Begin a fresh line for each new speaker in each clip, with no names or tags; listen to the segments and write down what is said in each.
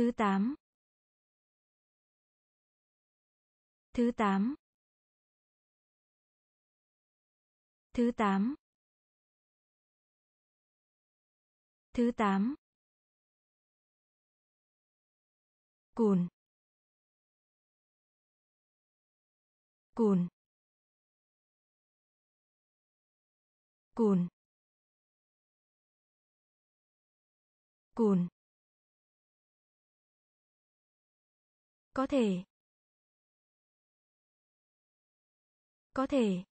Thứ 8. Thứ 8. Thứ 8. Thứ 8. Cùn. Cùn. Cùn. Cùn. Có thể. Có thể.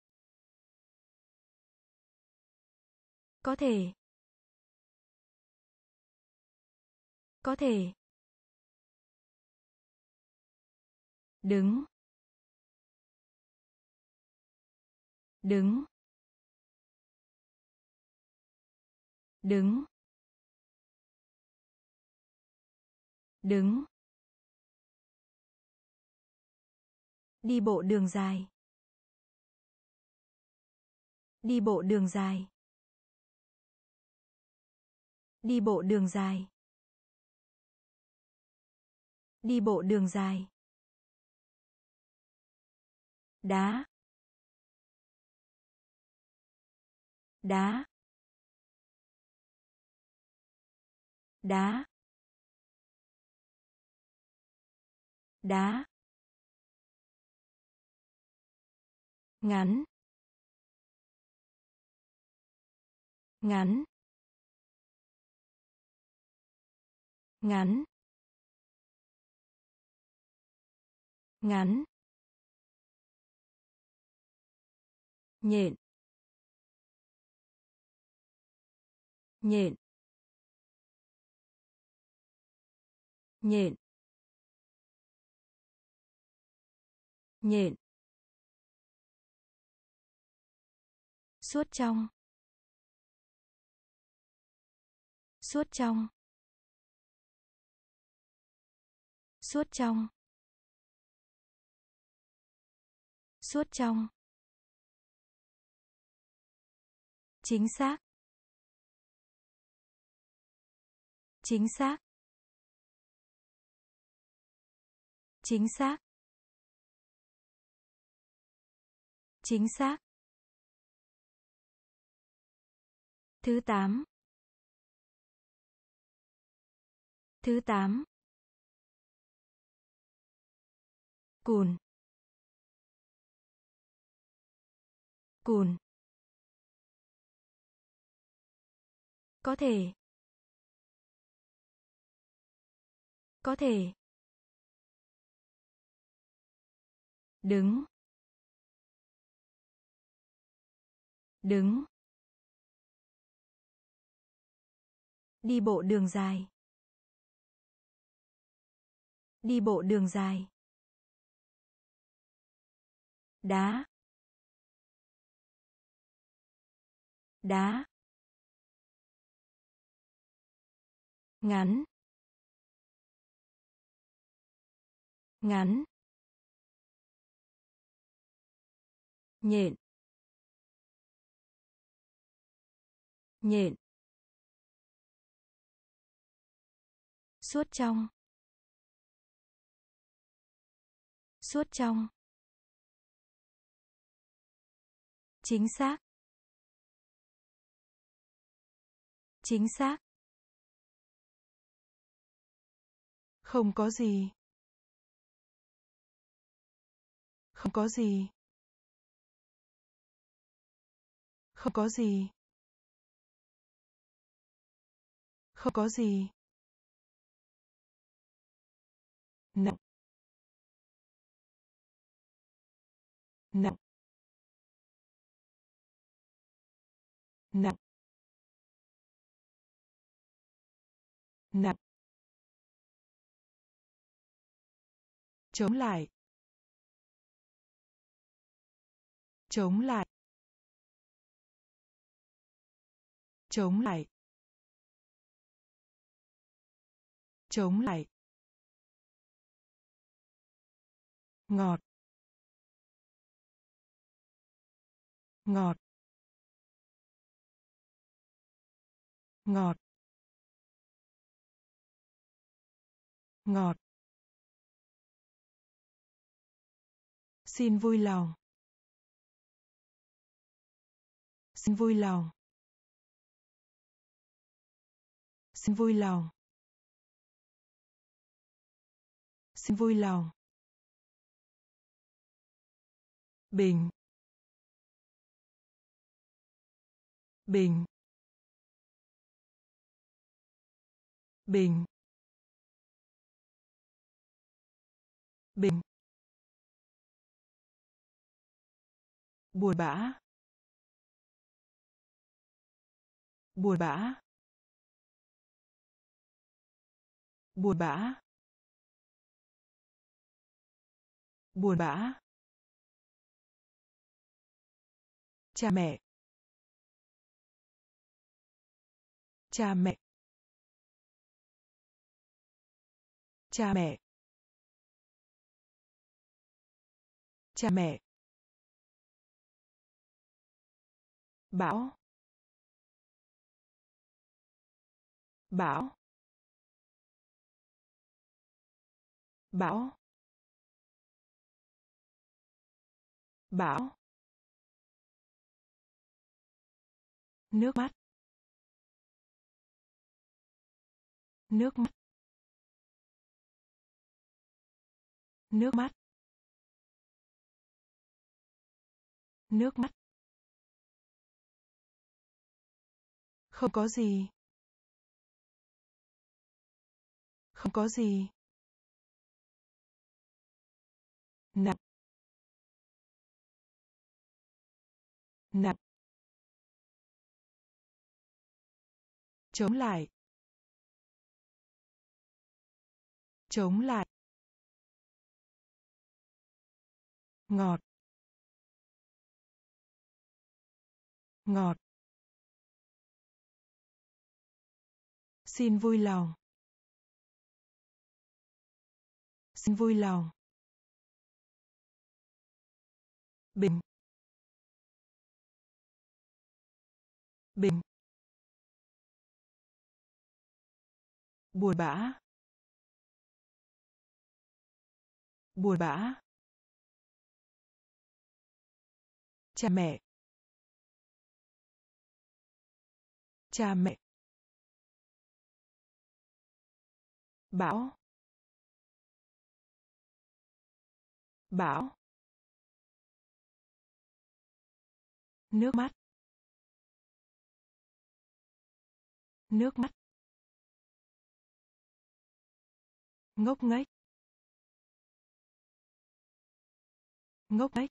Có thể. Có thể. Đứng. Đứng. Đứng. Đứng. Đi bộ đường dài. Đi bộ đường dài. Đi bộ đường dài. Đi bộ đường dài. Đá. Đá. Đá. Đá. Ngắn. Ngắn. Ngắn. Ngắn. Nhện. Nhện. Nhện. Nhện. Suốt trong. Suốt trong. Suốt trong. Suốt trong. Chính xác. Chính xác. Chính xác. Chính xác. Thứ 8. Thứ 8. Cùn. Cùn. Có thể. Có thể. Đứng. Đứng. Đi bộ đường dài. Đi bộ đường dài. Đá. Đá. Ngắn. Ngắn. Nhện. Nhện. Suốt trong. Suốt trong. Chính xác. Chính xác.
Không có gì. Không có gì. Không có gì. Không có gì. Nặng. Nặng. Nặng. Nặng. Chống lại. Chống lại. Chống lại. Chống lại. Ngọt. Ngọt. Ngọt. ngọt, xin vui lòng, xin vui lòng, xin vui lòng, xin vui lòng, bình, bình, bình, bình, buồn bã, buồn bã, buồn bã, buồn bã, cha mẹ, cha mẹ, cha mẹ, cha mẹ, bão, bão, bão, bão, nước mắt, nước mắt, nước mắt, nước mắt, không có gì, không có gì, nặng, nặng, chống lại, chống lại, ngọt, ngọt, xin vui lòng, xin vui lòng, bình, bình, buồn bã, buồn bã, cha mẹ, cha mẹ, bão, bão, nước mắt, nước mắt, ngốc nghếch, ngốc nghếch,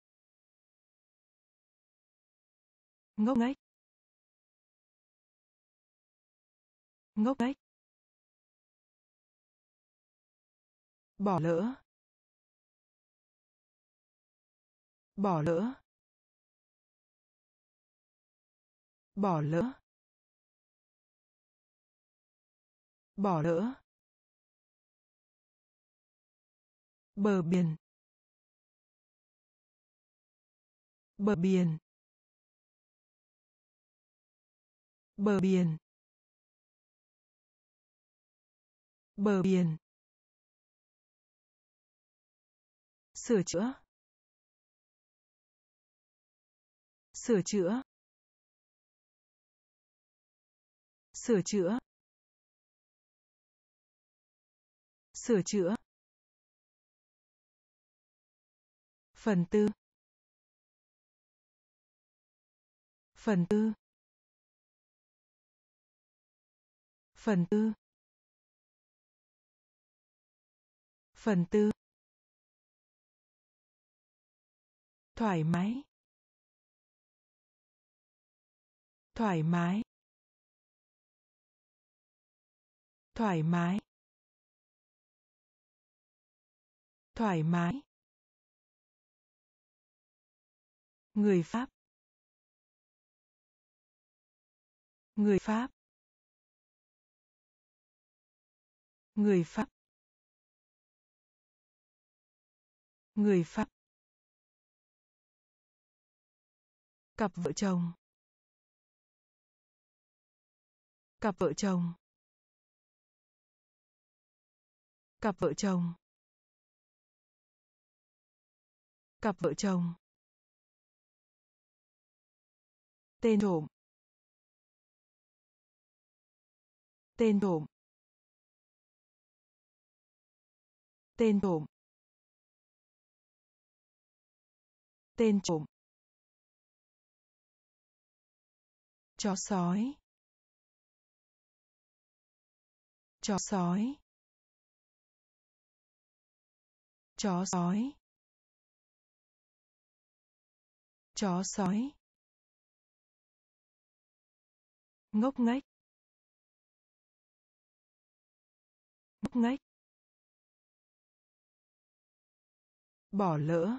ngốc nghếch, ngốc nghếch, bỏ lỡ, bỏ lỡ, bỏ lỡ, bỏ lỡ, bờ biển, bờ biển, bờ biển, bờ biển, sửa chữa, sửa chữa, sửa chữa, sửa chữa, phần tư, phần tư, phần tư, phần tư, thoải mái, thoải mái, thoải mái, thoải mái, người Pháp, người Pháp, người Pháp, người Pháp, cặp vợ chồng, cặp vợ chồng, Cặp vợ chồng. Cặp vợ chồng. Tên trộm. Tên trộm. Tên trộm. Tên trộm. Chó sói. Chó sói. Chó sói. Chó sói. Ngốc nghếch. Ngốc nghếch. Bỏ lỡ.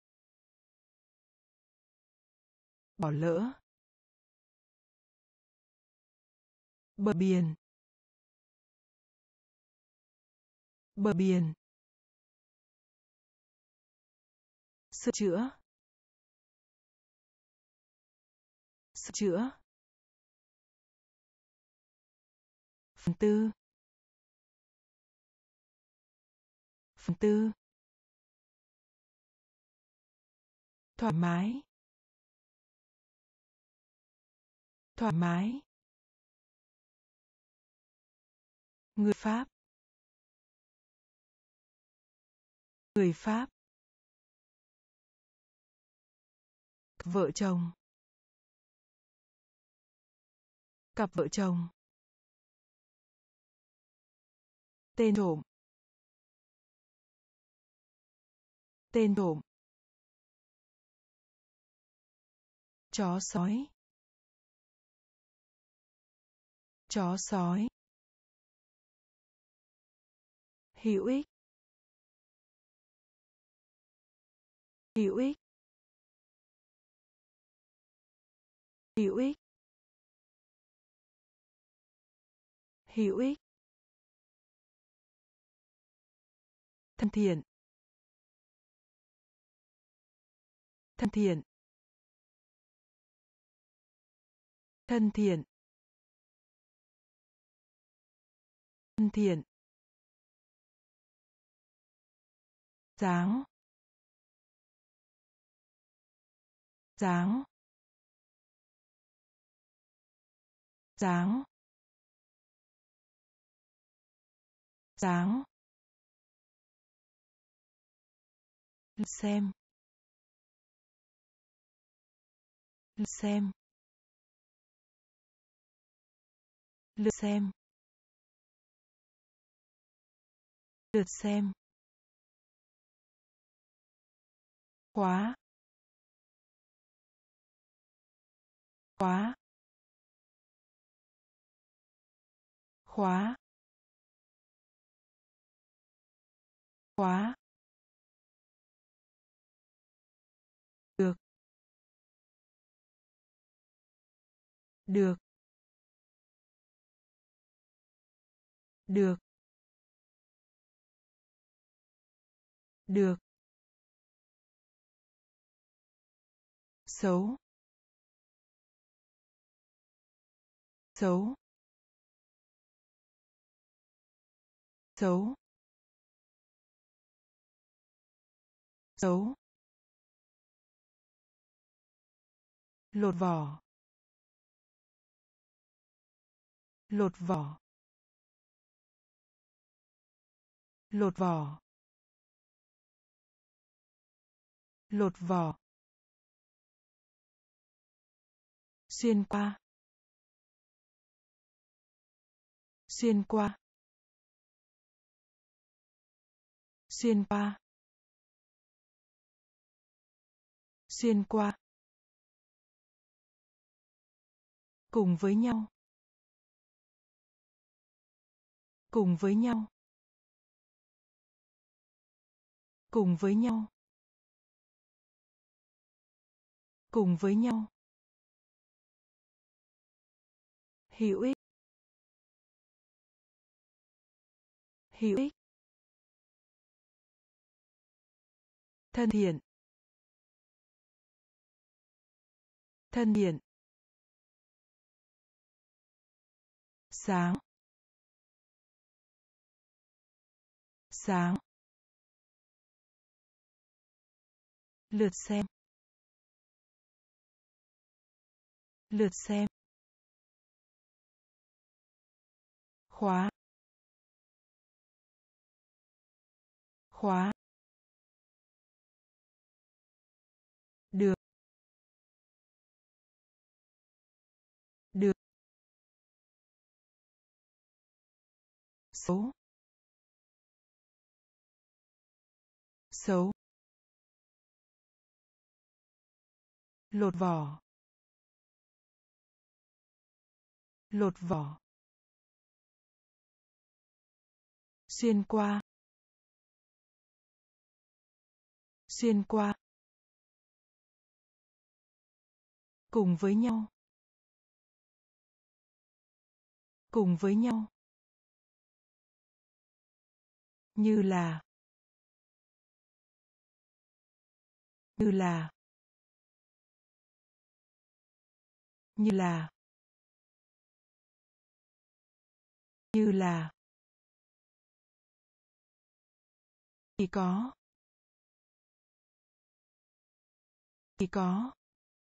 Bỏ lỡ. Bờ biển. Bờ biển. Sửa chữa. Sửa chữa. Phần tư. Phần tư. Thoải mái. Thoải mái. Người Pháp. Người Pháp. Vợ chồng. Cặp vợ chồng. Tên trộm. Tên trộm. Chó sói. Chó sói. Hữu ích. Hữu ích. Hữu ích. Hữu ích. Thân thiện. Thân thiện. Thân thiện. Thân thiện. Dáng. Dáng. Dáng. Dáng. Xem. Xem. Lượt xem. Lượt xem. Khóa. Khóa. Khóa. Khóa. Được. Được. Được. Được. Xấu. Xấu. Xấu. Xấu. Lột vỏ. Lột vỏ. Lột vỏ. Lột vỏ. Xuyên qua. Xuyên qua. Xuyên qua. Xuyên qua. Cùng với nhau. Cùng với nhau. Cùng với nhau. Cùng với nhau. Hữu ích. Hữu ích. Thân thiện. Thân thiện. Sáng. sáng, lượt xem, lượt xem, khóa, khóa, được, được, xấu, xấu, lột vỏ, lột vỏ, xuyên qua, xuyên qua, cùng với nhau, cùng với nhau, như là, như là, như là, như là, chỉ có, chỉ có,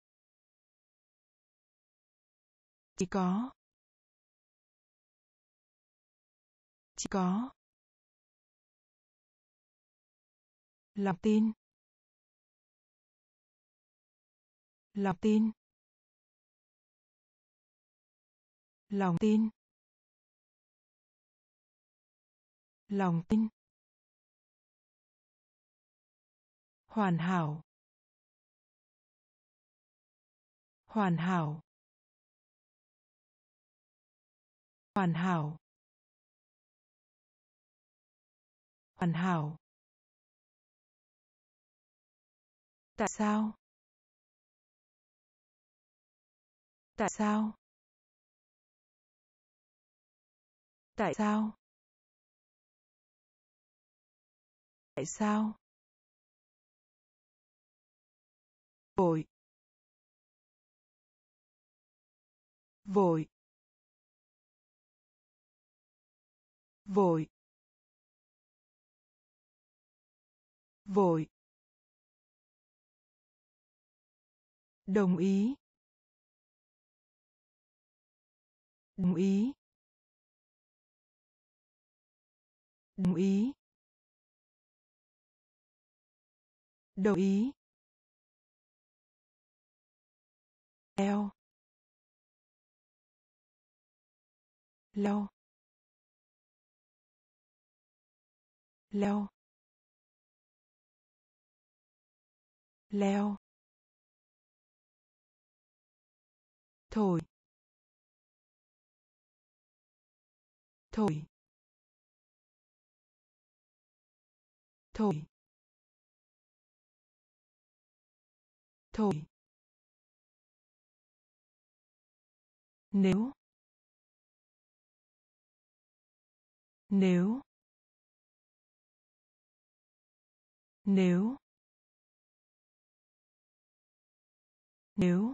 chỉ có, chỉ có, lòng tin, lòng tin, lòng tin, lòng tin, hoàn hảo, hoàn hảo, hoàn hảo, hoàn hảo, tại sao, tại sao, tại sao, tại sao, vội, vội, vội, vội, đồng ý, đồng ý, đồng ý, đồng ý, leo, leo, leo, leo, thổi, thổi, thổi, thổi, nếu, nếu, nếu, nếu,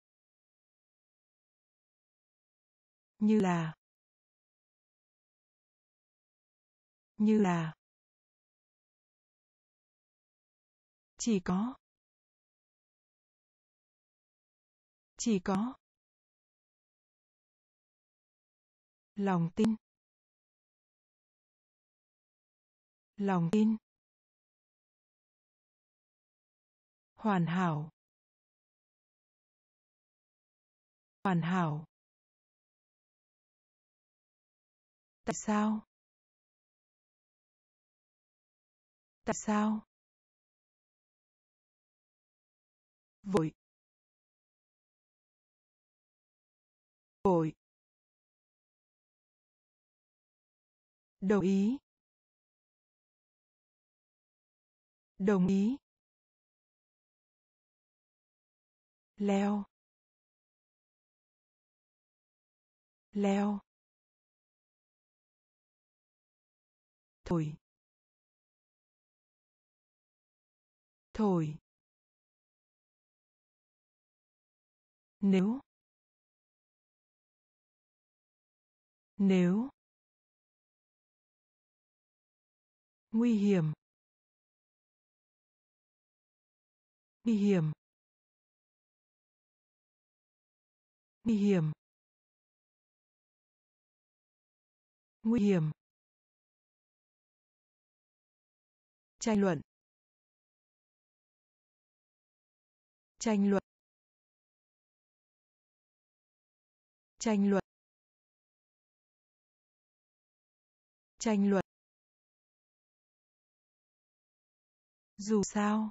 như là, như là, chỉ có, chỉ có, lòng tin, lòng tin, hoàn hảo, hoàn hảo, tại sao, tại sao, vội, vội, đồng ý, đồng ý, leo, leo, thổi, thổi, nếu, nếu, nguy hiểm, nguy hiểm, nguy hiểm, nguy hiểm, tranh luận, tranh luận, tranh luận, tranh luận, dù sao,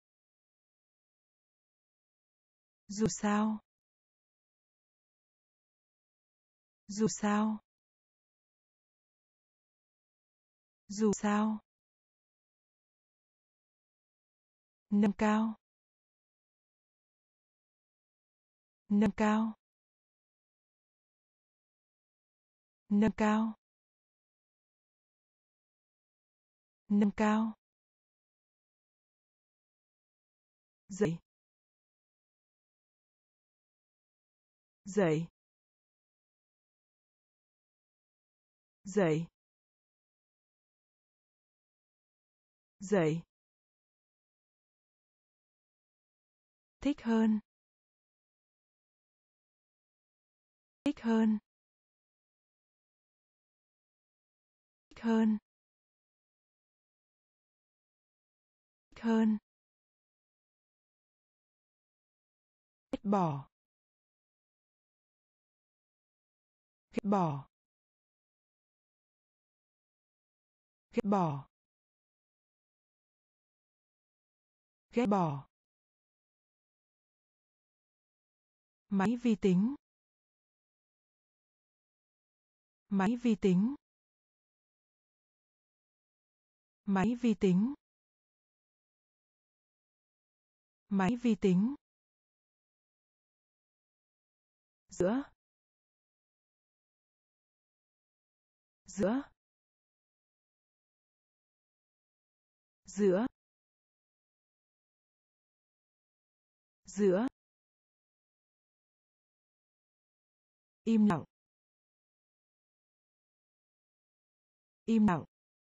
dù sao, dù sao, dù sao, nâng cao, nâng cao, nâng cao, nâng cao, dậy, dậy, dậy, dậy, thích hơn, thích hơn, thích hơn, thích hơn, ghét bỏ, ghét bỏ, ghét bỏ, ghét bỏ, máy vi tính, máy vi tính, máy vi tính, máy vi tính, giữa, giữa, giữa, giữa, im lặng, im lặng,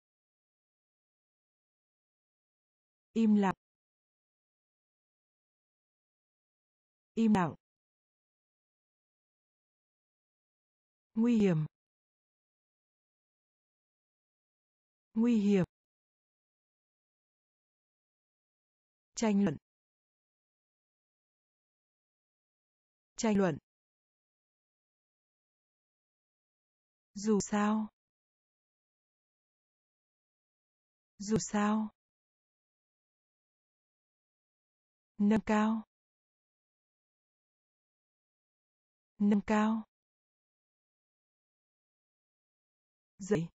im lặng, im lặng, nguy hiểm, nguy hiểm, tranh luận, tranh luận, dù sao, dù sao, nâng cao, nâng cao, dậy,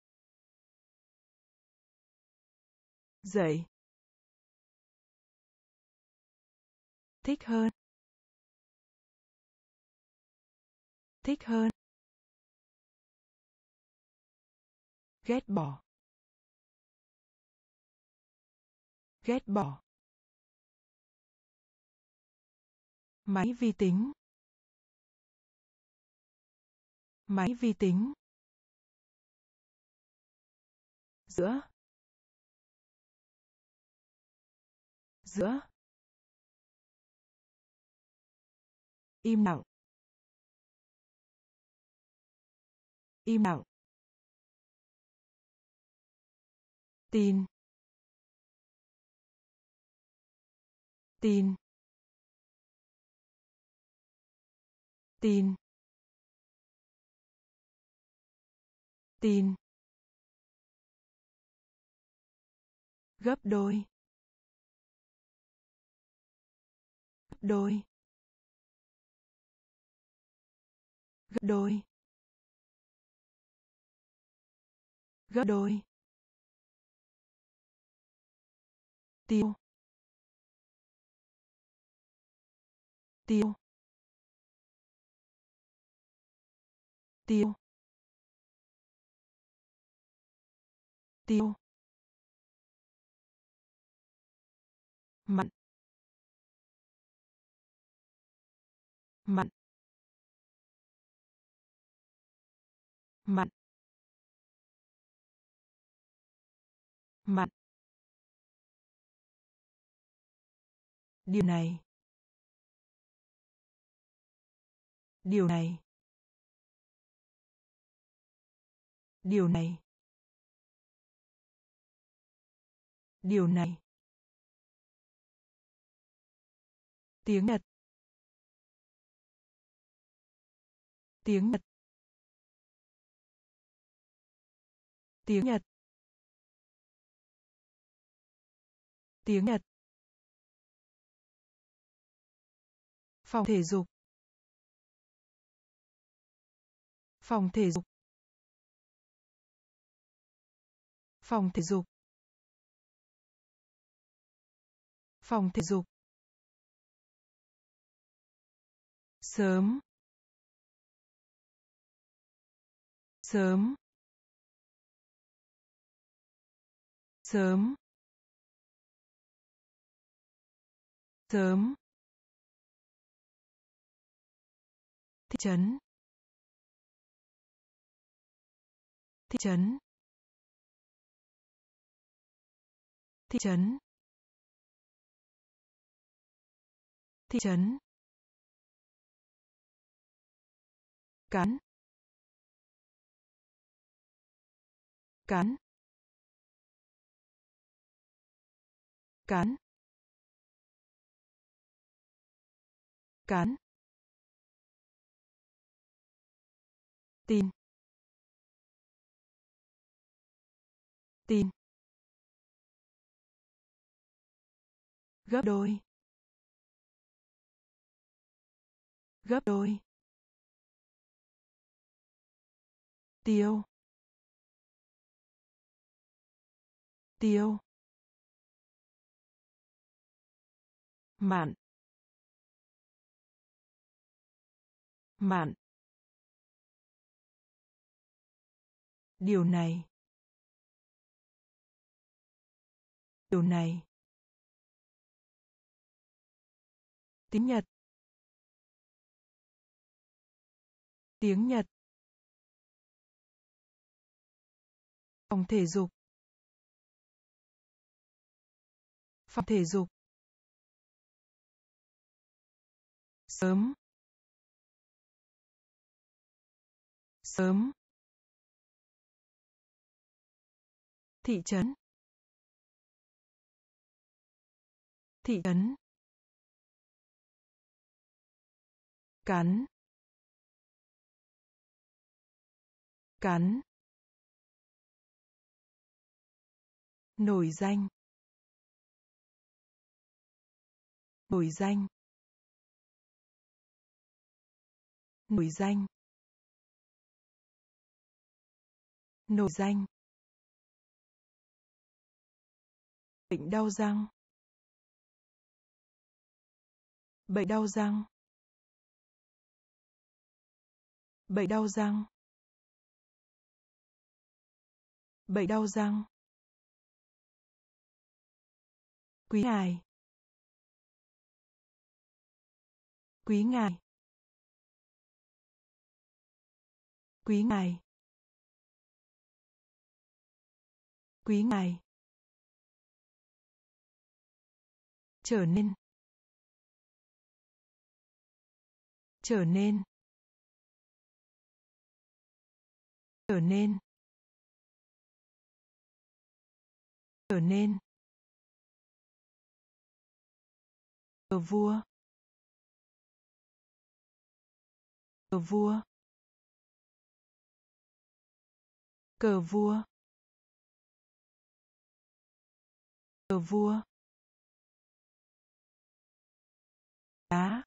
dậy, thích hơn, thích hơn, ghét bỏ, ghét bỏ, máy vi tính, máy vi tính, giữa, giữa, im lặng, im lặng, tin, tin, tin, tin, gấp đôi, gấp đôi, gấp đôi, gấp đôi, tiêu, tiêu, tiêu, tiêu, mặn, mặn, mặn, mặn, điều này, điều này, điều này, điều này, tiếng Nhật, tiếng Nhật, tiếng Nhật, tiếng Nhật, phòng thể dục, phòng thể dục, phòng thể dục, phòng thể dục, sớm, sớm, sớm, sớm, thị trấn, thị trấn, thị trấn, thị trấn, cán, cán, cán, cán, tin, tin, gấp đôi, gấp đôi, tiêu, tiêu, mạn, mạn, điều này, điều này, tiếng Nhật, tiếng Nhật, phòng thể dục, phòng thể dục, sớm, sớm, thị trấn, thị trấn, cắn, cắn, nổi danh, nổi danh, nổi danh, nổi danh, bệnh đau răng, bệnh đau răng, bệnh đau răng, bệnh đau răng, quý ngài, quý ngài, quý ngài, quý ngài, trở nên, trở nên, trở nên, trở nên, cờ vua, cờ vua, cờ vua, cờ vua, đá,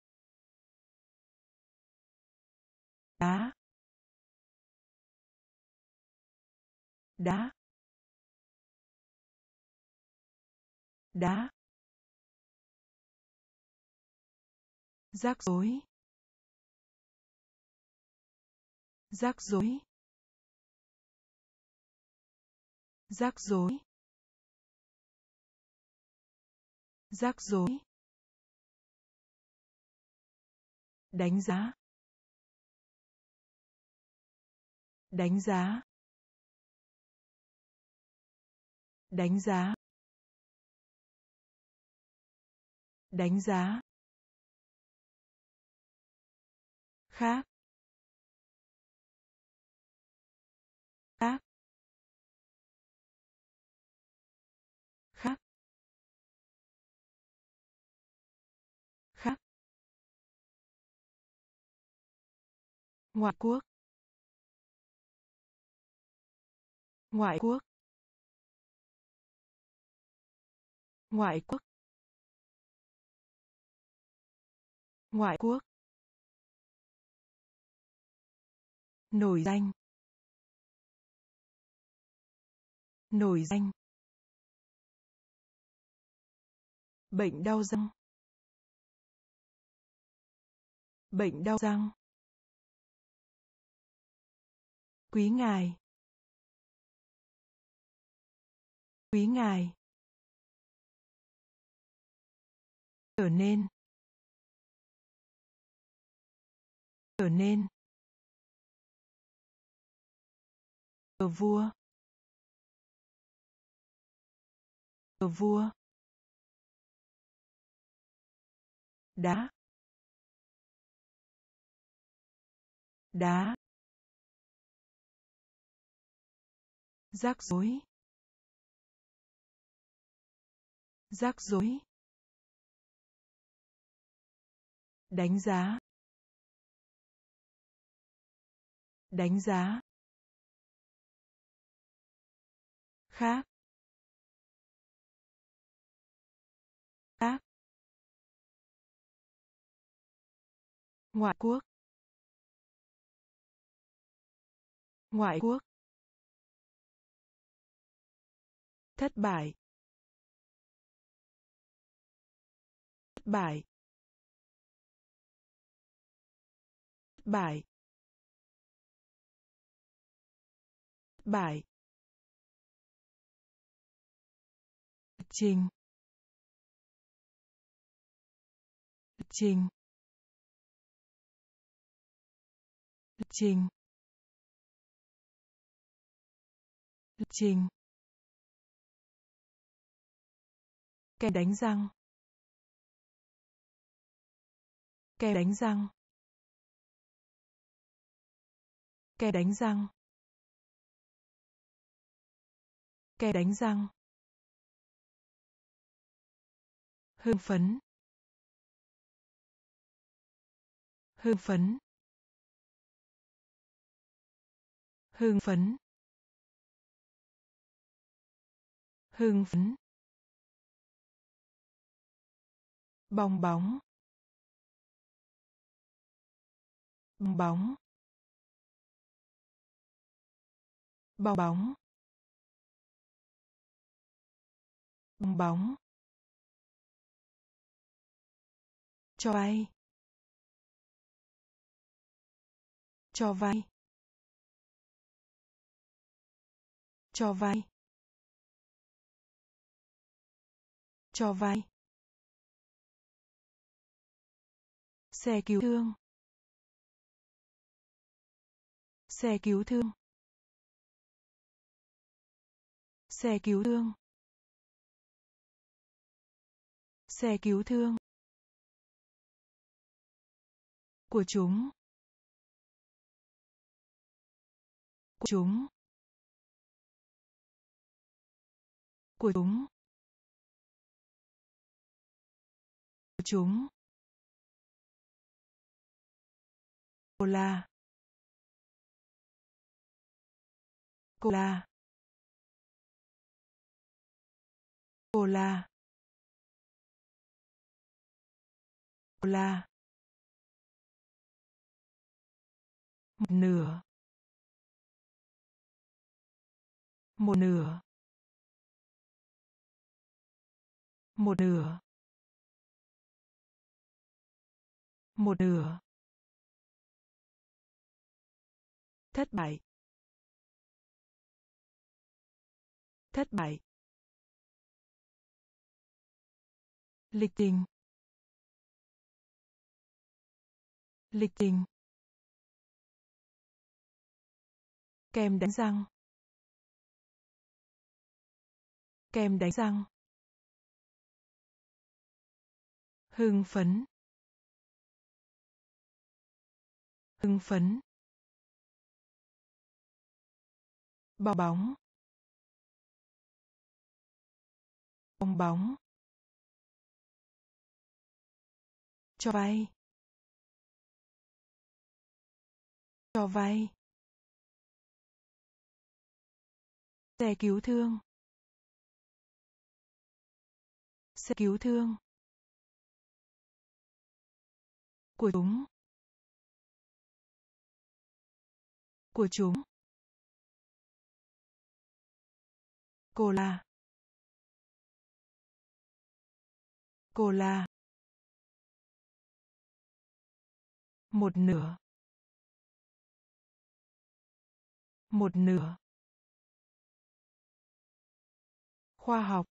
đá, đá, đá, rắc rối, rắc rối, rắc rối, rắc rối, đánh giá, đánh giá, đánh giá, đánh giá, khác, khác, khác, khác, ngoại quốc, ngoại quốc, ngoại quốc, ngoại quốc, nổi danh, nổi danh, bệnh đau răng, bệnh đau răng, quý ngài, quý ngài, trở nên, trở nên, cờ vua, cờ vua, đá, đá, rắc rối, rắc rối, đánh giá, đánh giá, khác, khác, ngoại quốc, ngoại quốc, thất bại, thất bại, thất bại, thất bại, lịch trình, lịch trình, lịch trình, lịch trình, kem đánh răng, kem đánh răng, kem đánh răng, kem đánh răng, hưng phấn, hưng phấn, hưng phấn, hưng phấn, bong bóng, bong bóng, bong bóng, bong bóng, cho vay, cho vay, cho vay, cho vay, xe cứu thương, xe cứu thương, xe cứu thương, xe cứu thương, của chúng, của chúng, của chúng, của chúng, cola, cola, cola, cola, một nửa, một nửa, một nửa, một nửa, thất bại, thất bại, lịch trình, lịch trình, kem đánh răng, Kem đánh răng. Hưng phấn. Hưng phấn. Bong bóng. Bong bóng. Cho vay. Cho vay. Xe cứu thương. Xe cứu thương. Của chúng. Của chúng. Cola. Cola. Một nửa. Một nửa. Khoa học.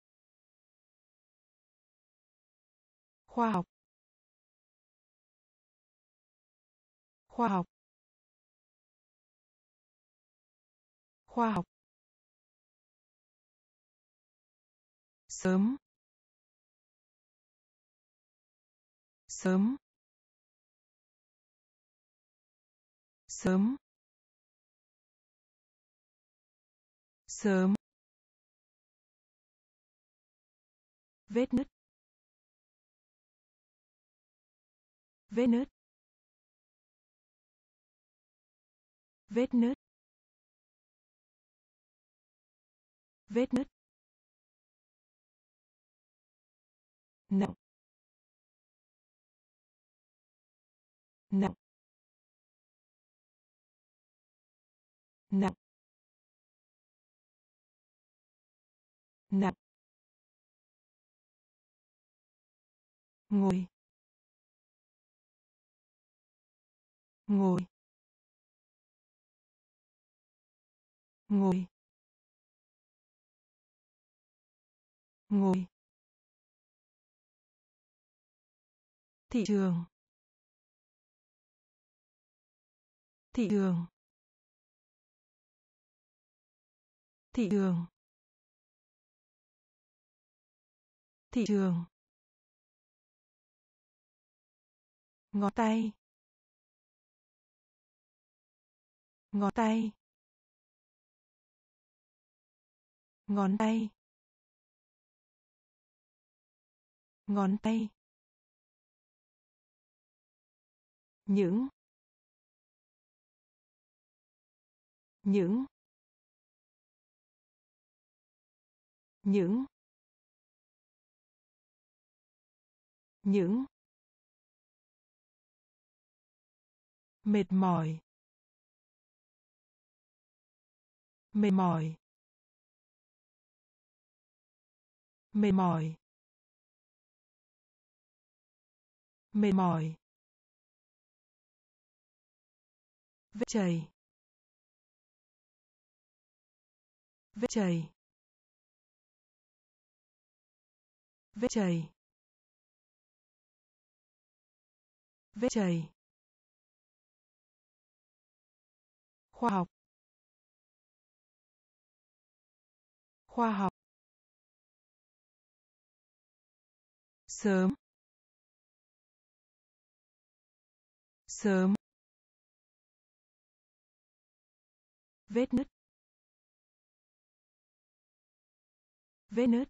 Khoa học. Khoa học. Khoa học. Sớm. Sớm. Sớm. Sớm. Vết nứt. Vết nứt. Vết nứt. Vết nứt. Nặng. Nặng. Nặng. Nặng. Ngồi. Ngồi. Ngồi. Ngồi. Thị trường. Thị trường. Thị trường. Thị trường. Ngón tay. Ngón tay. Ngón tay. Ngón tay. Những. Những. Những. Những. Mệt mỏi. Mệt mỏi. Mệt mỏi. Mệt mỏi. Vết chảy. Vết chảy. Vết chảy. Vết chảy. Khoa học. Khoa học. Sớm. Sớm. Vết nứt. Vết nứt.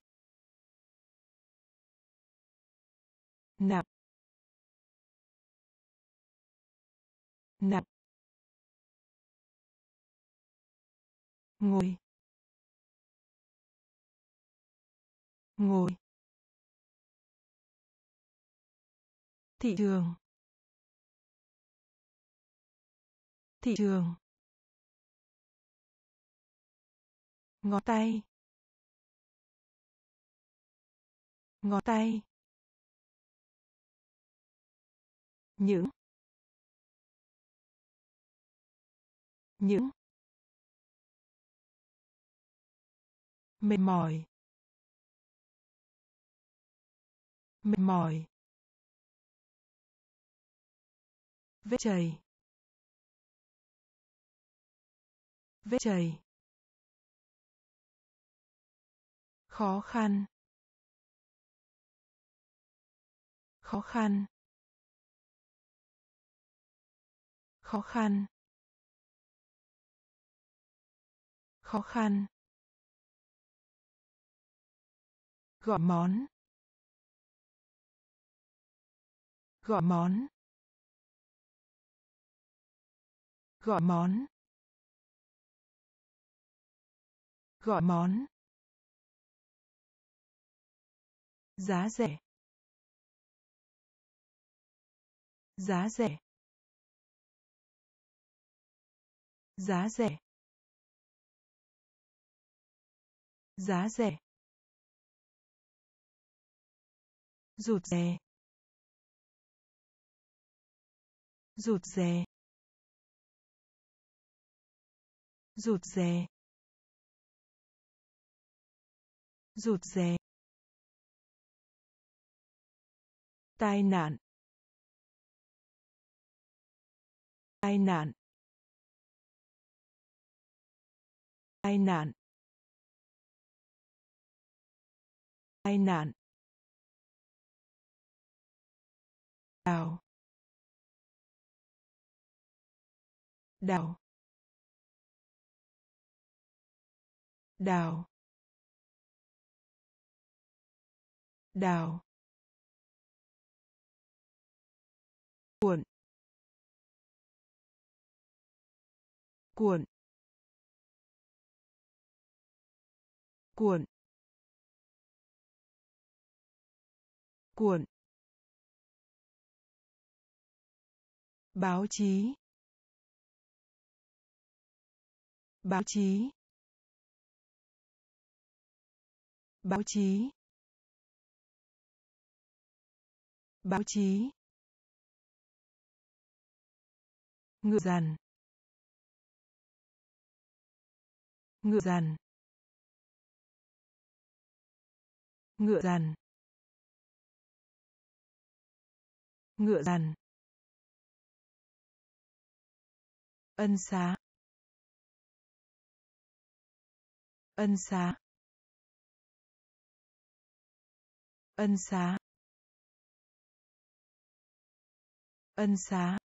Nặng. Nặng. Ngồi. Ngồi. Thị trường. Thị trường. Ngón tay. Ngón tay. Những. Những. Mệt mỏi. Mệt mỏi. Vết chảy. Vết chảy. khó khăn, khó khăn, khó khăn, khó khăn, gọi món, gọi món, gọi món, gọi món, giá rẻ, giá rẻ, giá rẻ, giá rẻ, rụt rè, rụt rè, rụt rè, rụt rè, tai nạn, tai nạn, tai nạn, tai nạn, đào, đào, đào, đào, cuộn, cuộn, cuộn, cuộn, báo chí, báo chí, báo chí, báo chí, ngựa dằn, ngựa dằn, ngựa dằn, ngựa dằn, ân xá, ân xá, ân xá, ân xá,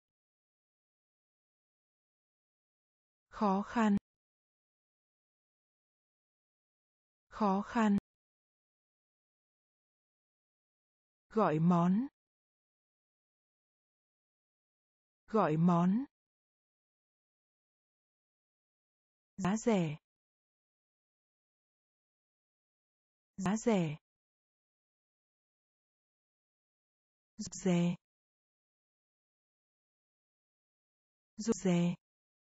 khó khăn, khó khăn, gọi món, gọi món, giá rẻ, giá rẻ, rụt rè, rụt rè,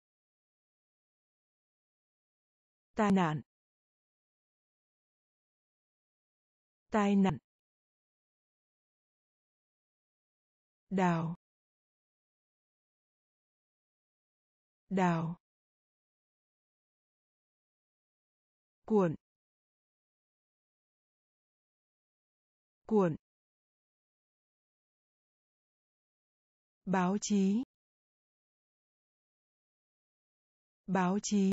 tai nạn, tai nạn, đào, đào, cuộn, cuộn, báo chí, báo chí,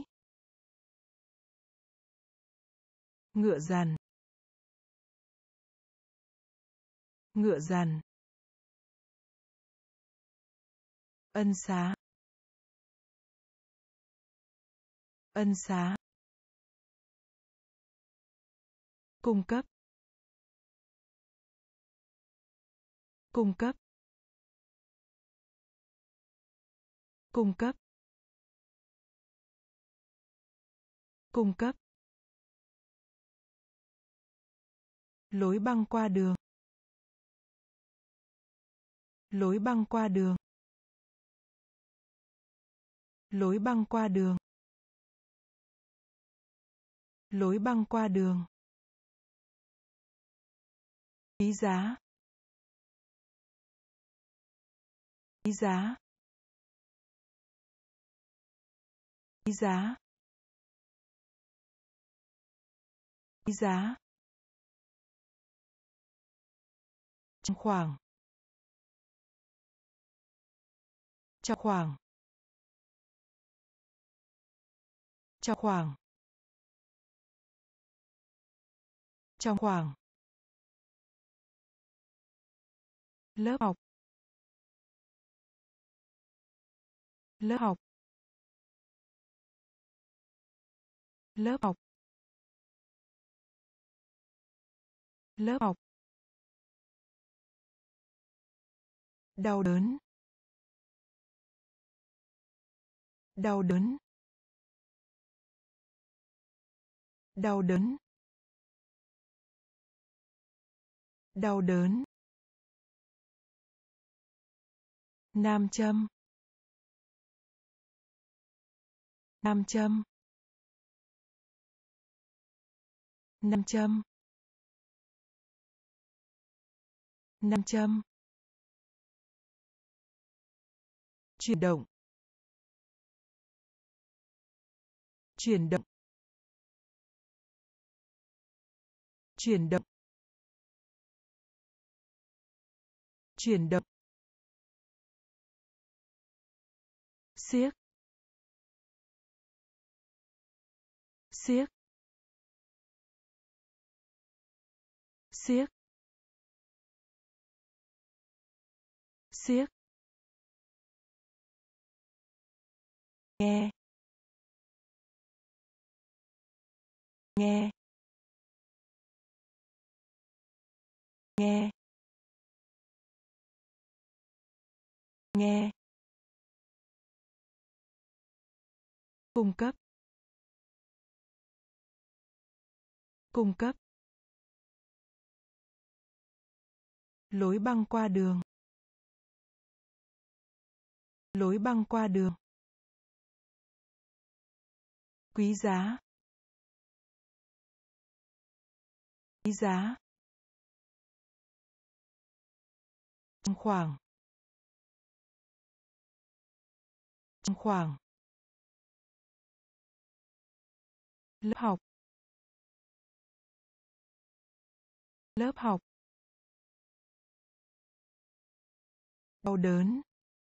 ngựa dằn, ngựa dằn, ân xá, ân xá, cung cấp, cung cấp, cung cấp, cung cấp, lối băng qua đường, lối băng qua đường, lối băng qua đường, lối băng qua đường, quý giá, quý giá, quý giá, quý giá, trong khoảng, trong khoảng, trong khoảng, Trong khoảng. Lớp học. Lớp học. Lớp học. Lớp học. Đau đớn. Đau đớn. Đau đớn. Đau đớn. Nam châm. Nam châm. Nam châm. Nam châm. Chuyển động. Chuyển động. Chuyển động. Chuyển động. Xiếc. Xiếc. Xiếc. Xiếc. Nghe. Nghe. Nghe. Nghe. Cung cấp. Cung cấp. Lối băng qua đường. Lối băng qua đường. Quý giá. Quý giá. Trong khoảng. Trong khoảng. Lớp học. Lớp học. Đau đớn.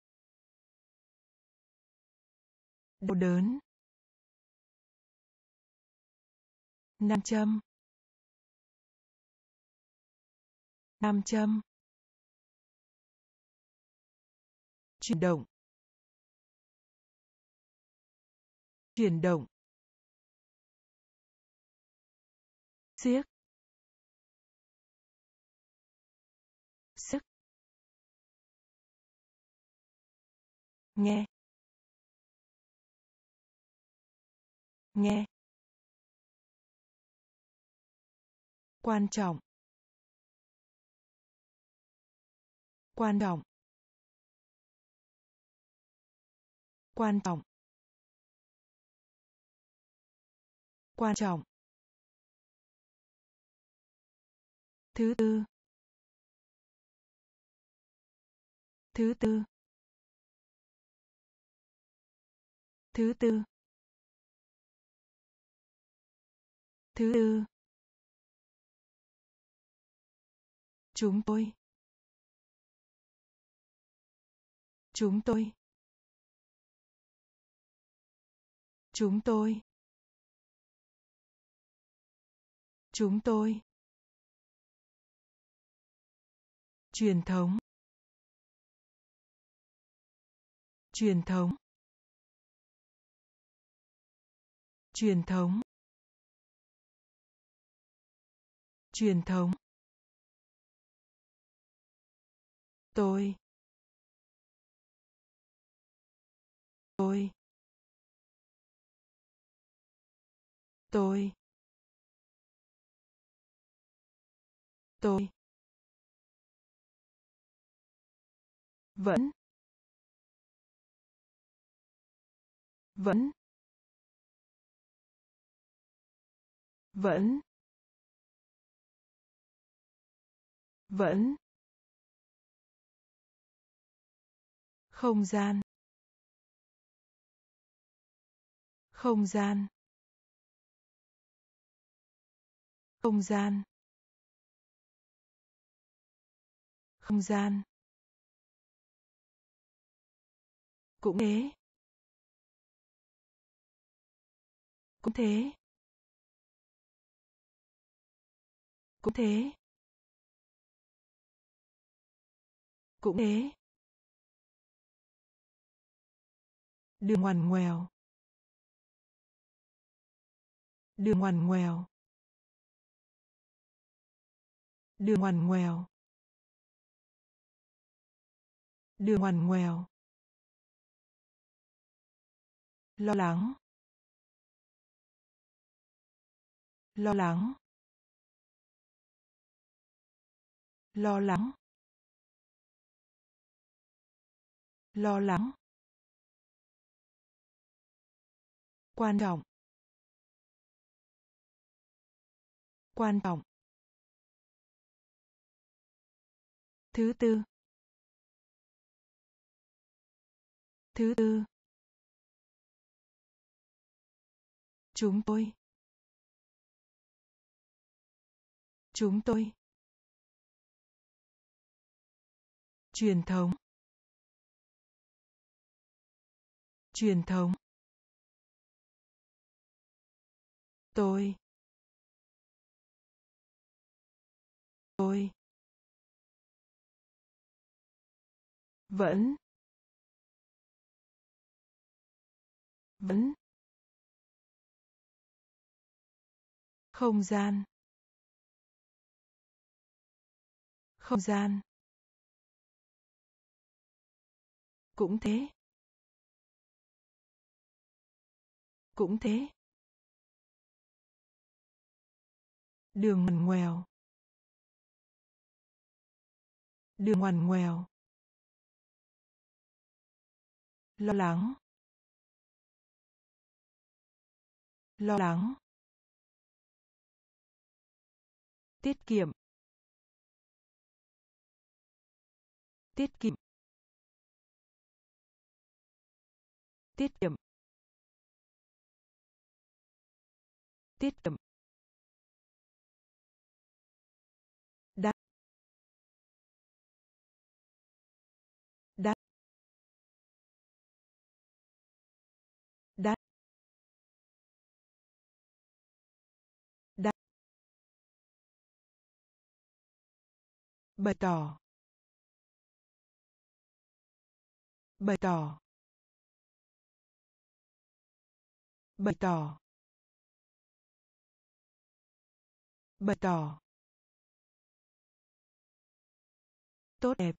Đau đớn. Nam châm. Nam châm. Chuyển động. Chuyển động. Xiếc. Xiếc. Nghe. Nghe. Quan trọng. Quan trọng. Quan trọng. Quan trọng. Thứ tư. Thứ tư. Thứ tư. Thứ tư. Chúng tôi. Chúng tôi. Chúng tôi. Chúng tôi. Truyền thống. Truyền thống. Truyền thống. Truyền thống. Tôi. Tôi. Tôi. Tôi. Vẫn. Vẫn. Vẫn. Vẫn. Không gian. Không gian. Không gian. Không gian. Cũng thế. Cũng thế. Cũng thế. Cũng thế. Đường ngoằn ngoèo. Đường ngoằn ngoèo. Đường ngoằn ngoèo. Đường ngoằn ngoèo. Lo lắng. Lo lắng. Lo lắng. Lo lắng. Quan trọng. Quan trọng. Thứ tư. Thứ tư. Chúng tôi. Chúng tôi. Truyền thống. Truyền thống. Tôi. Tôi. Vẫn. Vẫn. Không gian. Không gian. Cũng thế. Cũng thế. Đường ngoằn ngoèo. Đường ngoằn ngoèo. Lo lắng. Lo lắng. Tiết kiệm. Tiết kiệm. Tiết kiệm. Tiết kiệm. Đắt. Đắt. Đắt. Đắt. Bày tỏ. Bày tỏ. Bày tỏ. Bày tỏ. Tốt đẹp.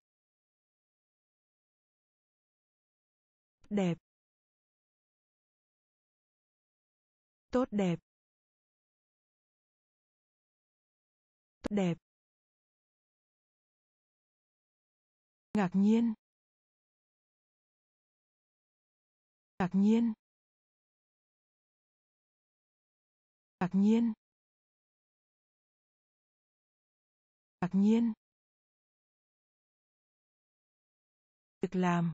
Đẹp. Tốt đẹp. Tốt đẹp. Ngạc nhiên. Ngạc nhiên. Ngạc nhiên. Ngạc nhiên. Việc làm.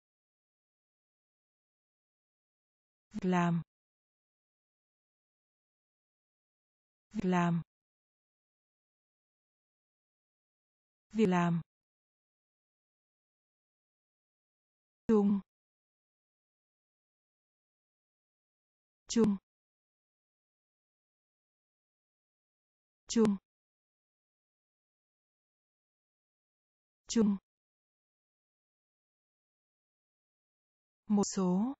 Việc làm. Việc làm. Việc làm. Chung. Chung. Chung. Chung. Một số.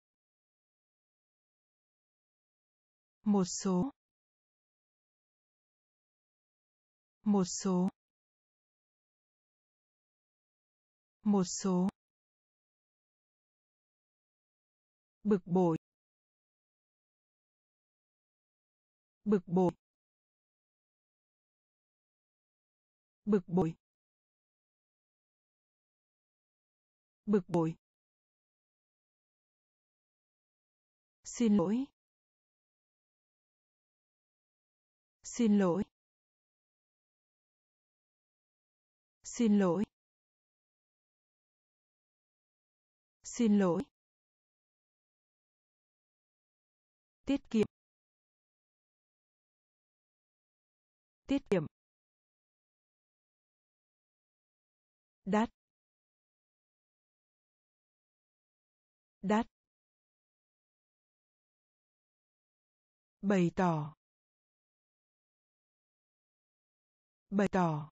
Một số. Một số. Một số. Bực bội. Bực bội. Bực bội. Bực bội. Xin lỗi. Xin lỗi. Xin lỗi. Xin lỗi. Tiết kiệm. Tiết kiệm. Đắt. Đắt. Bày tỏ. bày tỏ,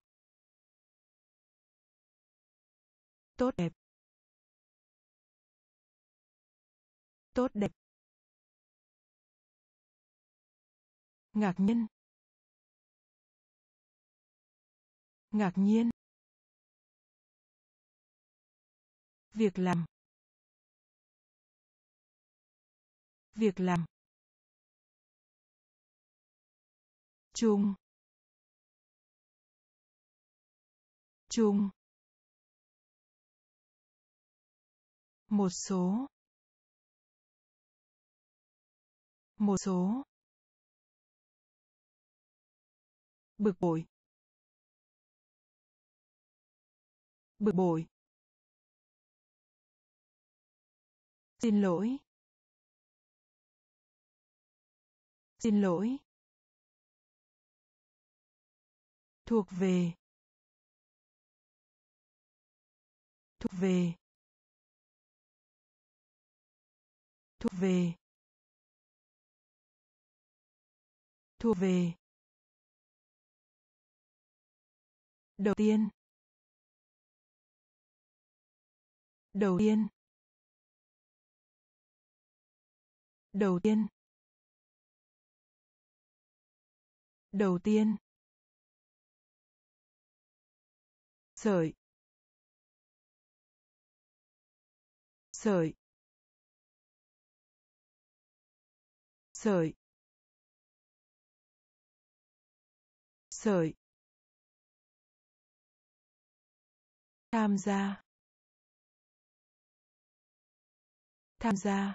tốt đẹp, tốt đẹp, ngạc nhiên, ngạc nhiên, việc làm, việc làm, chung, chung, một số, một số, bực bội, bực bội, xin lỗi, xin lỗi, thuộc về, thuộc về, thuộc về, thuộc về, đầu tiên, đầu tiên, đầu tiên, đầu tiên, sợi, sợi, sợi, sợi, tham gia, tham gia,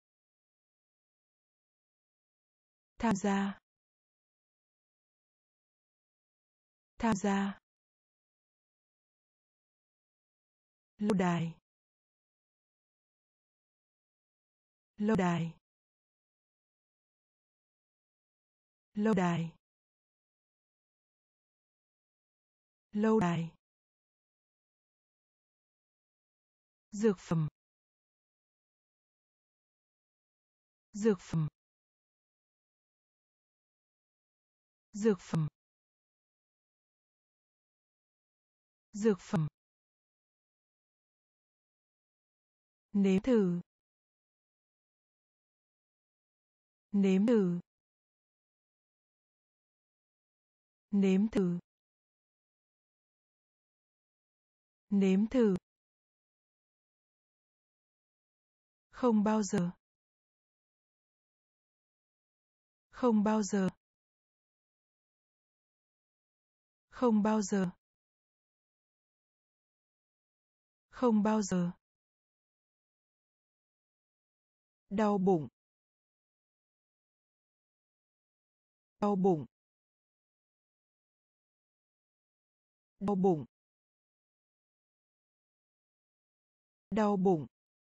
tham gia, tham gia, lâu đài, lâu đài, lâu đài, lâu đài, dược phẩm, dược phẩm, dược phẩm, dược phẩm, nếm thử, nếm thử, nếm thử, nếm thử, không bao giờ, không bao giờ, không bao giờ, không bao giờ, đau bụng, đau bụng, đau bụng, đau bụng,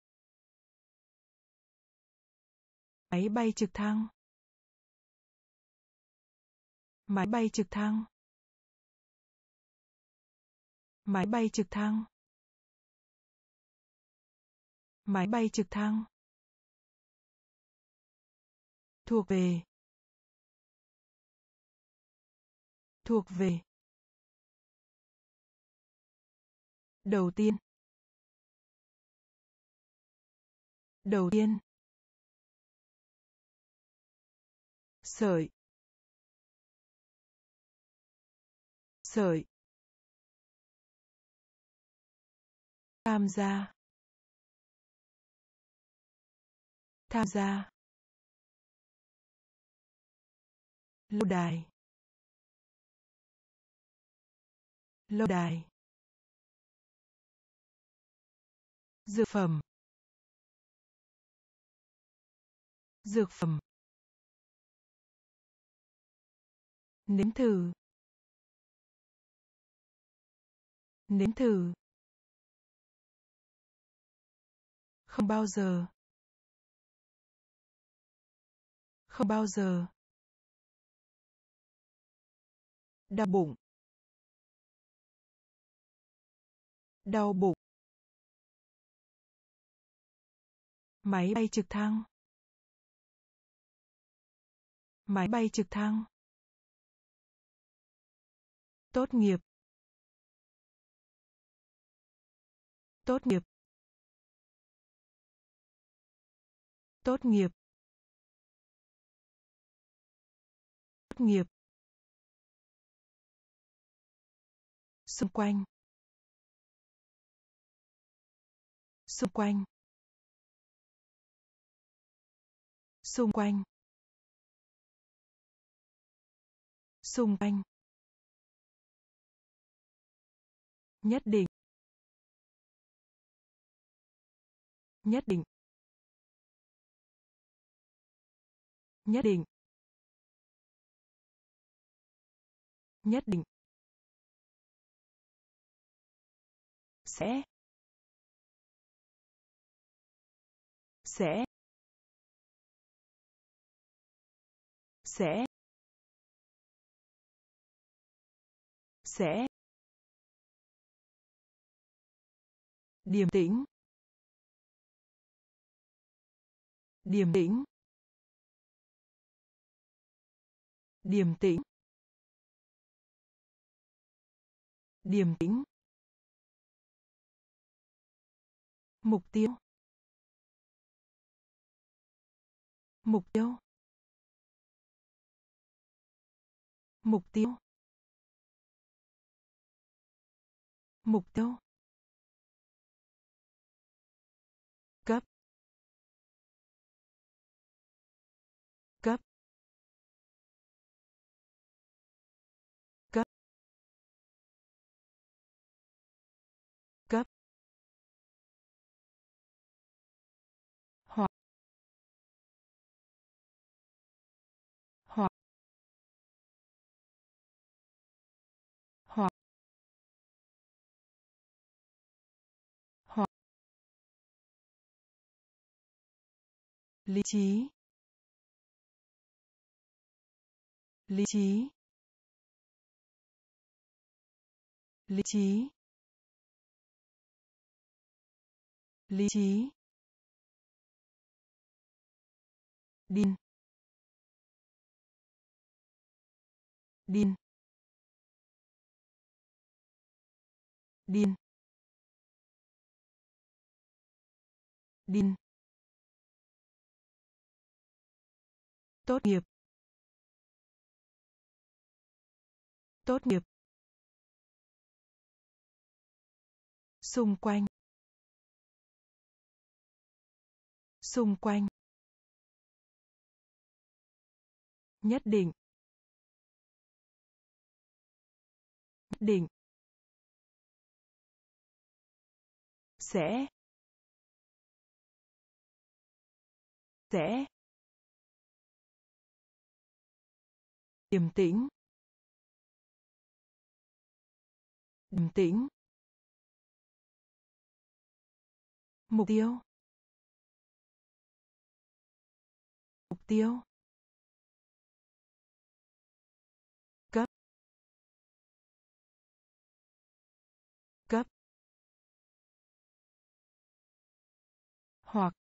máy bay trực thăng, máy bay trực thăng, máy bay trực thăng, máy bay trực thăng, thuộc về, thuộc về, đầu tiên, đầu tiên, sợi, sợi, tham gia, tham gia, lâu đài, lâu đài, dược phẩm, dược phẩm, nếm thử, nếm thử, không bao giờ, không bao giờ, đau bụng, đau bụng, máy bay trực thăng, máy bay trực thăng, Tốt nghiệp. Tốt nghiệp. Tốt nghiệp. Tốt nghiệp. Xung quanh. Xung quanh. Xung quanh. Xung quanh. Nhất định. Nhất định. Nhất định. Nhất định. Sẽ. Sẽ. Sẽ. Sẽ. Điềm tĩnh. Điềm tĩnh. Điềm tĩnh. Điềm tĩnh. Mục tiêu. Mục tiêu. Mục tiêu. Mục tiêu. Cấp. Cấp. Cấp. Cấp. Hoặc. Hoặc. Hoặc. Hoặc. Lý trí. Lý trí. Lý trí. Lý trí. Điên. Điên. Điên. Điên. Tốt nghiệp. Tốt nghiệp. Xung quanh. Xung quanh. Nhất định. Nhất định. Sẽ. Sẽ. Điềm tĩnh. Điềm tĩnh. Mục tiêu. Mục tiêu. Cấp. Cấp. Hoặc.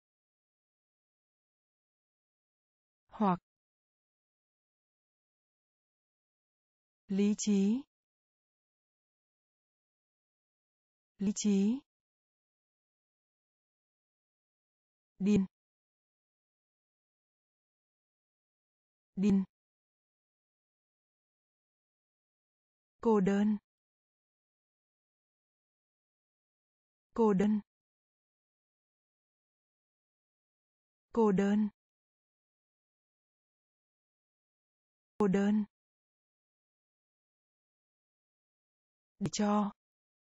Hoặc. Lý trí. Lý trí. Điên. Điên. Cô đơn. Cô đơn. Cô đơn. Cô đơn. Để cho.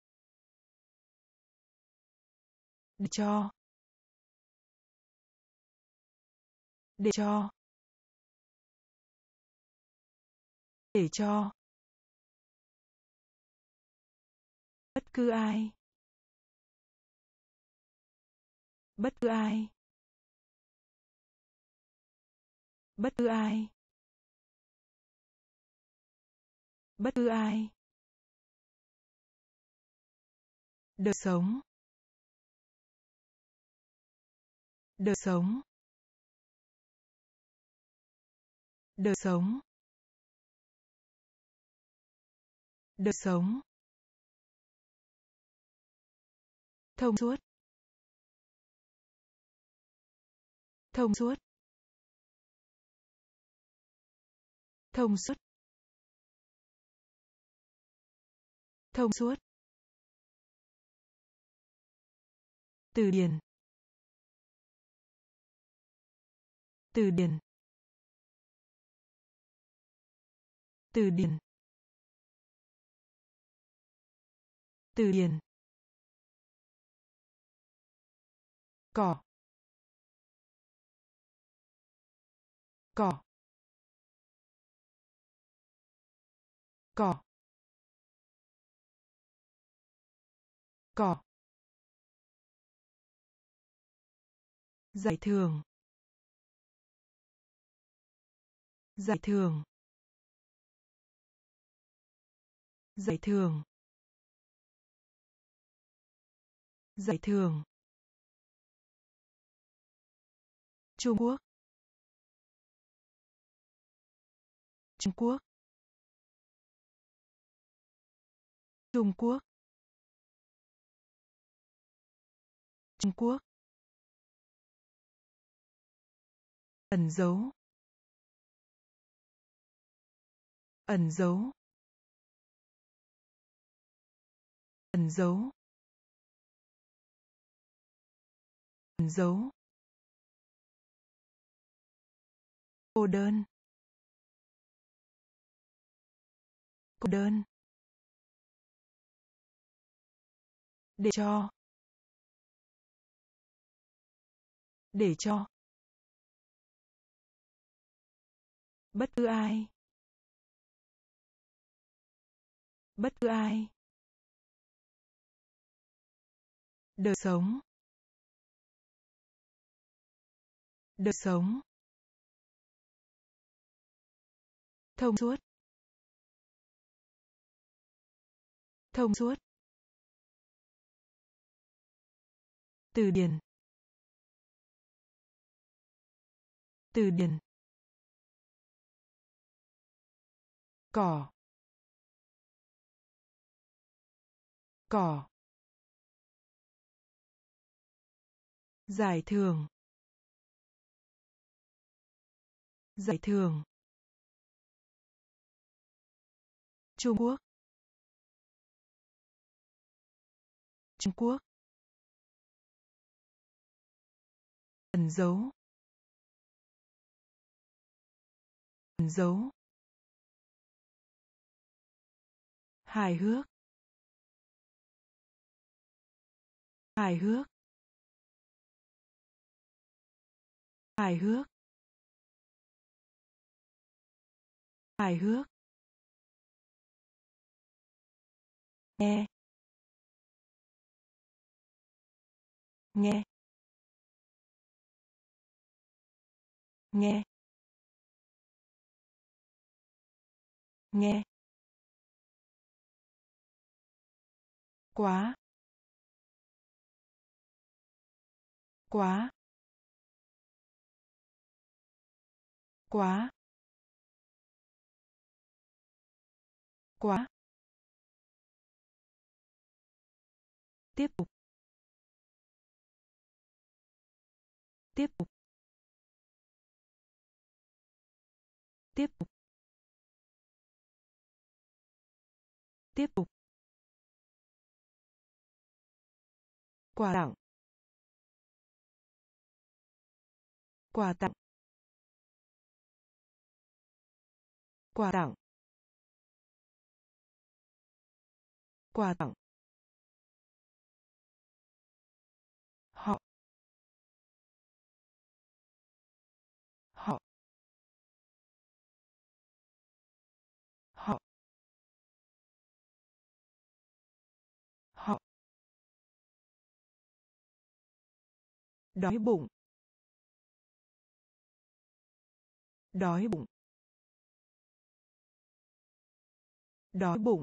Để cho. Để cho. Để cho. Bất cứ ai. Bất cứ ai. Bất cứ ai. Bất cứ ai. Đời sống. Đời sống. Đời sống. Đời sống. Thông suốt. Thông suốt. Thông suốt. Thông suốt. Từ điển. Từ điển. Từ điển. Từ điển. Cỏ. Cỏ. Cỏ. Cỏ. Giải thưởng. Giải thưởng. Giải thưởng. Giải thưởng. Trung Quốc. Trung Quốc. Trung Quốc. Trung Quốc. Ẩn dấu. Ẩn dấu. Ẩn dấu. Ẩn dấu. Cô đơn. Cô đơn. Để cho. Để cho. Bất cứ ai. Bất cứ ai. Đời sống. Đời sống. Thông suốt. Thông suốt. Từ điển. Từ điển. Cỏ. Cỏ. Giải thưởng. Giải thưởng. Trung Quốc. Trung Quốc. Ẩn dấu. Ẩn dấu. Hài hước. Hài hước. Hài hước. Hài hước. Nghe. Nghe. Nghe. Nghe. Quá. Quá. Quá. Quá. Tiếp tục. Tiếp tục. Tiếp tục. Tiếp tục. Quà tặng. Quà tặng. Quà tặng. Quà tặng. Họ. Họ. Họ. Họ. Đói bụng. Đói bụng. Đói bụng.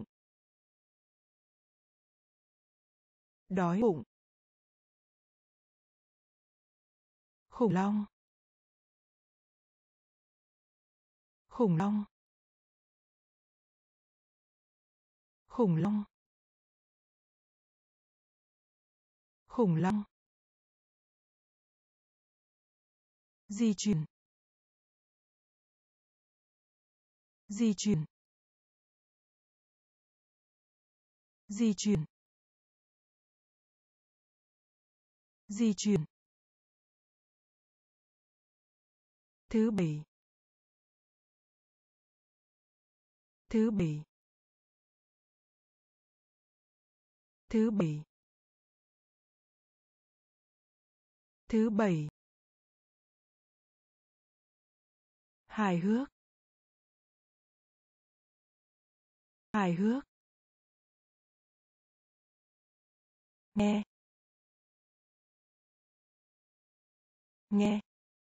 Đói bụng. Khủng long. Khủng long. khủng long, khủng long, di chuyển, di chuyển, di chuyển, di chuyển, thứ bảy, thứ bảy, thứ bảy, thứ bảy, hài hước, hài hước, nghe, nghe,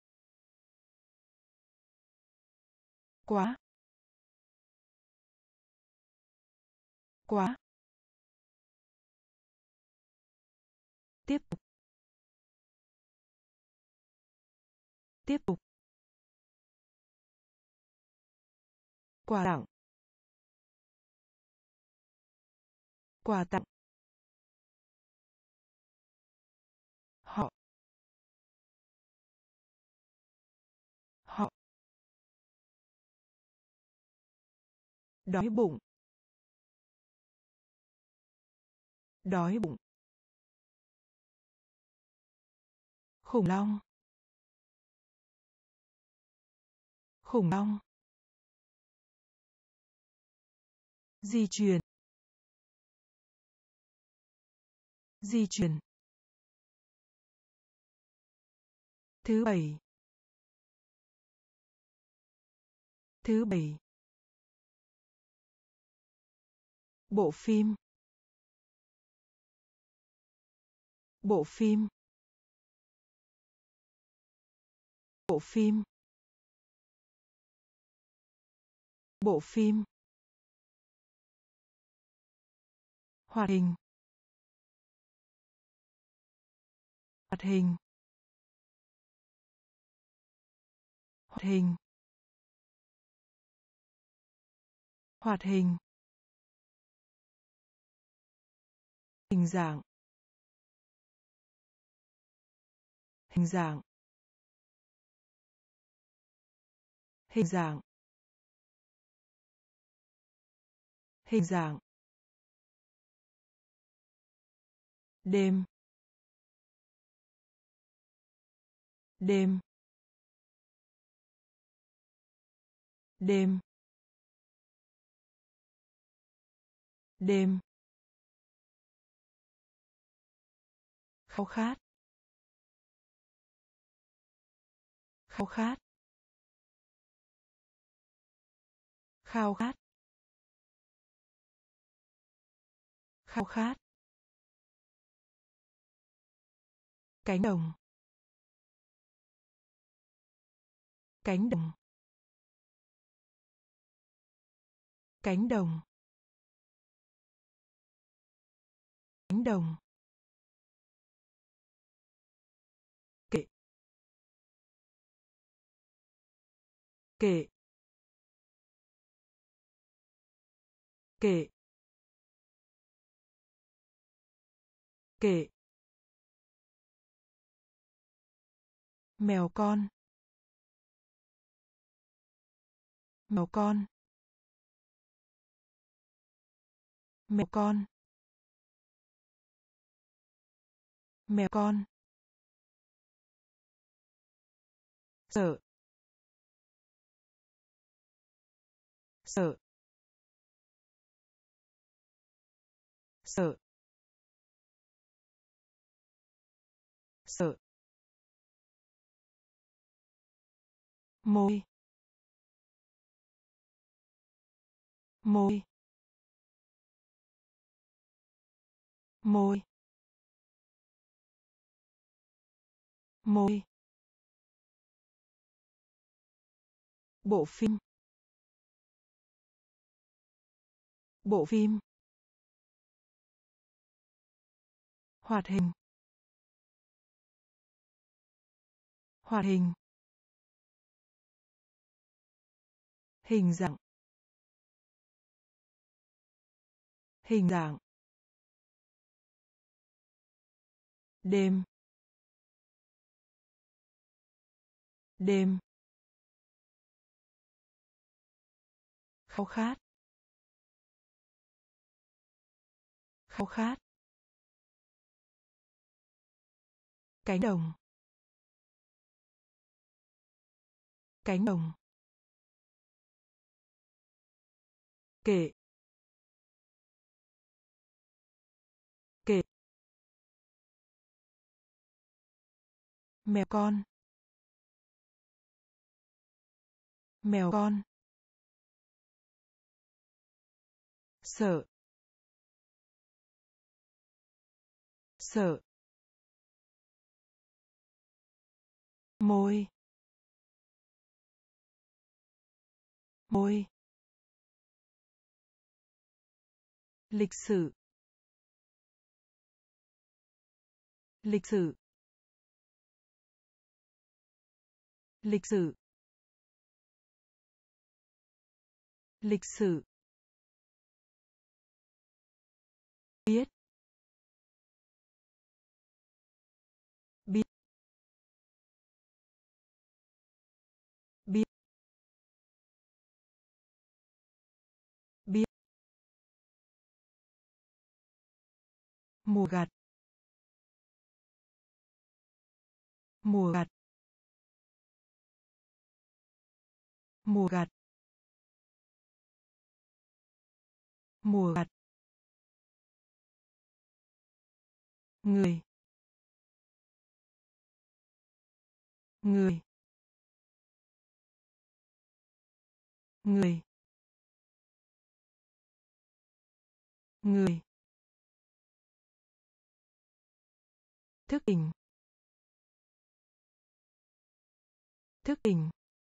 quá, quá, tiếp tục, tiếp tục, quà tặng, quà tặng, họ, họ, đói bụng, đói bụng, khủng long, khủng long, di chuyển, di chuyển, thứ bảy, thứ bảy, bộ phim, bộ phim, bộ phim, bộ phim, hoạt hình, hoạt hình, hoạt hình, hoạt hình, hình dạng, hình dạng, hình dạng, hình dạng, đêm, đêm, đêm, đêm, khao khát, khao khát, khao khát, khao khát, cánh đồng, cánh đồng, cánh đồng, cánh đồng, kệ, kệ, kệ, kệ, mèo con, mèo con, mèo con, mèo con, sợ, sợ, sợ, sợ, môi, môi, môi, môi, bộ phim, bộ phim, hoạt hình, hoạt hình, hình dạng, Hình dạng. Đêm. Đêm. Khao khát. Khao khát. Cánh đồng. Cánh đồng. Kệ. Kệ. Mèo con. Mèo con. Sợ. Sợ. Môi. Môi. Lịch sử. Lịch sử. Lịch sử. Lịch sử. Biết. Biết. Biết. Biết. Mùa gặt. Mùa gặt. Mùa gặt. Mùa gặt. Người. Người. Người. Người. Thức tỉnh. Thức tỉnh.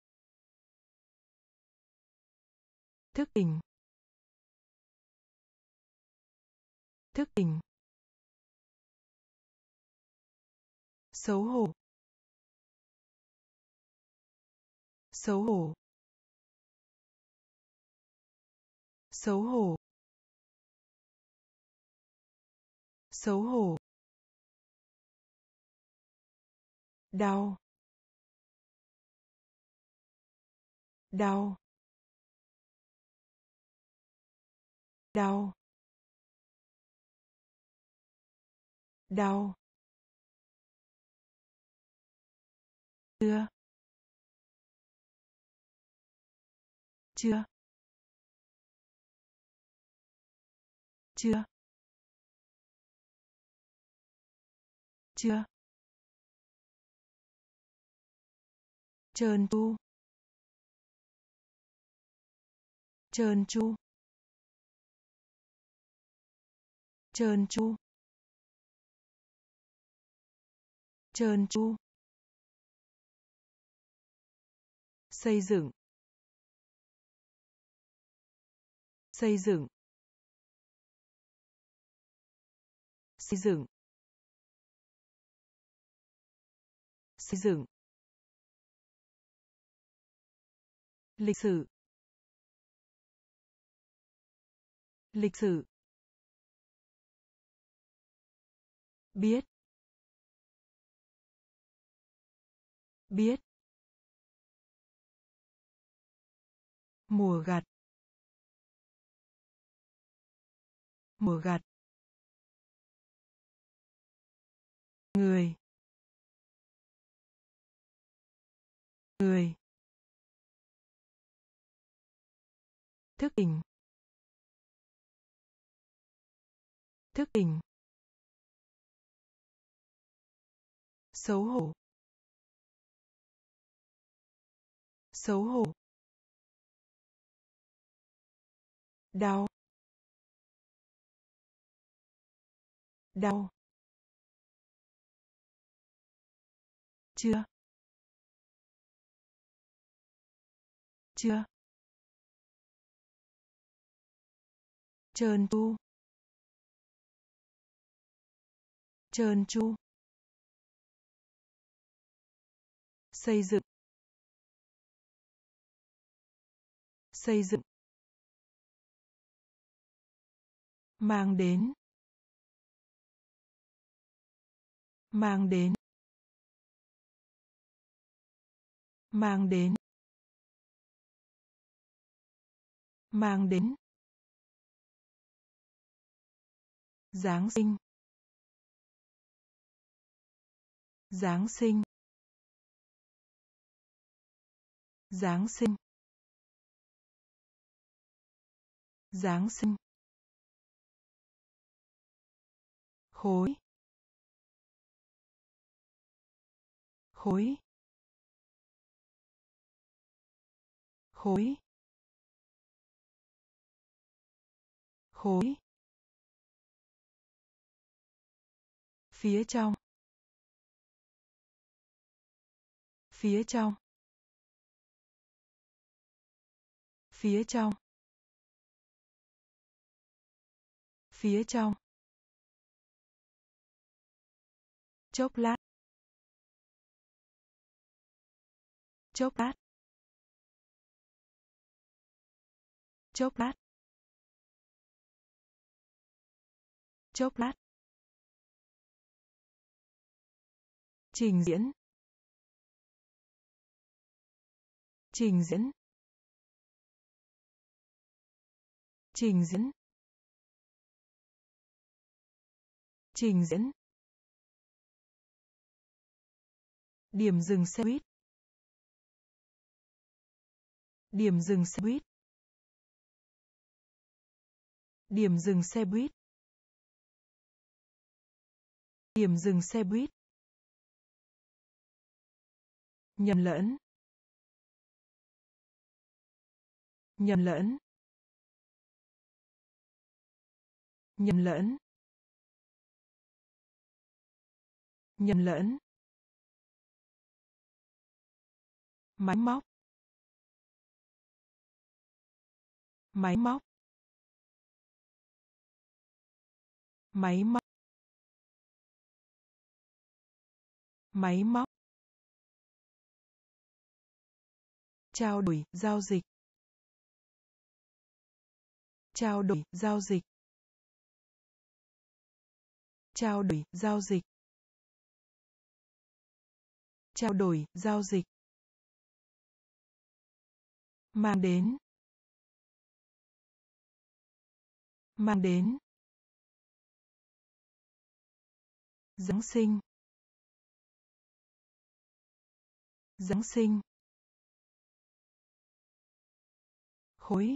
Thức tỉnh. Thức tỉnh. Xấu hổ. Xấu hổ. Xấu hổ. Xấu hổ. Đau. Đau. Đau. Đau. Chưa. Chưa. Chưa. Chưa. Trơn tru. Trơn tru. Trơn tru. Trơn tru. Xây dựng. Xây dựng. Xây dựng. Xây dựng. Lịch sử. Lịch sử. Biết. Biết. Mùa gặt. Mùa gặt. Người. Người. Thức tỉnh. Thức tỉnh. Xấu hổ. Xấu hổ. Đau. Đau. Chưa. Chưa. Trơn tru. Trơn tru. Xây dựng. Xây dựng. mang đến, mang đến, mang đến, mang đến, Giáng sinh, Giáng sinh, Giáng sinh, Giáng sinh, khối, khối, khối, khối, phía trong, phía trong, phía trong, phía trong, chốc lát, chốc lát, chốc lát, chốc lát, trình diễn, trình diễn, trình diễn, trình diễn, điểm dừng xe buýt, điểm dừng xe buýt, điểm dừng xe buýt, điểm dừng xe buýt, nhầm lẫn, nhầm lẫn, nhầm lẫn, nhầm lẫn, máy móc, máy móc, máy móc, máy móc, trao đổi, giao dịch, trao đổi, giao dịch, trao đổi, giao dịch, trao đổi, giao dịch, mang đến, mang đến, Giáng sinh, Giáng sinh, khối,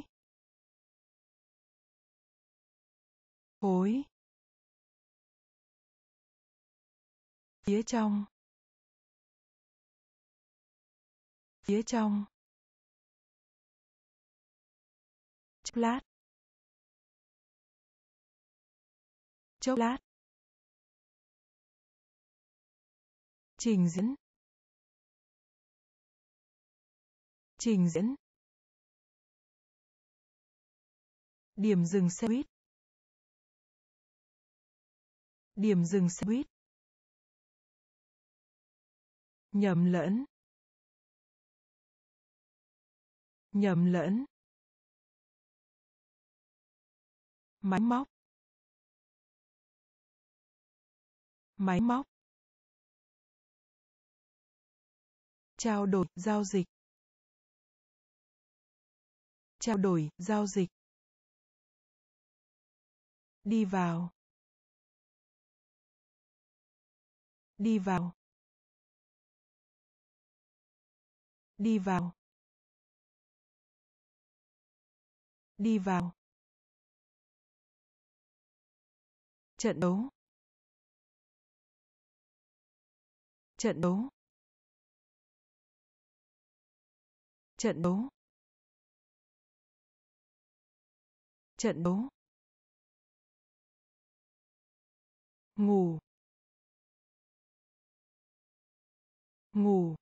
khối, phía trong, phía trong, chốc lát, chốc lát, trình diễn, trình diễn, điểm dừng xe buýt, điểm dừng xe buýt, nhầm lẫn, nhầm lẫn, máy móc, máy móc, trao đổi, giao dịch, trao đổi, giao dịch, đi vào, đi vào, đi vào, đi vào, trận đấu, trận đấu, trận đấu, trận đấu, ngủ, ngủ,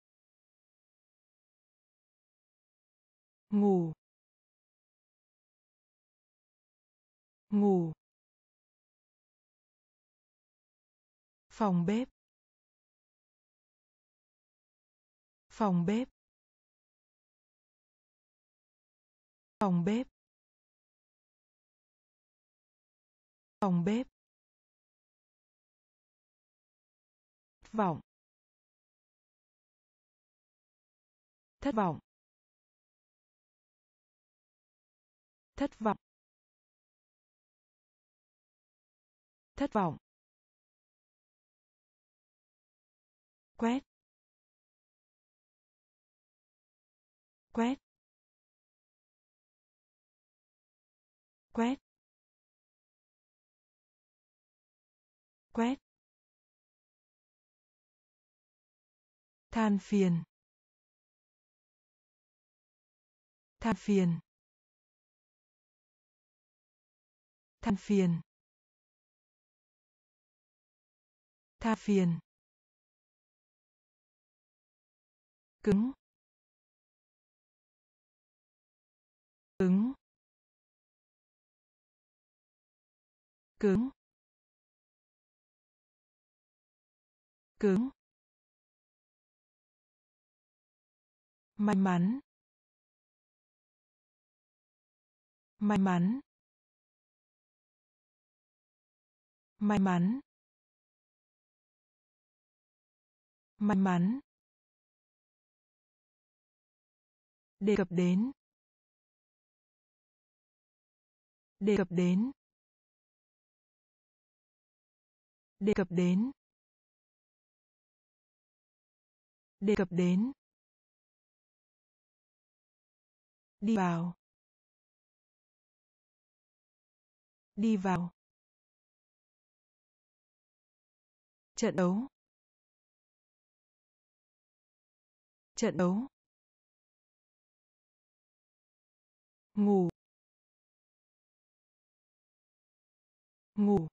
ngủ, ngủ, phòng bếp, phòng bếp, phòng bếp, Phòng bếp. Thất vọng. Thất vọng. Thất vọng. Thất vọng. Quét. Quét. Quét. Quét. Than phiền. Than phiền. Than phiền. Than phiền. Cứng. Cứng. Cứng. Cứng. May mắn. May mắn. May mắn. May mắn. Đề cập đến. Đề cập đến. Đề cập đến. Đề cập đến. Đi vào. Đi vào. Trận đấu. Trận đấu. Ngủ. Ngủ.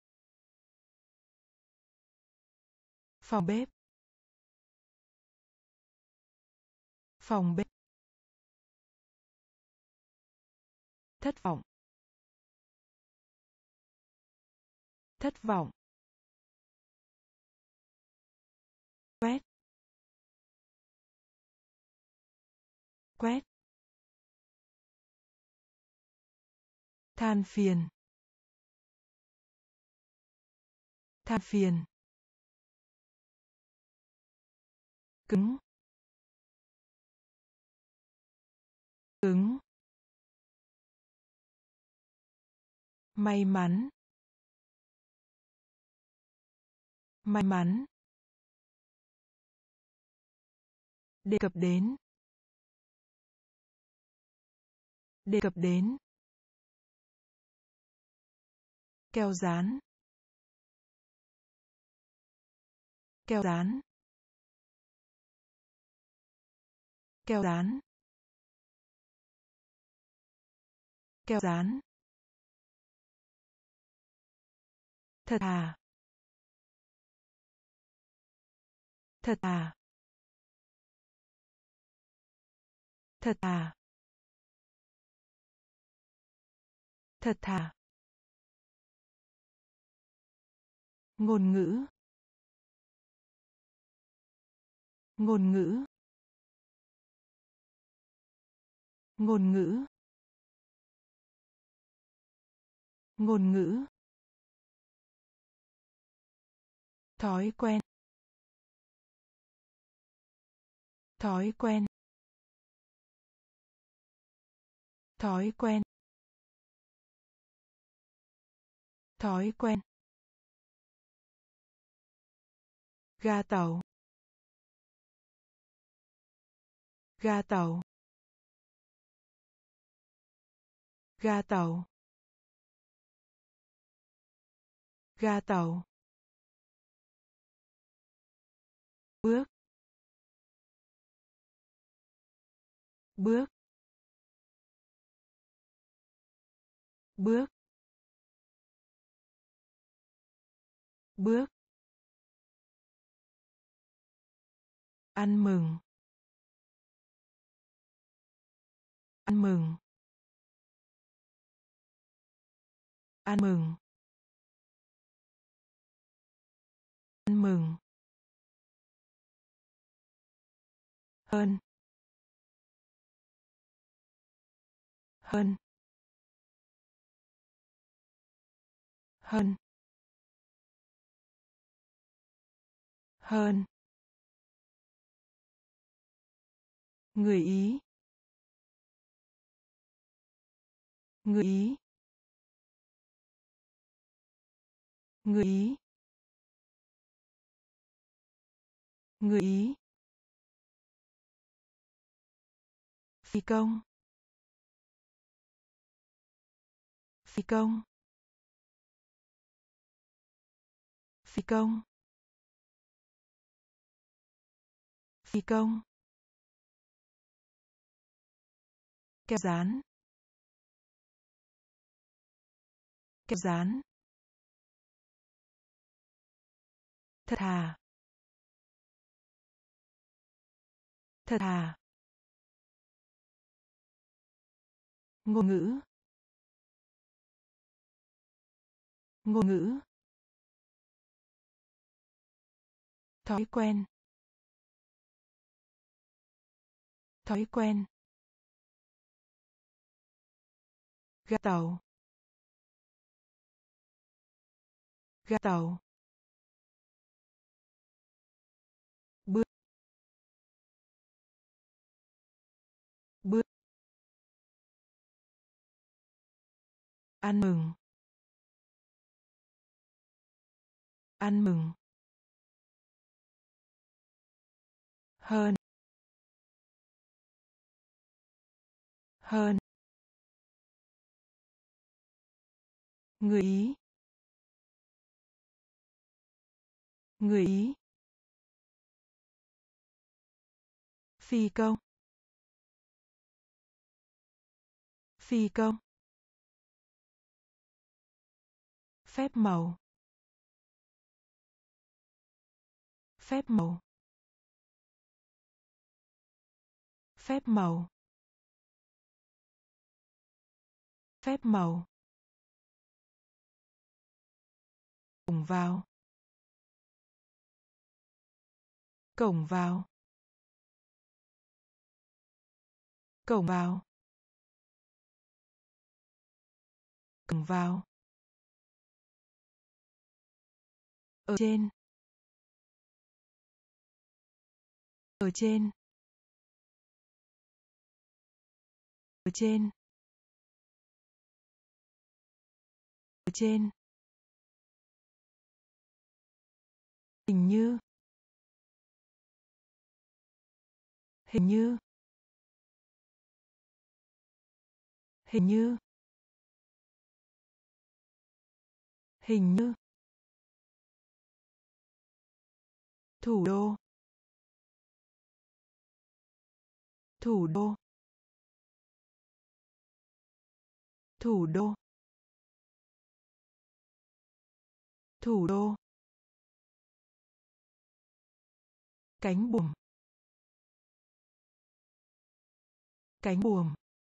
Phòng bếp. Phòng bếp. Thất vọng. Thất vọng. Quét. Quét. Than phiền. Than phiền. Cứng. Cứng. May mắn. May mắn. Đề cập đến. Đề cập đến. Keo dán. Keo dán. Keo dán. Keo dán. Thật thà. Thật thà. Thật thà. Thật thà. Ngôn ngữ. Ngôn ngữ. Ngôn ngữ. Ngôn ngữ. Thói quen. Thói quen. Thói quen. Thói quen. Ga tàu. Ga tàu. Ga tàu. Ga tàu. Bước. Bước. Bước. Bước. Ăn mừng. Ăn mừng. Ăn mừng. Ăn mừng. Hơn. Hơn. hơn, hơn, người Ý, người Ý, người Ý, người Ý, phi công, phi công, phi công, phi công, keo dán, keo dán, thật thà, thật thà, ngôn ngữ, ngôn ngữ, thói quen, thói quen, ga tàu, ga tàu, bước, bước, ăn mừng, ăn mừng, hơn, hơn, người Ý, người Ý, phi công, phi công, phép màu, phép màu, phép màu, phép màu, cổng vào, cổng vào, cổng vào, cổng vào, ở trên, ở trên, ở trên, ở trên, hình như, hình như, hình như, hình như, thủ đô, thủ đô, thủ đô, thủ đô, cánh buồm, cánh buồm,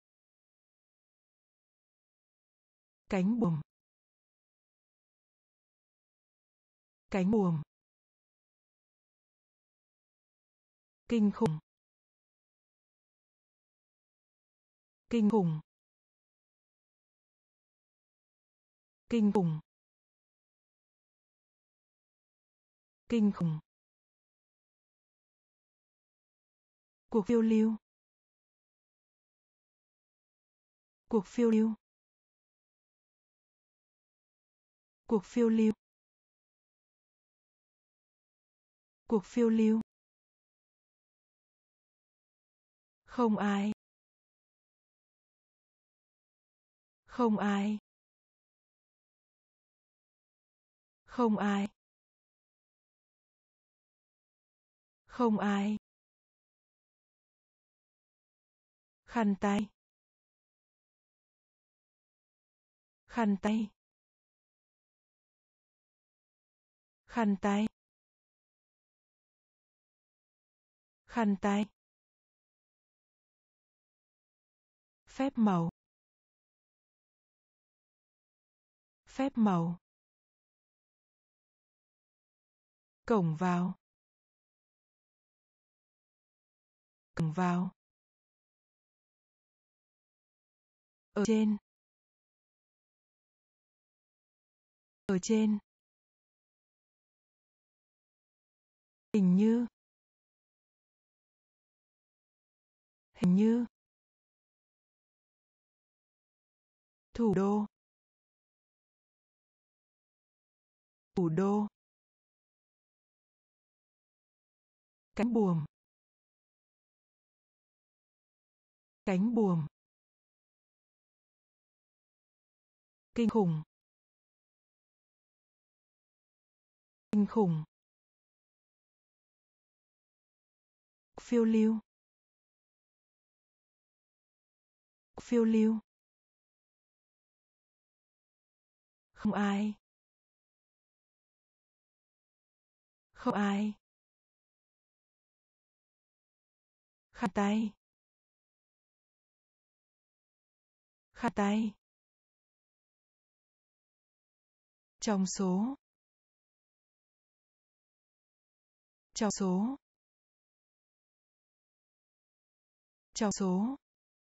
cánh buồm, cánh buồm, kinh khủng, kinh khủng, kinh khủng, kinh khủng, cuộc phiêu lưu, cuộc phiêu lưu, cuộc phiêu lưu, cuộc phiêu lưu, không ai, không ai, không ai, không ai, khăn tay, khăn tay, khăn tay, khăn tay, phép màu, phép màu, cổng vào, cổng vào, ở trên, Ở trên. Hình như. Hình như. Thủ đô. Thủ đô. Cánh buồm. Cánh buồm. Kinh khủng. Kinh khủng. Phiêu lưu. Phiêu lưu. Không ai. Không ai. Khăn tay. Khăn tay. Trong số. Trong số. Trong số.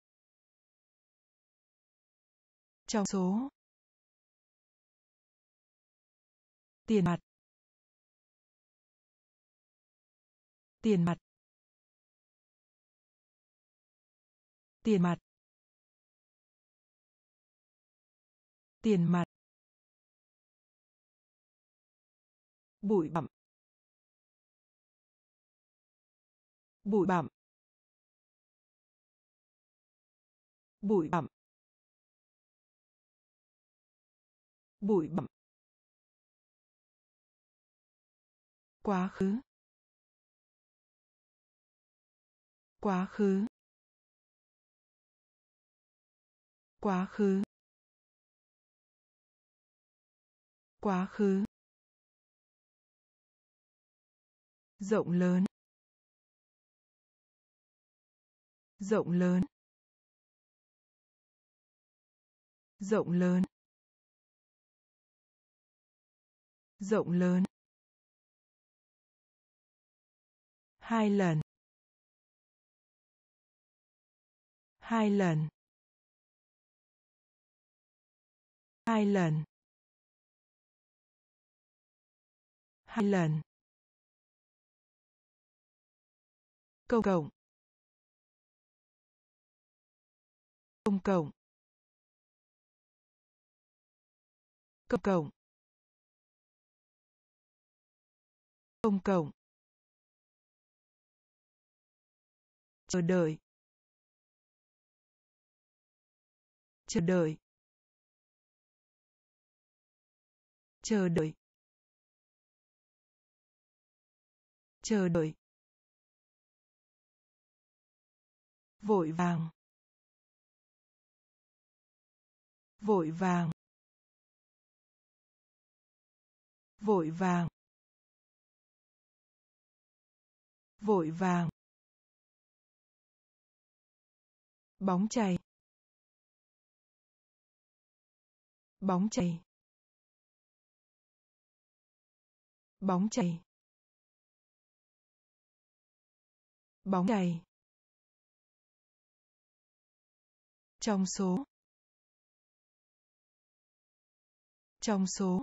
Trong số. Tiền mặt. Tiền mặt. Tiền mặt. Tiền mặt. Bụi bặm. Bụi bặm. Bụi bặm. Bụi bặm. Quá khứ. Quá khứ. Quá khứ. Quá khứ. Rộng lớn. Rộng lớn. Rộng lớn. Rộng lớn. Hai lần. Hai lần. Hai lần. Hai lần. Công cộng. Công cộng. Công cộng. Công cộng. Chờ đợi. Chờ đợi. Chờ đợi. Chờ đợi. Vội vàng. Vội vàng. Vội vàng. Vội vàng. Bóng chày. Bóng chày. Bóng chày. Bóng chày. Trong số. Trong số.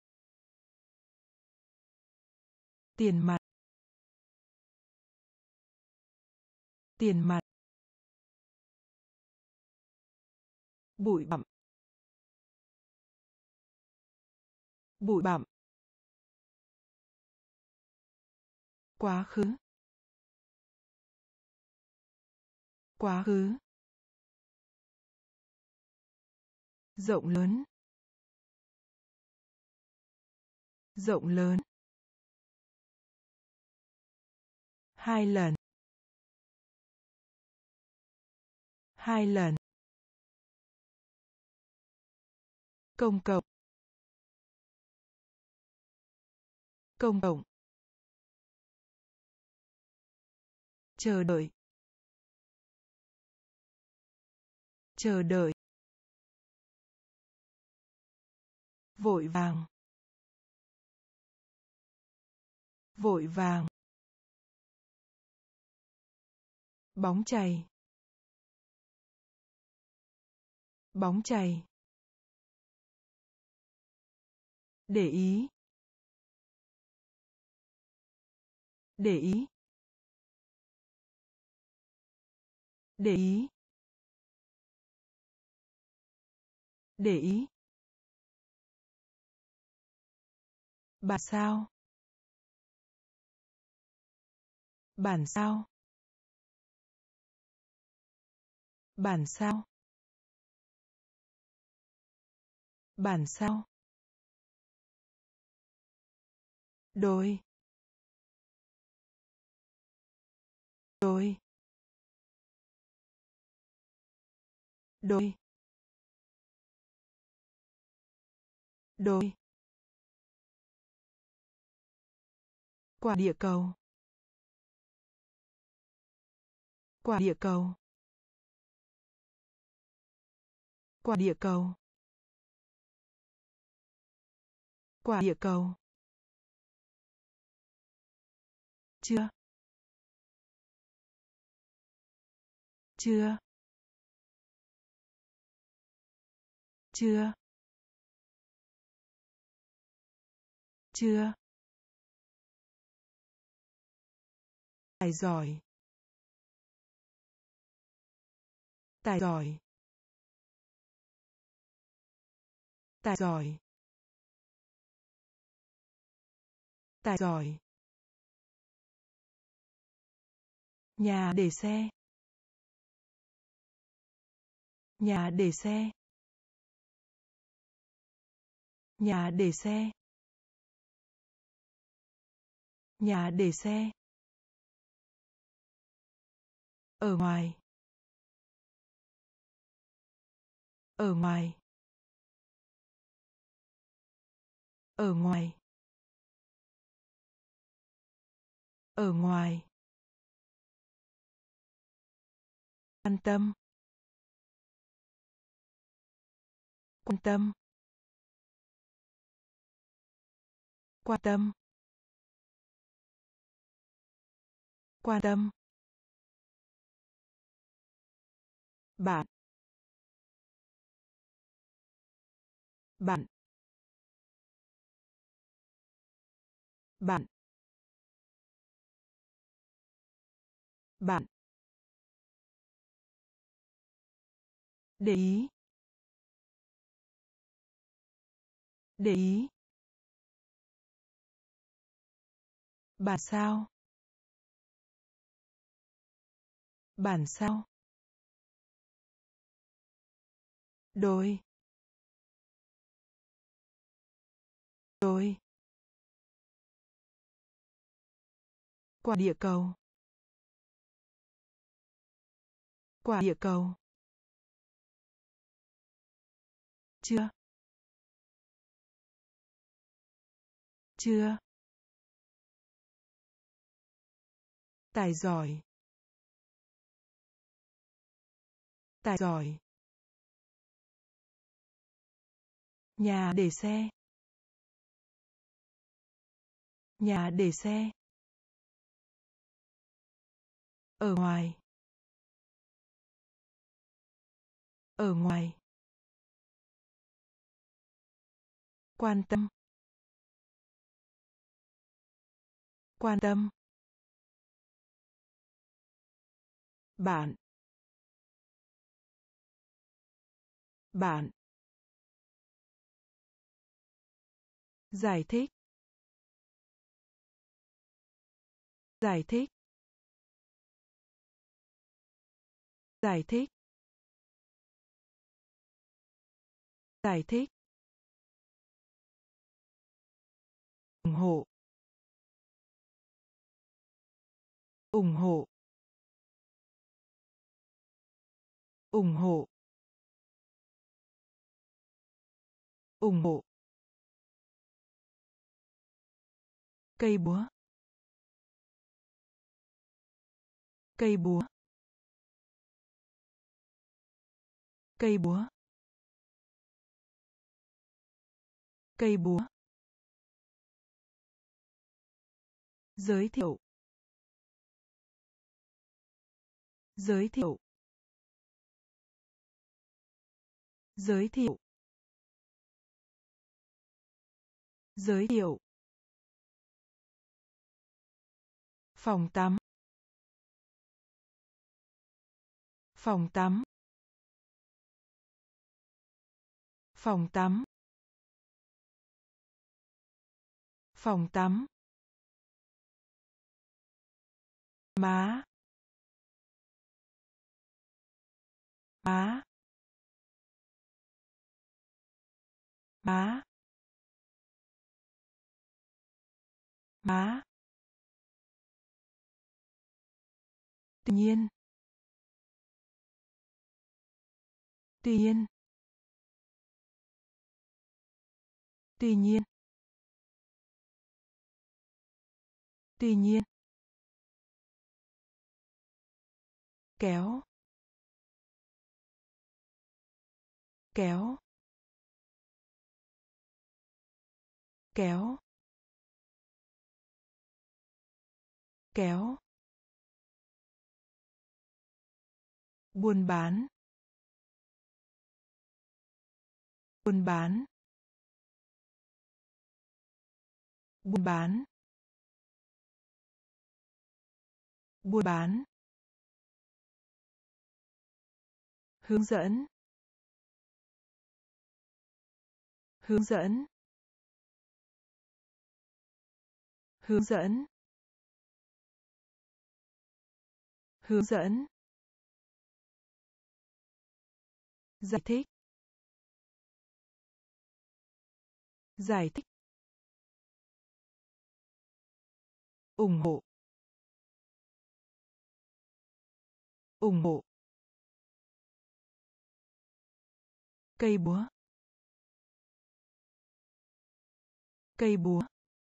Tiền mặt. Tiền mặt. Bụi bặm. Bụi bặm. Quá khứ. Quá khứ. Rộng lớn. Rộng lớn. Hai lần. Hai lần. Công cộng. Công cộng. Chờ đợi. Chờ đợi. Vội vàng. Vội vàng. Bóng chày. Bóng chày. để ý, để ý, để ý, để ý. Bản sao, bản sao, bản sao, bản sao. Đôi, đôi, đôi, đôi. Quả địa cầu, quả địa cầu, quả địa cầu, quả địa cầu. Chưa, chưa, chưa, chưa. Tài giỏi, tài giỏi, tài giỏi, tài giỏi. Nhà để xe, nhà để xe, nhà để xe, nhà để xe. Ở ngoài, ở ngoài, ở ngoài, ở ngoài. Quan tâm, quan tâm, quan tâm, quan tâm. Bạn, bạn, bạn, bạn. Để ý, để ý. Bản sao, bản sao. Đôi, đôi. Quả địa cầu, quả địa cầu. Chưa, chưa. Tài giỏi, tài giỏi. Nhà để xe, nhà để xe. Ở ngoài, ở ngoài. Quan tâm, quan tâm. Bạn, bạn. Giải thích, giải thích, giải thích, giải thích. Ủng hộ, ủng hộ, ủng hộ, ủng hộ. Cây búa, cây búa, cây búa, cây búa. Giới thiệu, giới thiệu, giới thiệu. Giới thiệu. Phòng tắm. Phòng tắm. Phòng tắm. Phòng tắm. Má. Má. Má. Má. Tuy nhiên. Tuy nhiên. Tuy nhiên. Tuy nhiên. Kéo. Kéo. Kéo. Kéo. Buôn bán. Buôn bán. Buôn bán. Buôn bán. Hướng dẫn. Hướng dẫn. Hướng dẫn. Hướng dẫn. Giải thích. Giải thích. Ủng hộ. Ủng hộ. Cây búa. Cây búa.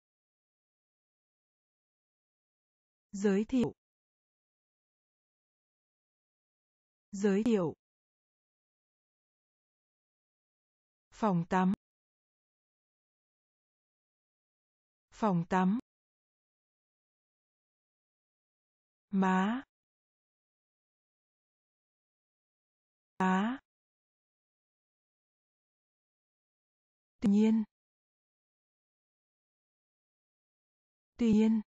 Giới thiệu. Giới thiệu. Phòng tắm. Phòng tắm. Má. Má. Tuy nhiên. Tuy nhiên.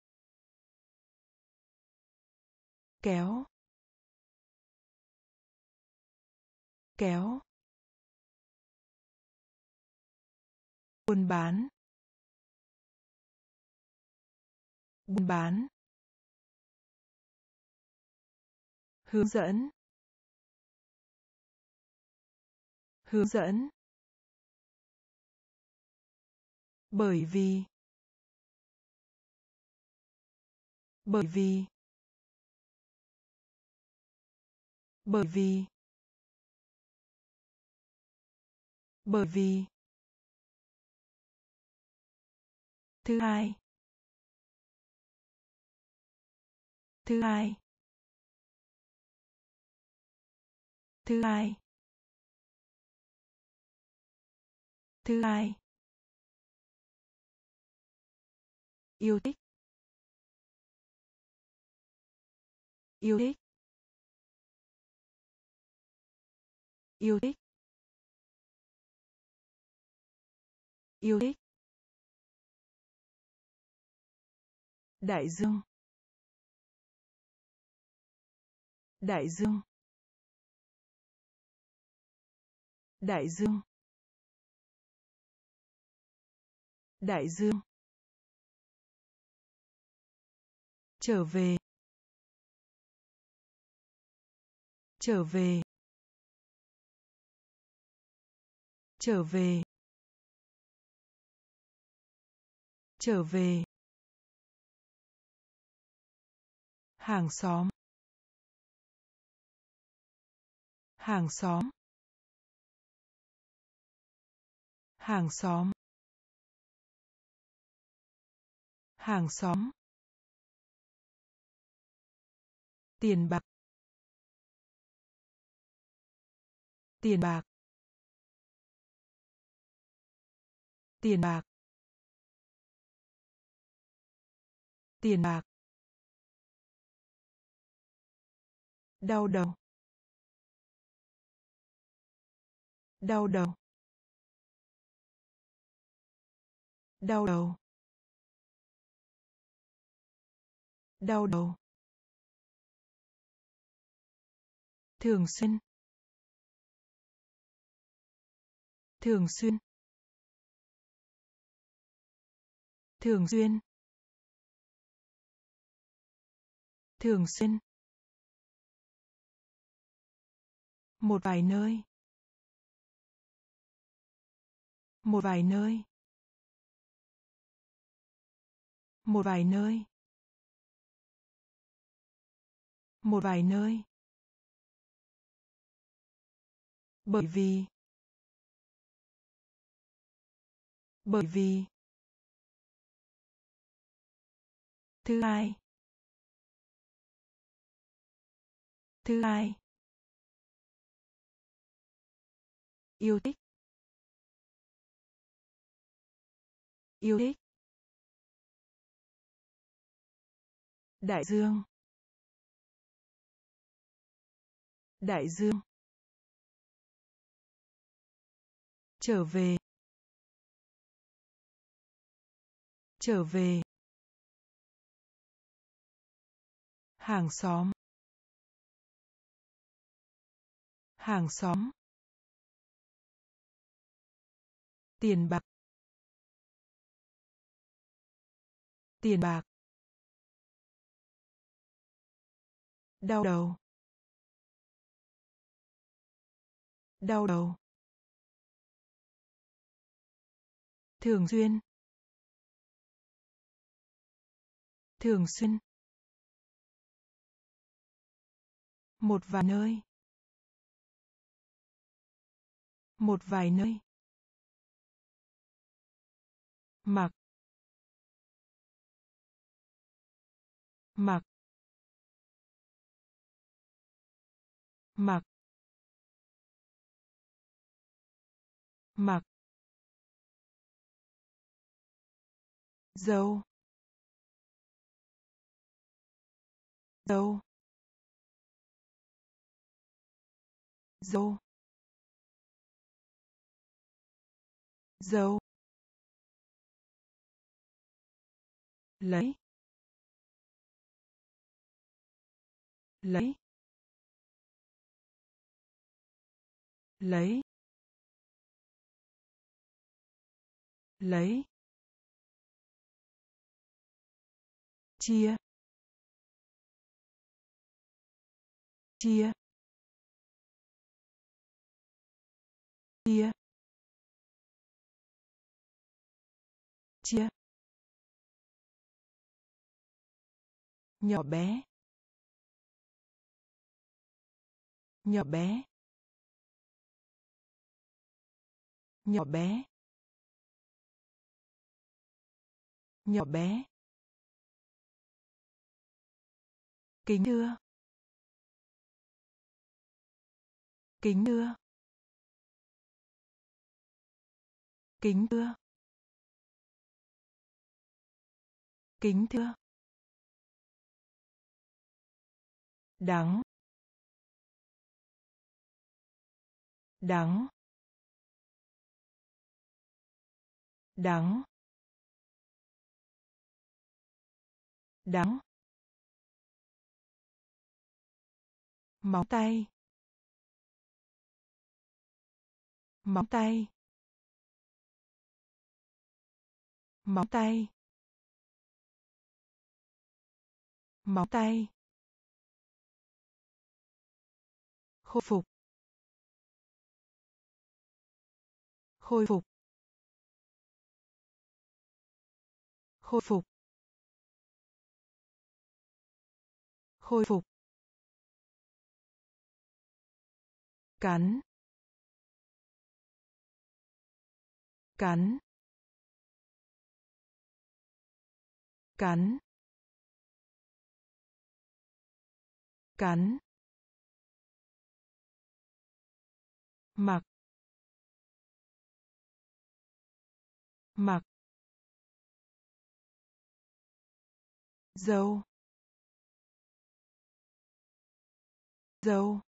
Kéo. Kéo. Buôn bán. Buôn bán. Hướng dẫn. Hướng dẫn. Bởi vì. Bởi vì. Bởi vì. Bởi vì. Thứ hai. Thứ hai. Thứ hai. Thứ hai. Yêu thích. Yêu thích. Yêu thích. Yêu thích. Đại dương. Đại dương. Đại dương. Đại dương. Trở về. Trở về. Trở về. Trở về. Hàng xóm. Hàng xóm. Hàng xóm. Hàng xóm. Tiền bạc. Tiền bạc. Tiền bạc. Tiền bạc. Đau đầu. Đau đầu. đau đầu, đau đầu, thường xuyên, thường xuyên, thường xuyên, thường xuyên, một vài nơi, một vài nơi, một vài nơi, một vài nơi, bởi vì, bởi vì, thứ hai, thứ hai, yêu thích, yêu thích, đại dương, đại dương, trở về, trở về, hàng xóm, hàng xóm, tiền bạc, tiền bạc, đau đầu, đau đầu, thường xuyên, thường xuyên, một vài nơi, một vài nơi, mặc, mặc, mặc, mặc, dâu, dâu, dâu, dâu, lấy, lấy, lấy, lấy, chia, chia, chia, chia, nhỏ bé, nhỏ bé, nhỏ bé, nhỏ bé, kính thưa, kính thưa, kính thưa, kính thưa, đắng, đắng, đắng, đắng, móng tay, móng tay, móng tay, móng tay, khôi phục, khôi phục, khôi phục, khôi phục, cắn, cắn, cắn, cắn, mặc, mặc, dâu, dâu,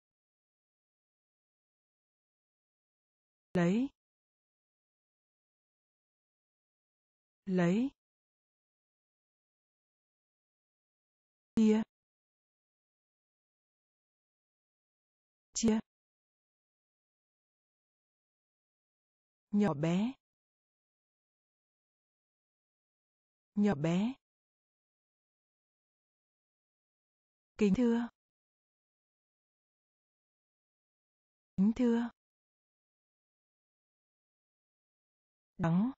lấy, lấy, chia, chia, nhỏ bé, nhỏ bé, kính thưa, kính thưa, đắng,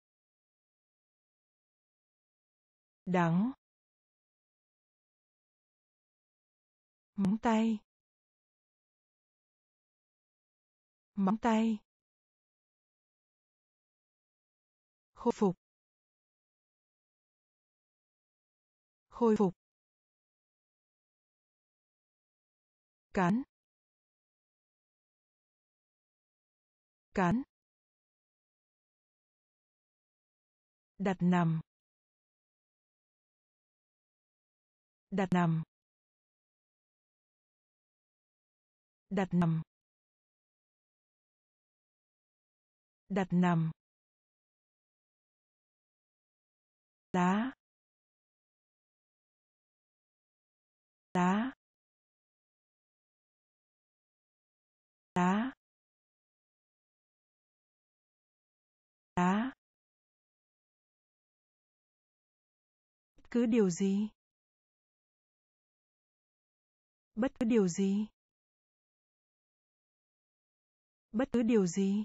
đắng, móng tay, móng tay, khôi phục, khôi phục, cán, cán, đặt nằm, đặt nằm, đặt nằm, đặt nằm, lá, lá, lá, lá, bất cứ điều gì, bất cứ điều gì, bất cứ điều gì,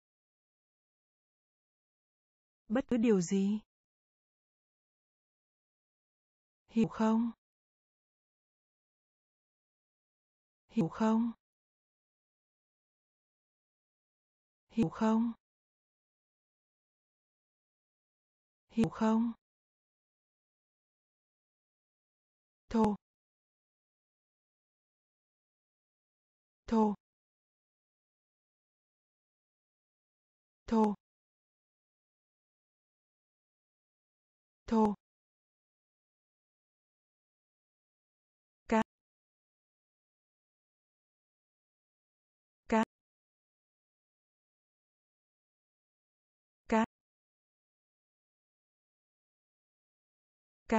bất cứ điều gì, hiểu không, hiểu không, hiểu không, hiểu không, thô, thô, thô, thô, cá, cá, cá, cá,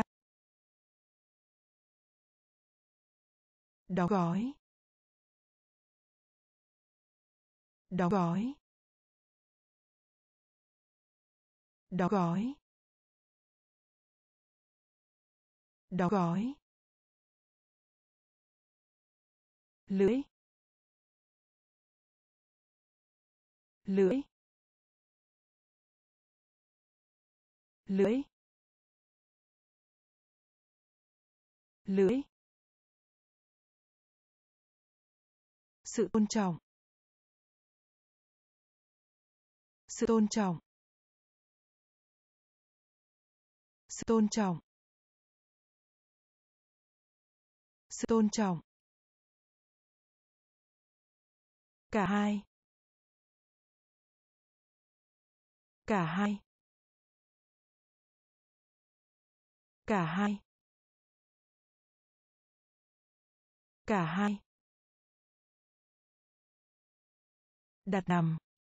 đóng gói, đóng gói, đóng gói, đóng gói, lưỡi, lưỡi, lưỡi, lưỡi, sự tôn trọng, sự tôn trọng, sự tôn trọng, sự tôn trọng, cả hai, cả hai, cả hai, cả hai, đặt nằm,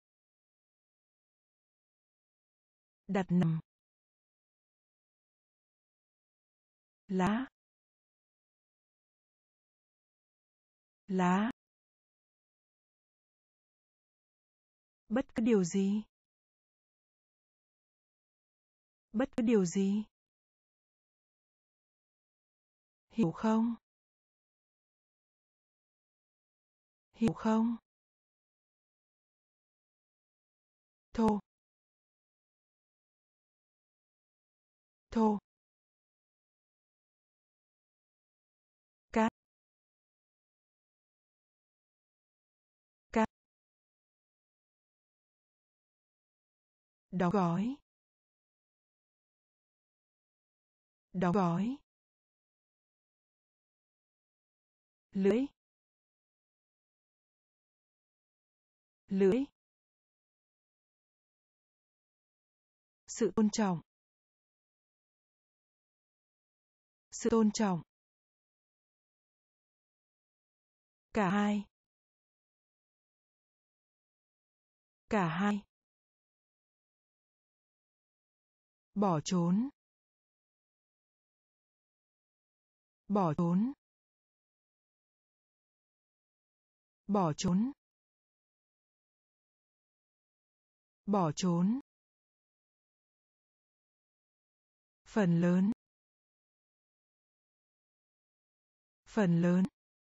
đặt nằm, lá, lá, bất cứ điều gì, bất cứ điều gì, hiểu không, hiểu không, thô, thô, cá, cá, đóng gói, đóng gói, lưỡi, lưỡi, sự tôn trọng, sự tôn trọng, cả hai, cả hai, Bỏ trốn. Bỏ trốn. Bỏ trốn. Bỏ trốn. Phần lớn. Phần lớn.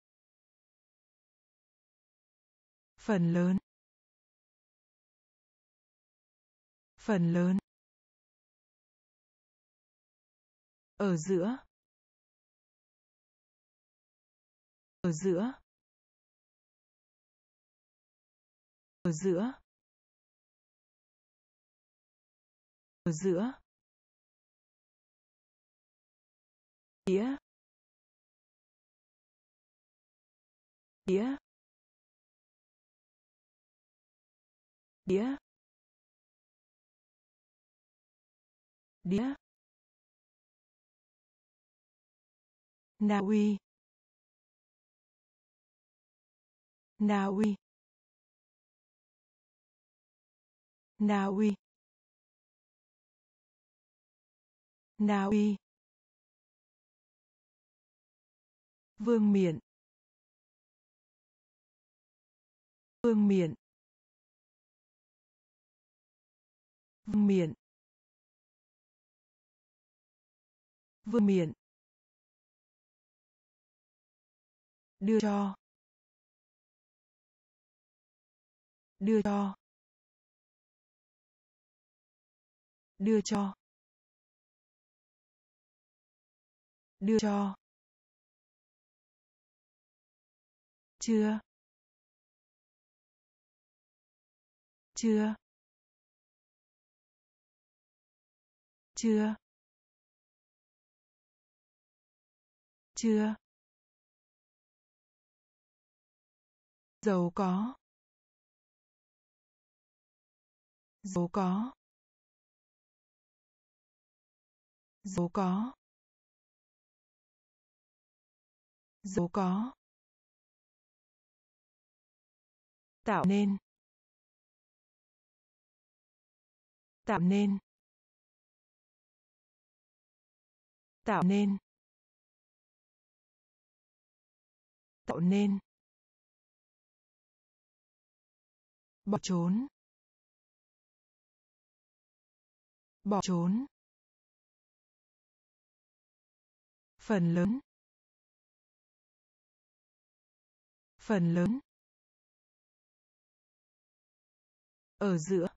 Phần lớn. Phần lớn. Ở giữa. Ở giữa. Ở giữa. Ở giữa. Đĩa. Đĩa. Đĩa. Đĩa. Na Uy. Na Uy. Na Uy. Na Uy. Vương miện. Vương miện. Vương miện. Vương miện. Đưa cho. Đưa cho. Đưa cho. Đưa cho. Chưa. Chưa. Chưa. Chưa. Giàu có. Giàu có. Giàu có. Giàu có. Tạo nên. Tạo nên. Tạo nên. Tạo nên. Bỏ trốn. Bỏ trốn. Phần lớn. Phần lớn. Ở giữa.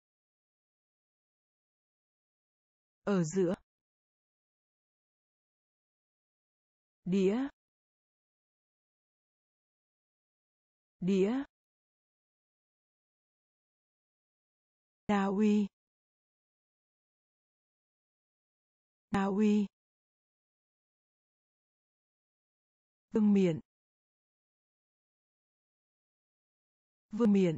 Ở giữa. Đĩa. Đĩa. Na Uy. Na Uy. Vương miện. Vương miện.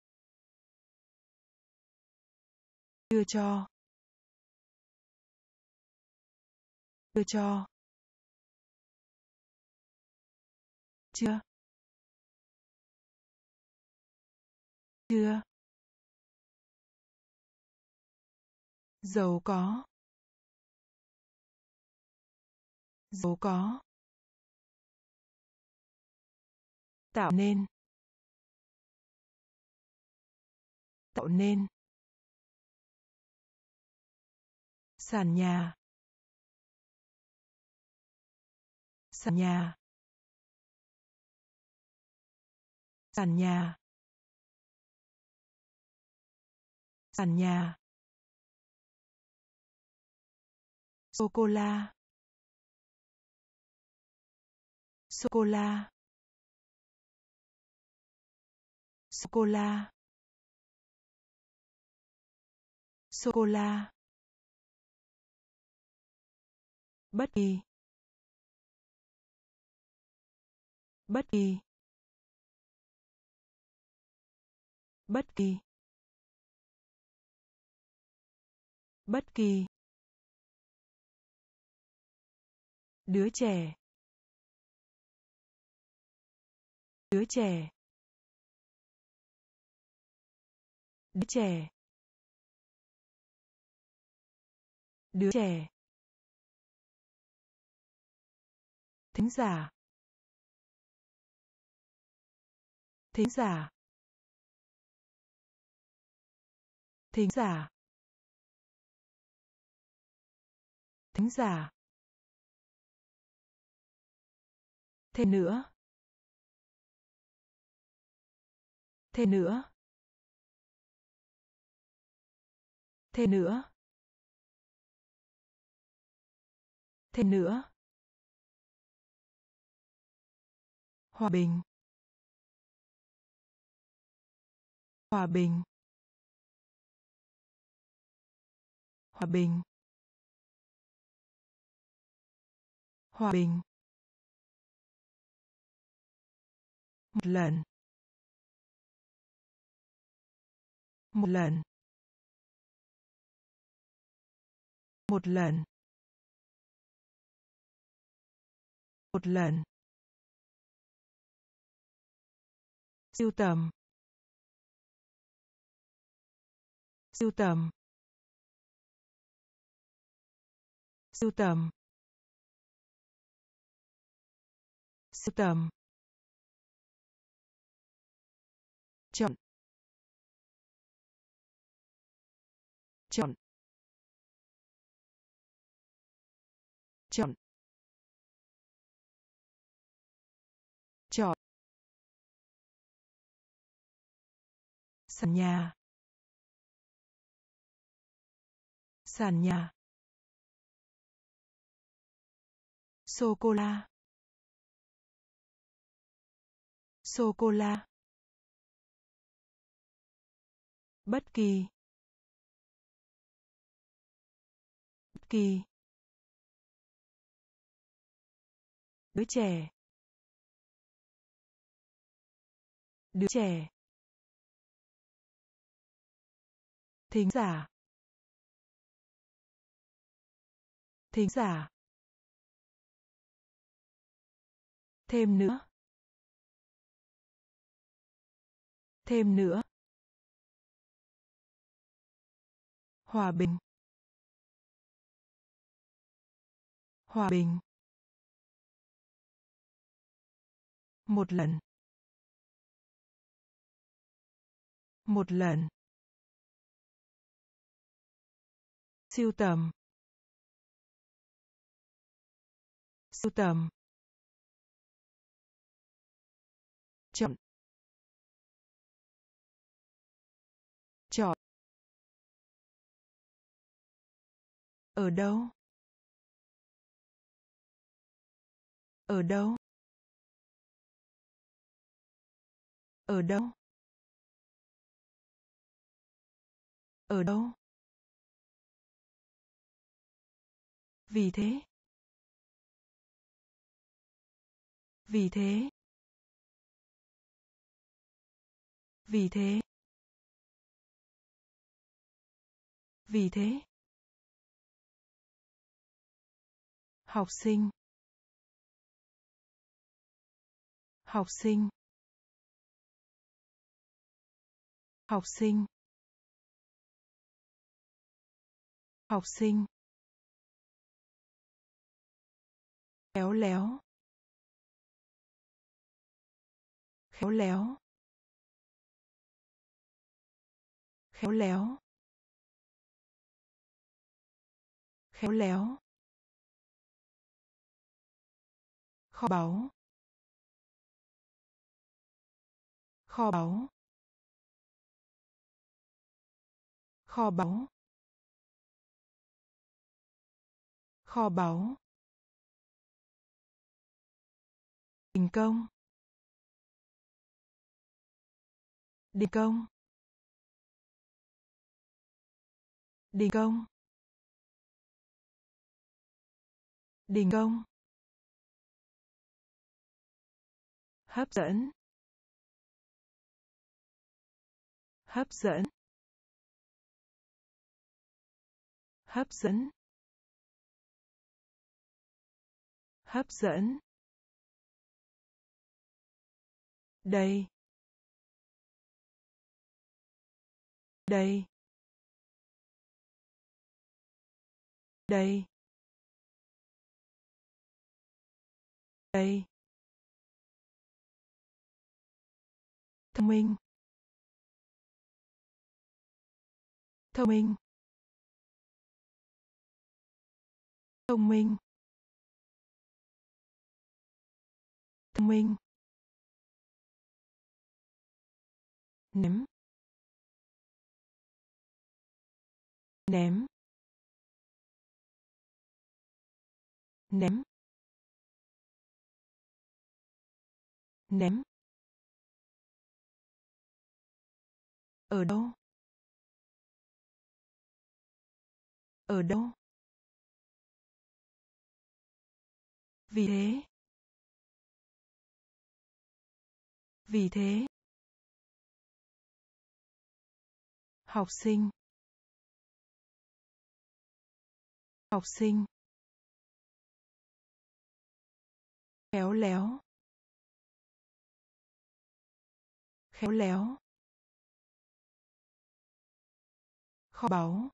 Đưa cho. Đưa cho. Chưa. Chưa. Giàu có. Giàu có. Tạo nên. Tạo nên. Sàn nhà. Sàn nhà. Sàn nhà. Sàn nhà. Sô cô la. Sô cô la. Sô cô la. Sô cô la. Bất kỳ. Bất kỳ. Bất kỳ. Bất kỳ. Đứa trẻ. Đứa trẻ. Đứa trẻ. Đứa trẻ. Thính giả. Thính giả. Thính giả. Thính giả. Thêm nữa. Thêm nữa. Thêm nữa. Thêm nữa. Hòa bình. Hòa bình. Hòa bình. Hòa bình. Một lần. Một lần. Một lần. Một lần. Sưu tầm. Sưu tầm. Sưu tầm. Sưu tầm. Chọn. Chọn. Chọn. Chọn. Sàn nhà. Sàn nhà. Sô cô la. Sô cô la. Bất kỳ. Bất kỳ. Đứa trẻ. Đứa trẻ. Thính giả. Thính giả. Thêm nữa. Thêm nữa. Hòa bình. Hòa bình. Một lần. Một lần. Sưu tầm. Sưu tầm. Chọn. Chọn. Ở đâu? Ở đâu? Ở đâu? Ở đâu? Vì thế. Vì thế. Vì thế. Vì thế. Học sinh. Học sinh. Học sinh. Học sinh. Khéo léo. Khéo léo. Khéo léo. Khéo léo. Kho báu. Kho báu. Kho báu. Kho báu. Đình công. Đình công. Đình công. Đình công. Hấp dẫn. Hấp dẫn. Hấp dẫn. Hấp dẫn. Đây. Đây. đây, đây, thông minh, thông minh, thông minh, thông minh, ném, ném, ném, ném, ở đâu, ở đâu, vì thế, vì thế, học sinh, học sinh, khéo léo, khéo léo, kho báu,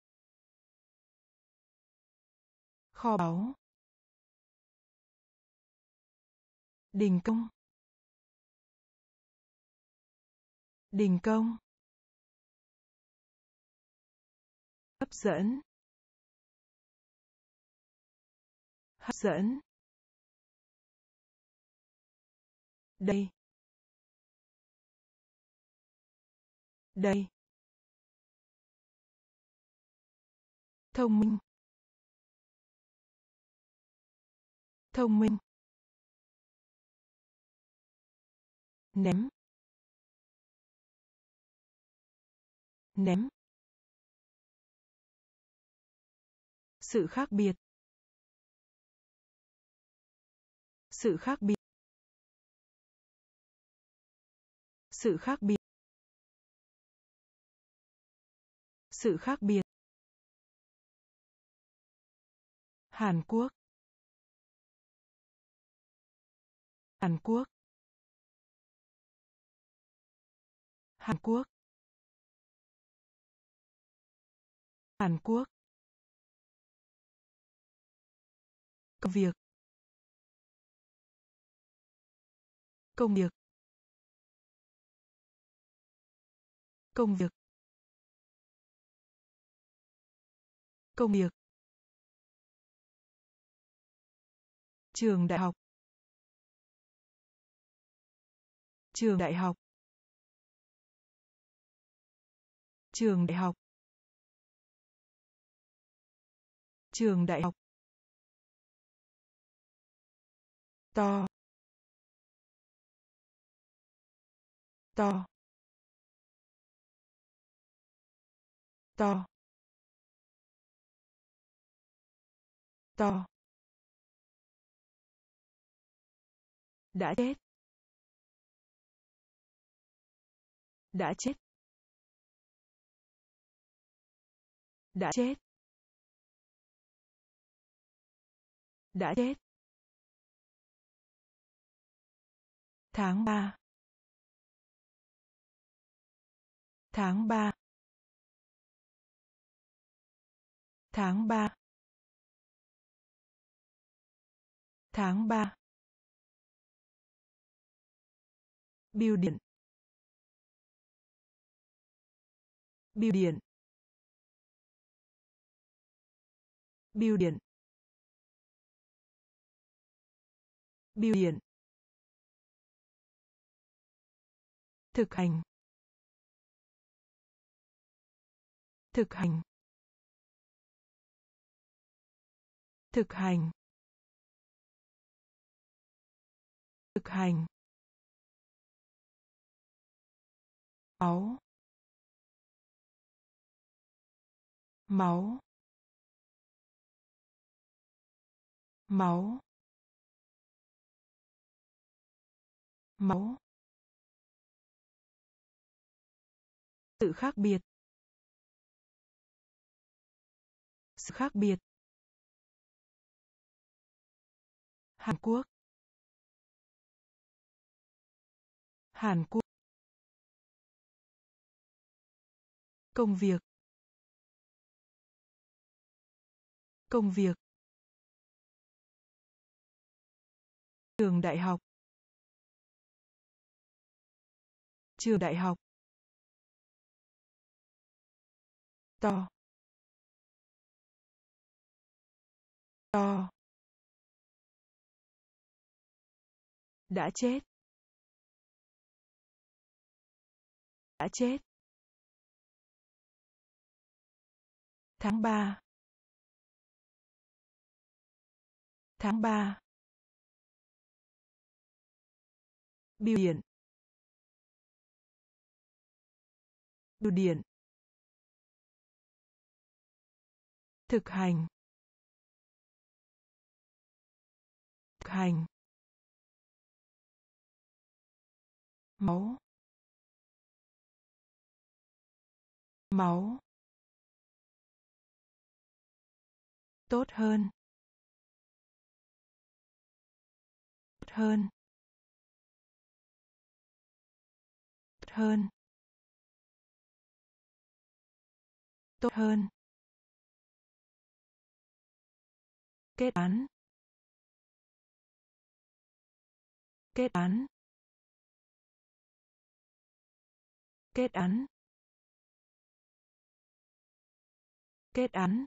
kho báu, đình công, đình công, hấp dẫn, hấp dẫn, đây, đây, thông minh, thông minh, ném, ném, sự khác biệt, sự khác biệt, sự khác biệt, sự khác biệt, Hàn Quốc, Hàn Quốc, Hàn Quốc, Hàn Quốc, công việc, công việc, công việc, công việc, trường đại học, trường đại học, trường đại học, trường đại học, to, to, to, to, đã chết, đã chết, đã chết, đã chết, tháng 3, tháng 3, tháng 3, tháng 3, bưu điện, bưu điện, bưu điện, bưu điện, thực hành, thực hành, thực hành, thực hành, máu, máu, máu, máu, sự khác biệt, sự khác biệt, Hàn Quốc, Hàn Quốc, công việc, Công việc. Trường đại học. Trường đại học. To. To. Đã chết. Đã chết. Tháng 3. Tháng 3. Bưu điện. Bưu điện. Thực hành. Thực hành. Máu. Máu. Tốt hơn. Tốt hơn. Tốt hơn. Tốt hơn. Kết án. Kết án. Kết án. Kết án.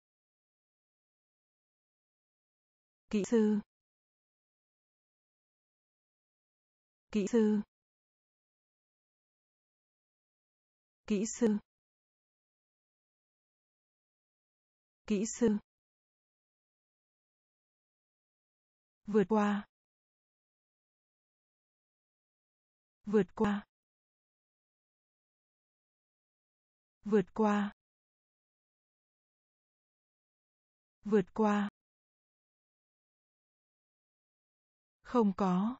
Kỹ sư. Kỹ sư. Kỹ sư. Kỹ sư. Vượt qua. Vượt qua. Vượt qua. Vượt qua. Không có.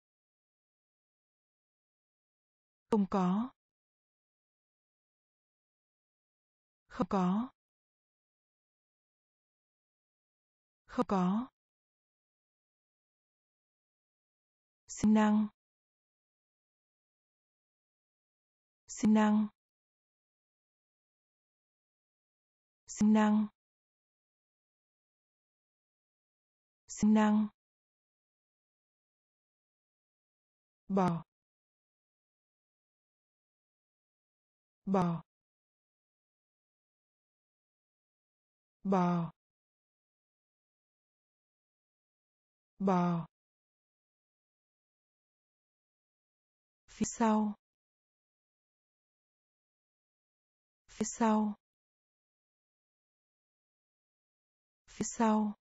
Không có. Không có. Không có. Sinh năng. Sinh năng. Sinh năng. Sinh năng. Bò. Bò. Bò. Bò. Phía sau. Phía sau. Phía sau.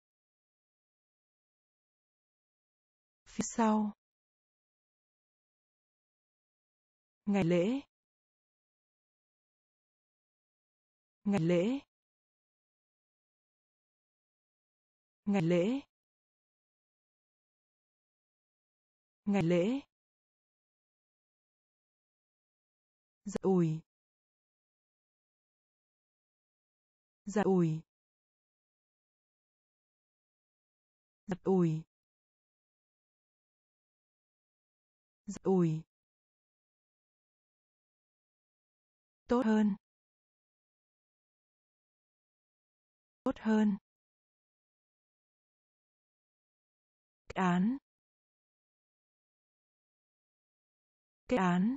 Phía sau. Ngày lễ. Ngày lễ. Ngày lễ. Ngày lễ. Giật ủi. Giật ủi. Giật ủi. Giật ủi. Tốt hơn. Tốt hơn. Kết án. Kết án.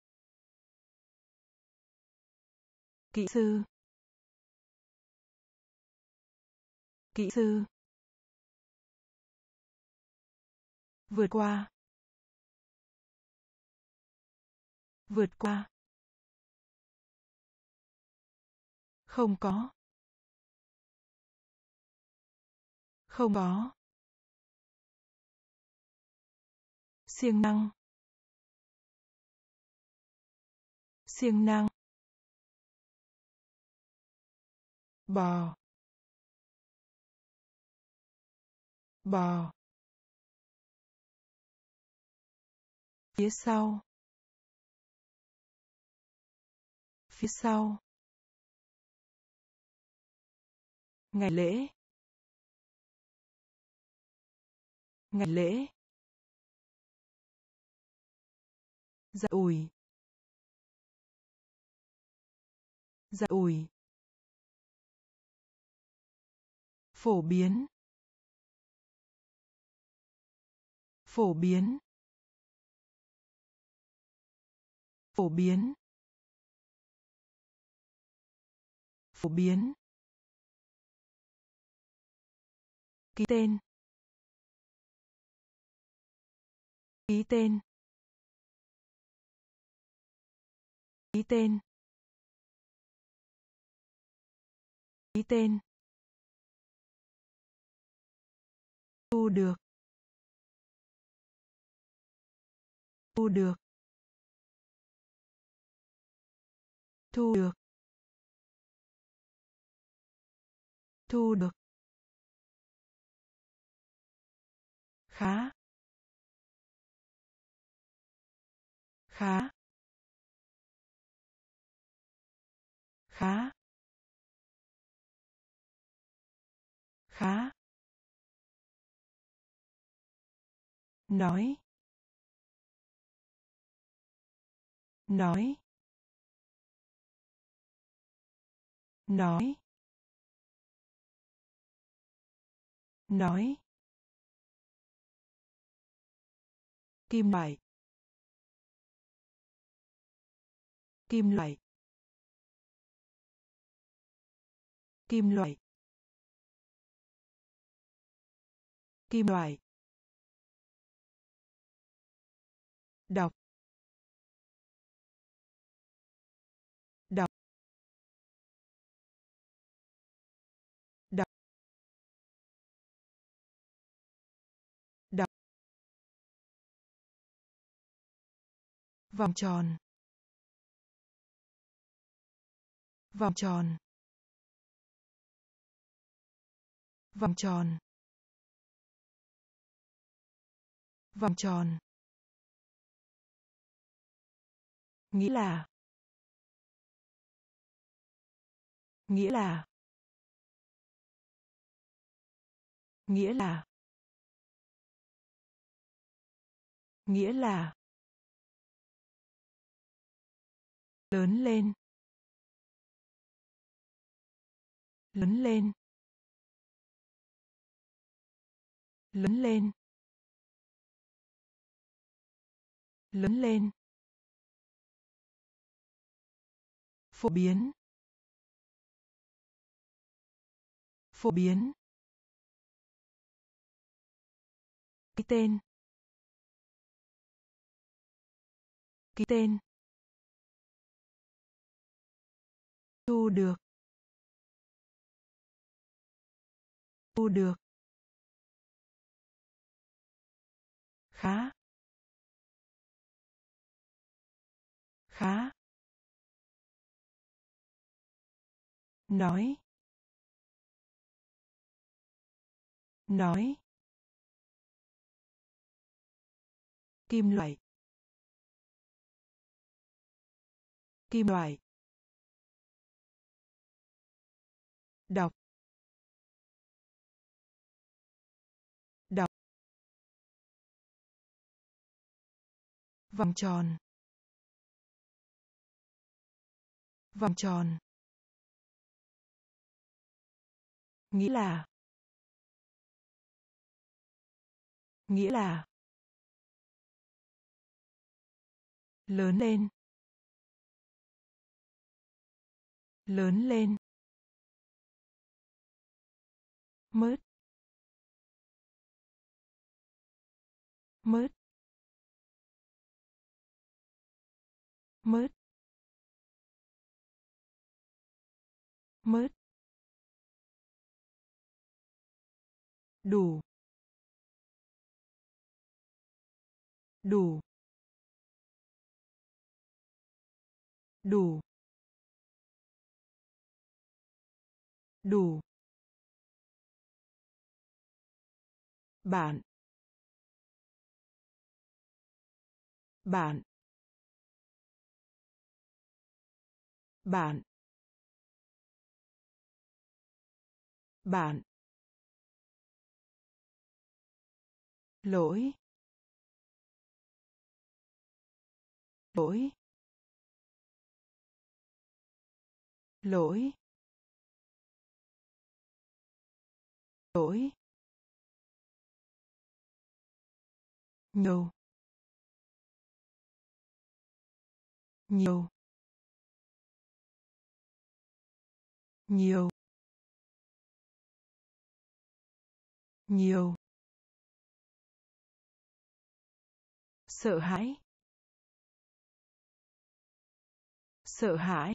Kỹ sư. Kỹ sư. Vượt qua. Vượt qua. Không có. Không có. Siêng năng. Siêng năng. Bò. Bò. Phía sau. Phía sau. Ngày lễ. Ngày lễ. Giật ủi. Giật ủi. phổ biến, phổ biến, phổ biến, phổ biến, ký tên, ký tên, ký tên, ký tên, thu được, thu được, thu được, thu được, khá, khá, khá, khá, nói, nói, nói, nói, kim loại, kim loại, kim loại, kim loại, đọc, đọc, đọc, đọc, vòng tròn, vòng tròn, vòng tròn, vòng tròn, nghĩa là, nghĩa là, nghĩa là, nghĩa là, lớn lên, lớn lên, lớn lên, lớn lên, phổ biến, phổ biến, ký tên, ký tên, thu được, thu được, khá, khá, nói, nói, kim loại, kim loại, đọc, đọc, vòng tròn, vòng tròn, nghĩa là, nghĩa là, lớn lên, lớn lên, mớt, mớt, mớt, mớt, đủ, đủ, đủ, đủ, bạn, bạn, bạn, bạn, lỗi, lỗi, lỗi, lỗi, nhiều, nhiều, nhiều, nhiều, sợ hãi, sợ hãi,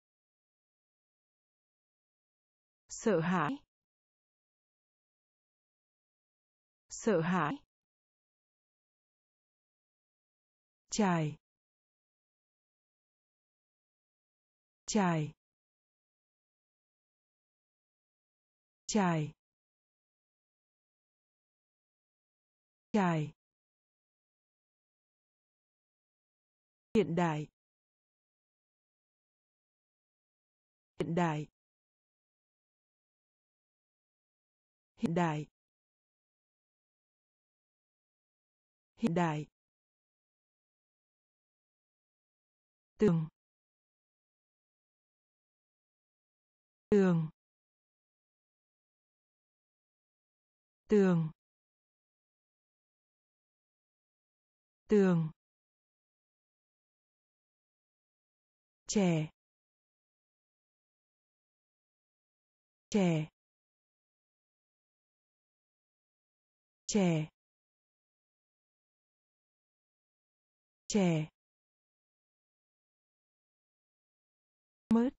sợ hãi, sợ hãi, trải, trải, trải, trải, hiện đại, hiện đại, hiện đại, hiện đại, tường, tường, tường, tường, trẻ, trẻ, trẻ, trẻ, mớt,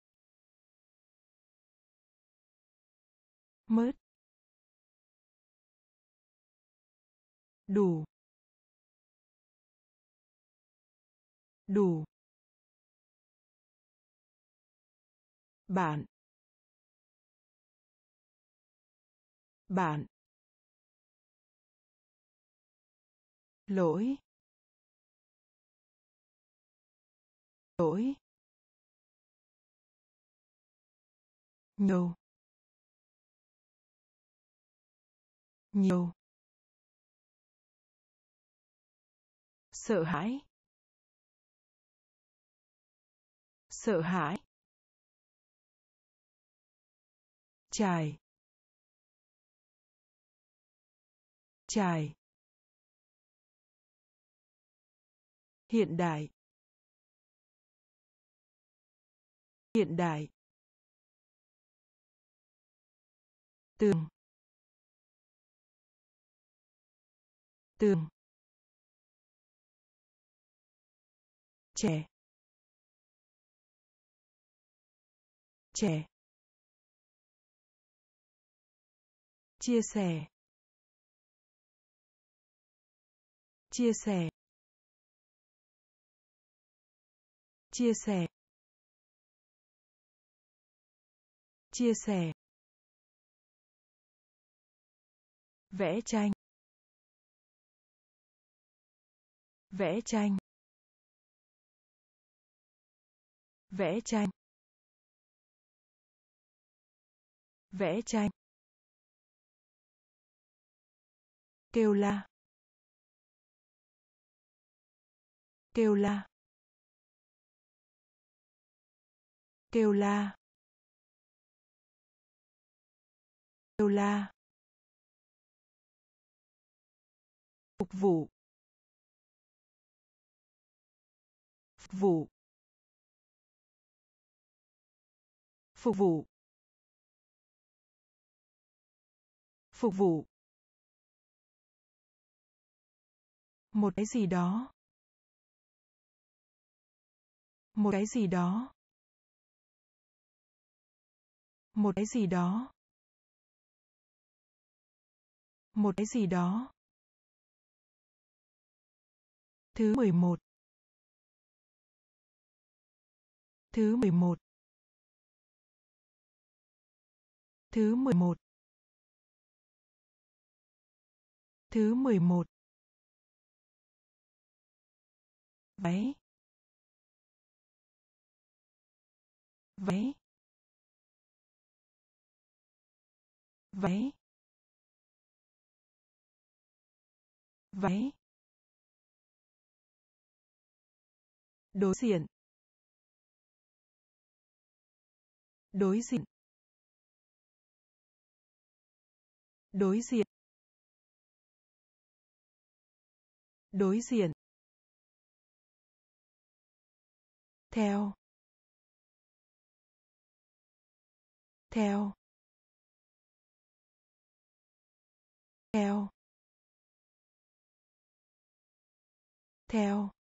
mớt, đủ, đủ, bạn, bạn, lỗi, lỗi, nhiều, nhiều, sợ hãi, sợ hãi, trải, trải, hiện đại, hiện đại, tường, tường, trẻ, trẻ, chia sẻ, chia sẻ, chia sẻ, chia sẻ, vẽ tranh, vẽ tranh, vẽ tranh, vẽ tranh, kêu la, kêu la, kêu la, kêu la, phục vụ, phục vụ, phục vụ, phục vụ, một cái gì đó, một cái gì đó, một cái gì đó, một cái gì đó, thứ 11, thứ 11, thứ 11, thứ 11, váy, váy, váy, váy, đối diện, đối diện, Đối diện. Đối diện. Theo. Theo. Theo. Theo.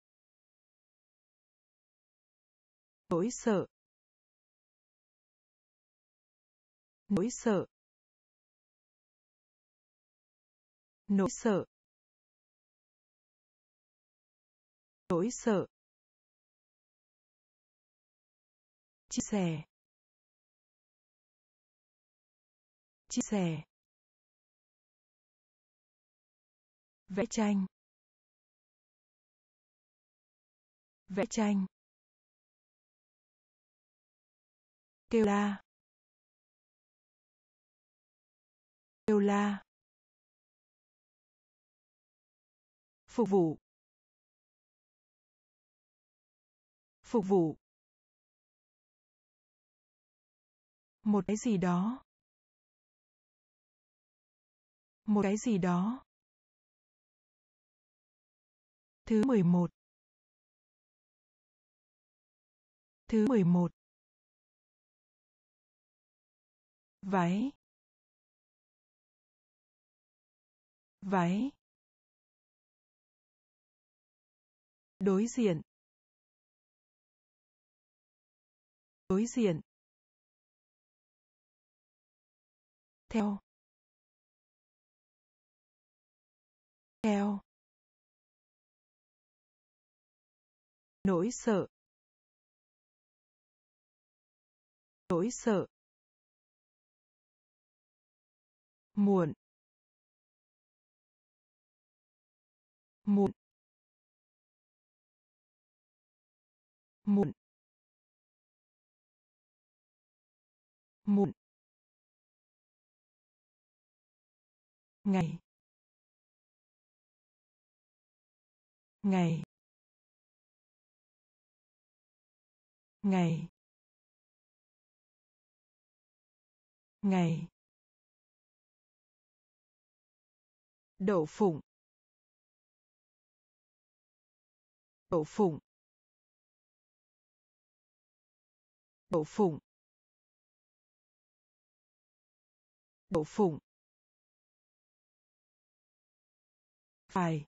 Nỗi sợ. Nỗi sợ. Nỗi sợ. Nỗi sợ. Chia sẻ. Chia sẻ. Vẽ tranh. Vẽ tranh. Kêu la. Kêu la. Phục vụ. Phục vụ. Một cái gì đó. Một cái gì đó. Thứ 11. Thứ 11. Váy. Váy. Đối diện. Đối diện. Theo. Theo. Nỗi sợ. Nỗi sợ. Muộn. Muộn. Muộn. Muộn. Ngày. Ngày. Ngày. Ngày. Đậu phụng. Đậu phụng. Đậu phụng. Đậu phụng. Phải.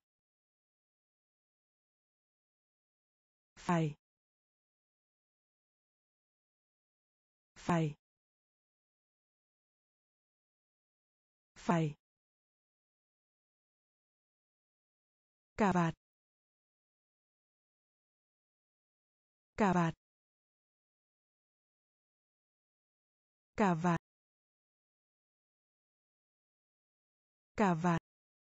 Phải. Phải. Phải. Cà vạt. Cà vạt. Cà vạt. Cà vạt.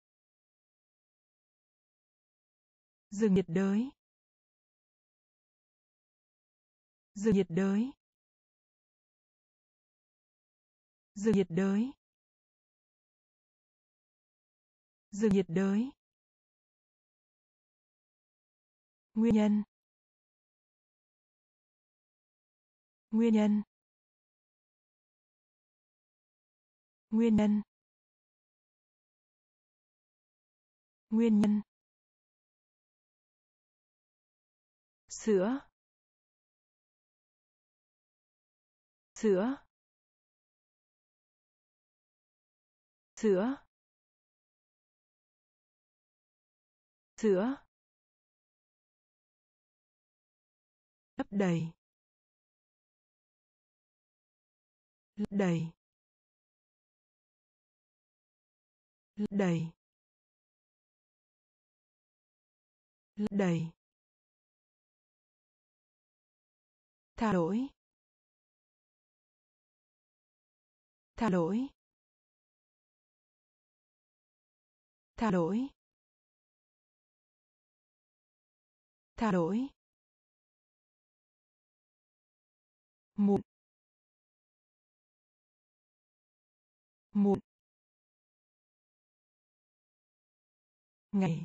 Rừng nhiệt đới. Rừng nhiệt đới. Rừng nhiệt đới. Rừng nhiệt đới. Nguyên nhân. Nguyên nhân. Nguyên nhân. Nguyên nhân. Sữa. Sữa. Sữa. Sữa. Lấp đầy. Lấp đầy. Lấp đầy. Lấp đầy. Thả lỗi. Thả lỗi. Thả lỗi. Thả lỗi. Muộn. Muộn. Ngày.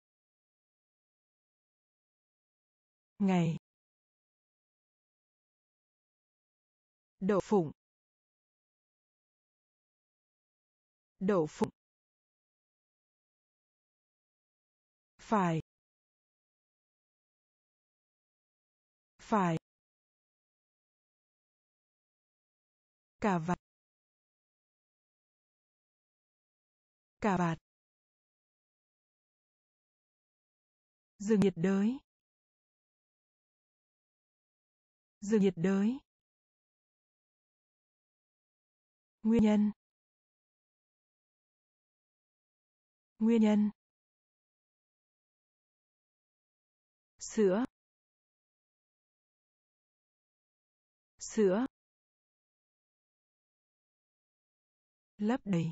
Ngày. Đậu phụng. đậu phụng, phải, phải, cà vạt, cà vạt, rừng nhiệt đới, rừng nhiệt đới, nguyên nhân, nguyên nhân, sữa, sữa, lấp đầy,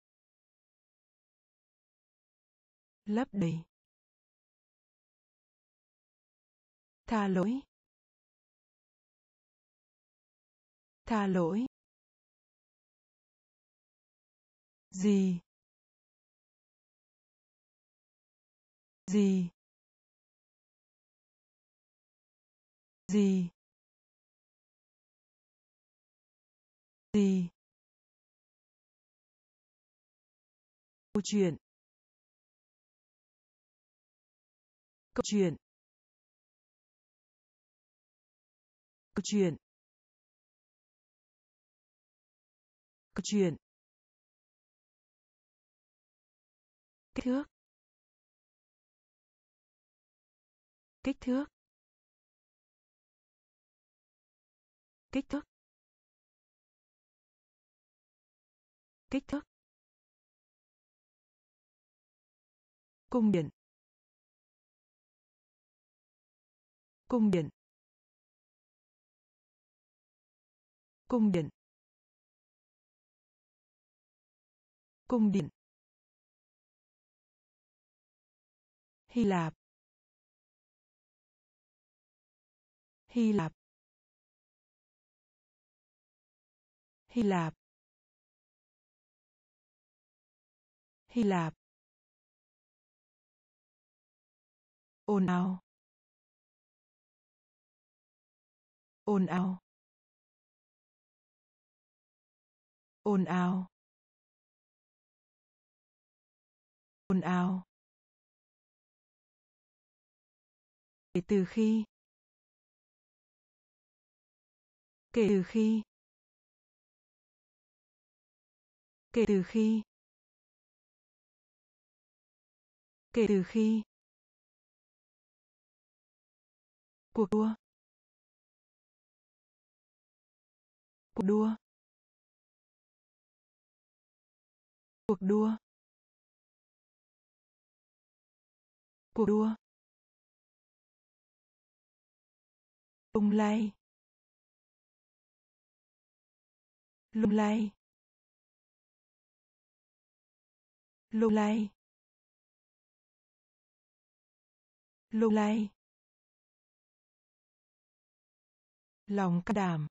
lấp đầy, tha lỗi, tha lỗi, gì, gì, gì, gì, câu chuyện, câu chuyện, câu chuyện, câu chuyện, kích thước, kích thước, kích thước, kích thước, cung điện, cung điện, cung điện, cung điện, Hy Lạp, Hy Lạp, Hy Lạp, Hy Lạp, ồn ào, ồn ào, ồn ào, ồn ào, kể từ khi, kể từ khi, kể từ khi, kể từ khi, cuộc đua, cuộc đua, cuộc đua, cuộc đua, lung lay, lung lay, lung lay, lung lay, lòng can đảm,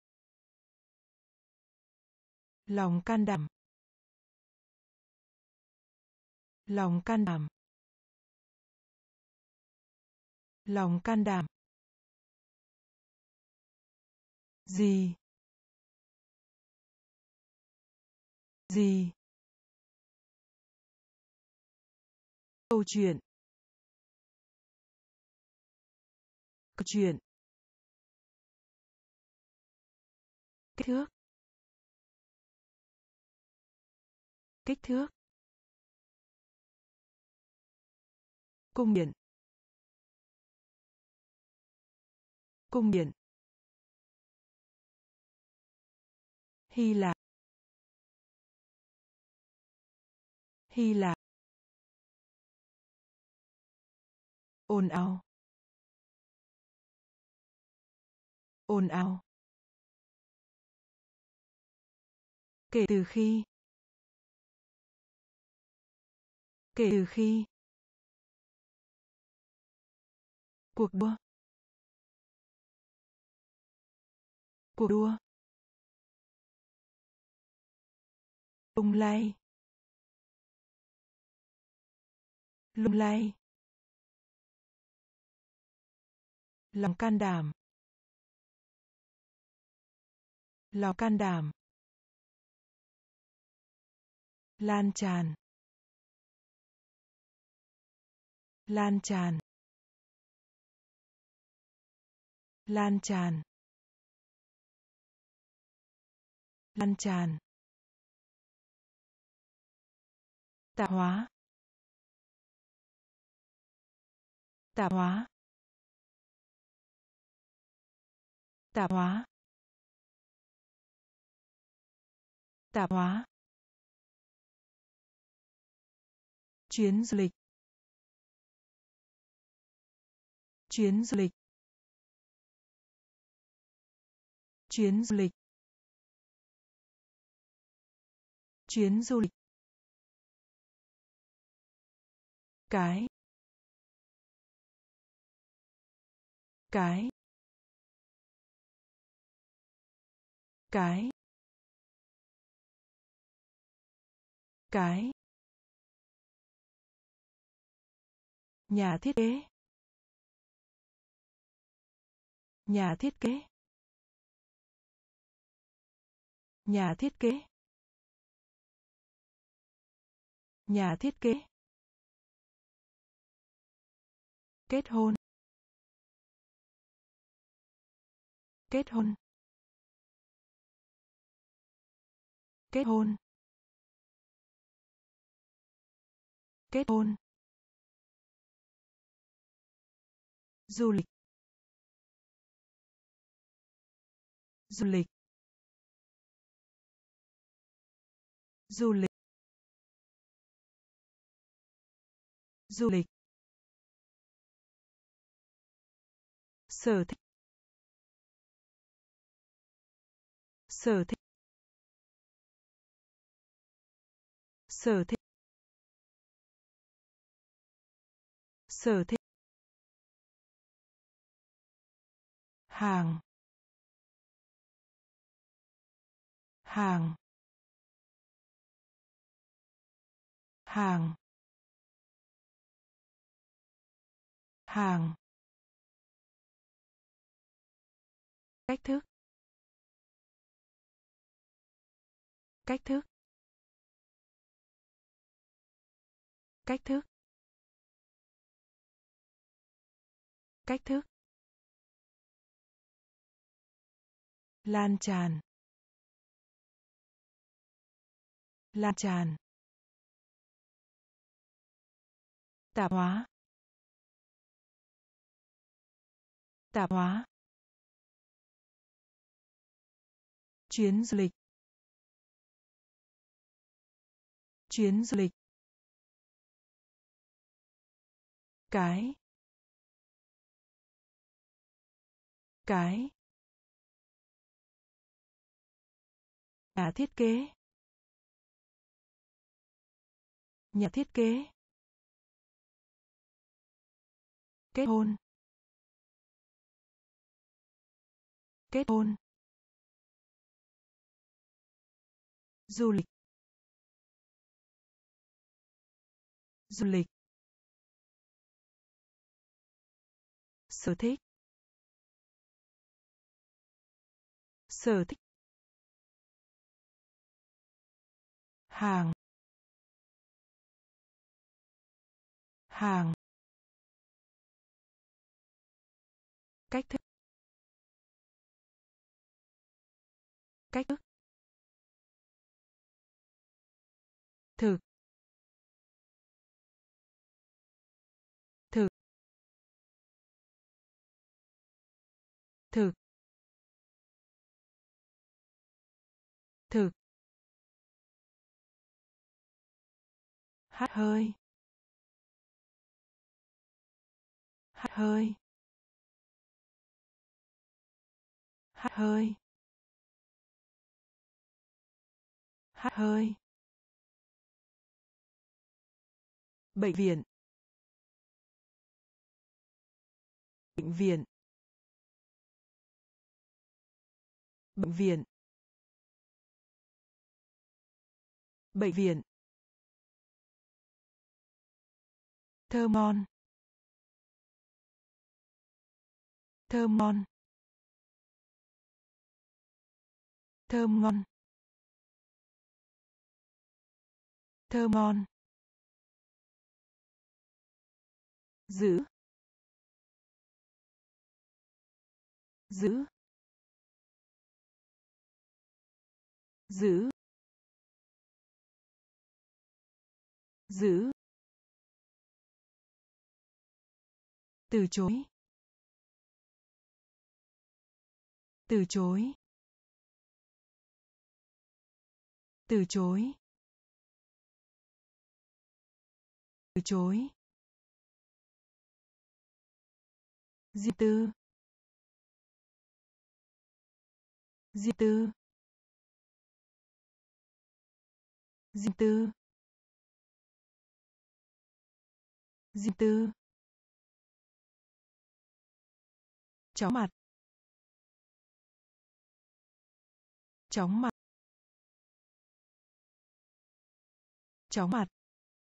lòng can đảm, lòng can đảm, lòng can đảm, gì, gì, câu chuyện, câu chuyện, kích thước, kích thước, cung điện, cung điện, Hy Lạp, Hy Lạp, ồn ào, ồn ào, kể từ khi, kể từ khi, cuộc đua, cuộc đua, lung lay, lung lay, lòng can đảm, lòng can đảm, Lan tràn. Lan tràn. Lan tràn. Lan tràn. Tạp hóa. Tạp hóa. Tạp hóa. Tạp hóa. Chuyến du lịch. Chuyến du lịch. Chuyến du lịch. Chuyến du lịch. Cái. Cái. Cái. Cái. Nhà thiết kế. Nhà thiết kế. Nhà thiết kế. Nhà thiết kế. Kết hôn. Kết hôn. Kết hôn. Kết hôn. Du lịch. Du lịch. Du lịch. Du lịch. Sở thích. Sở thích. Sở thích. Sở thích. Hàng. Hàng. Hàng. Hàng. Cách thức. Cách thức. Cách thức. Cách thức. Lan tràn. Lan tràn. Tạp hóa. Tạp hóa. Chuyến du lịch. Chuyến du lịch. Cái. Cái. Nhà thiết kế. Nhà thiết kế. Kết hôn. Kết hôn. Du lịch. Du lịch. Sở thích. Sở thích. Hàng. Hàng. Cách thức. Cách thức. Thực. Thực. Thực. Thực. Hắt hơi. Hắt hơi. Hắt hơi. Hắt hơi. Bệnh viện. Bệnh viện. Bệnh viện. Bệnh viện. Thơm ngon. Thơm ngon. Thơm ngon. Thơ ngon. Giữ. Giữ. Giữ. Giữ. Từ chối. Từ chối. Từ chối. Từ chối. Riêng tư. Riêng tư. Riêng tư. Riêng tư. Chóng mặt. Chóng mặt. Chóng mặt.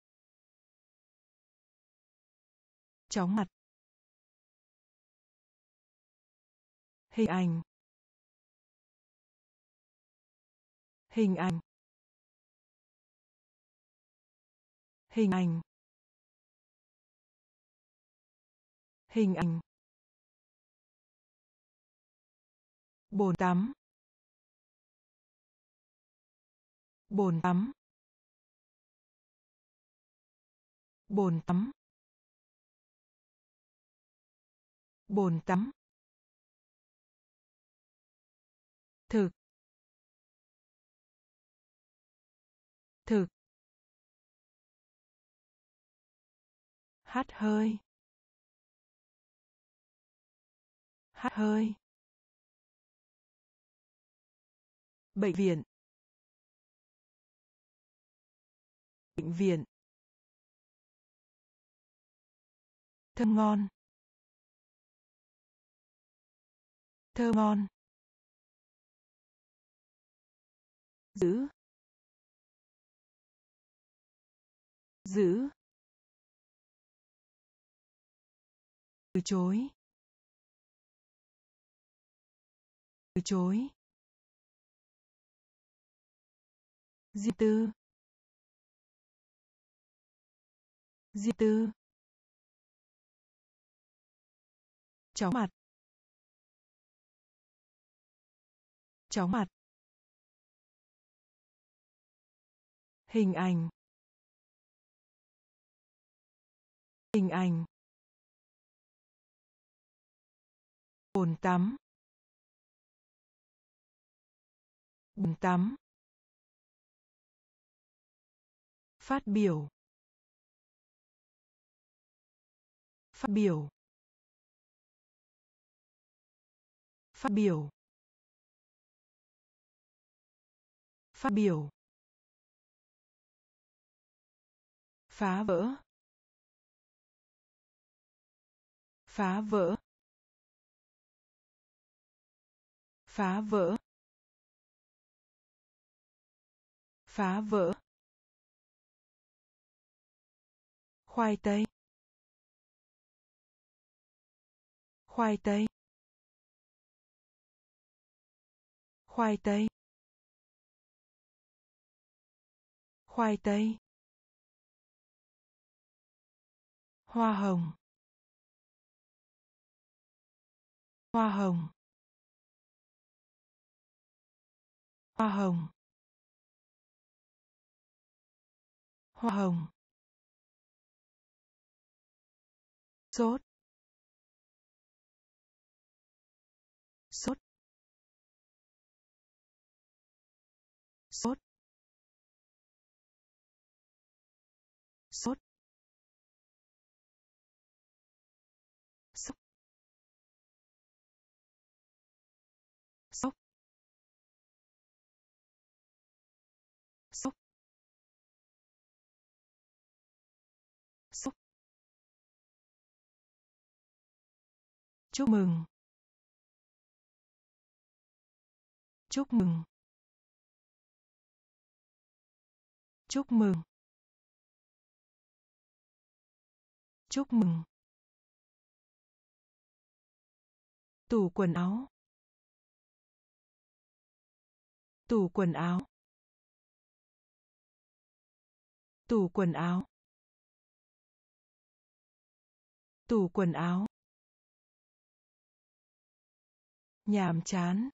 Chóng mặt. Hình ảnh. Hình ảnh. Hình ảnh. Hình ảnh. Bồn tắm. Bồn tắm. Bồn tắm. Bồn tắm. Thực. Thực. Hắt hơi. Hắt hơi. Bệnh viện. Bệnh viện. Thơ ngon. Thơ ngon. Giữ. Giữ. Từ chối. Từ chối. Riêng tư. Riêng tư. Chóng mặt. Chóng mặt. Hình ảnh. Hình ảnh. Bồn tắm. Bồn tắm. Phát biểu. Phát biểu. Phát biểu. Phát biểu. Phá vỡ. Phá vỡ. Phá vỡ. Phá vỡ. Khoai tây. Khoai tây. Khoai tây. Khoai tây. Hoa hồng. Hoa hồng. Hoa hồng. Hoa hồng. Sốt. Sốt. Sốt. Sốt. Sốt. Sốt. Sốt. Sốt. Chúc mừng. Chúc mừng. Chúc mừng. Chúc mừng. Tủ quần áo. Tủ quần áo. Tủ quần áo. Tủ quần áo. Nhàm chán.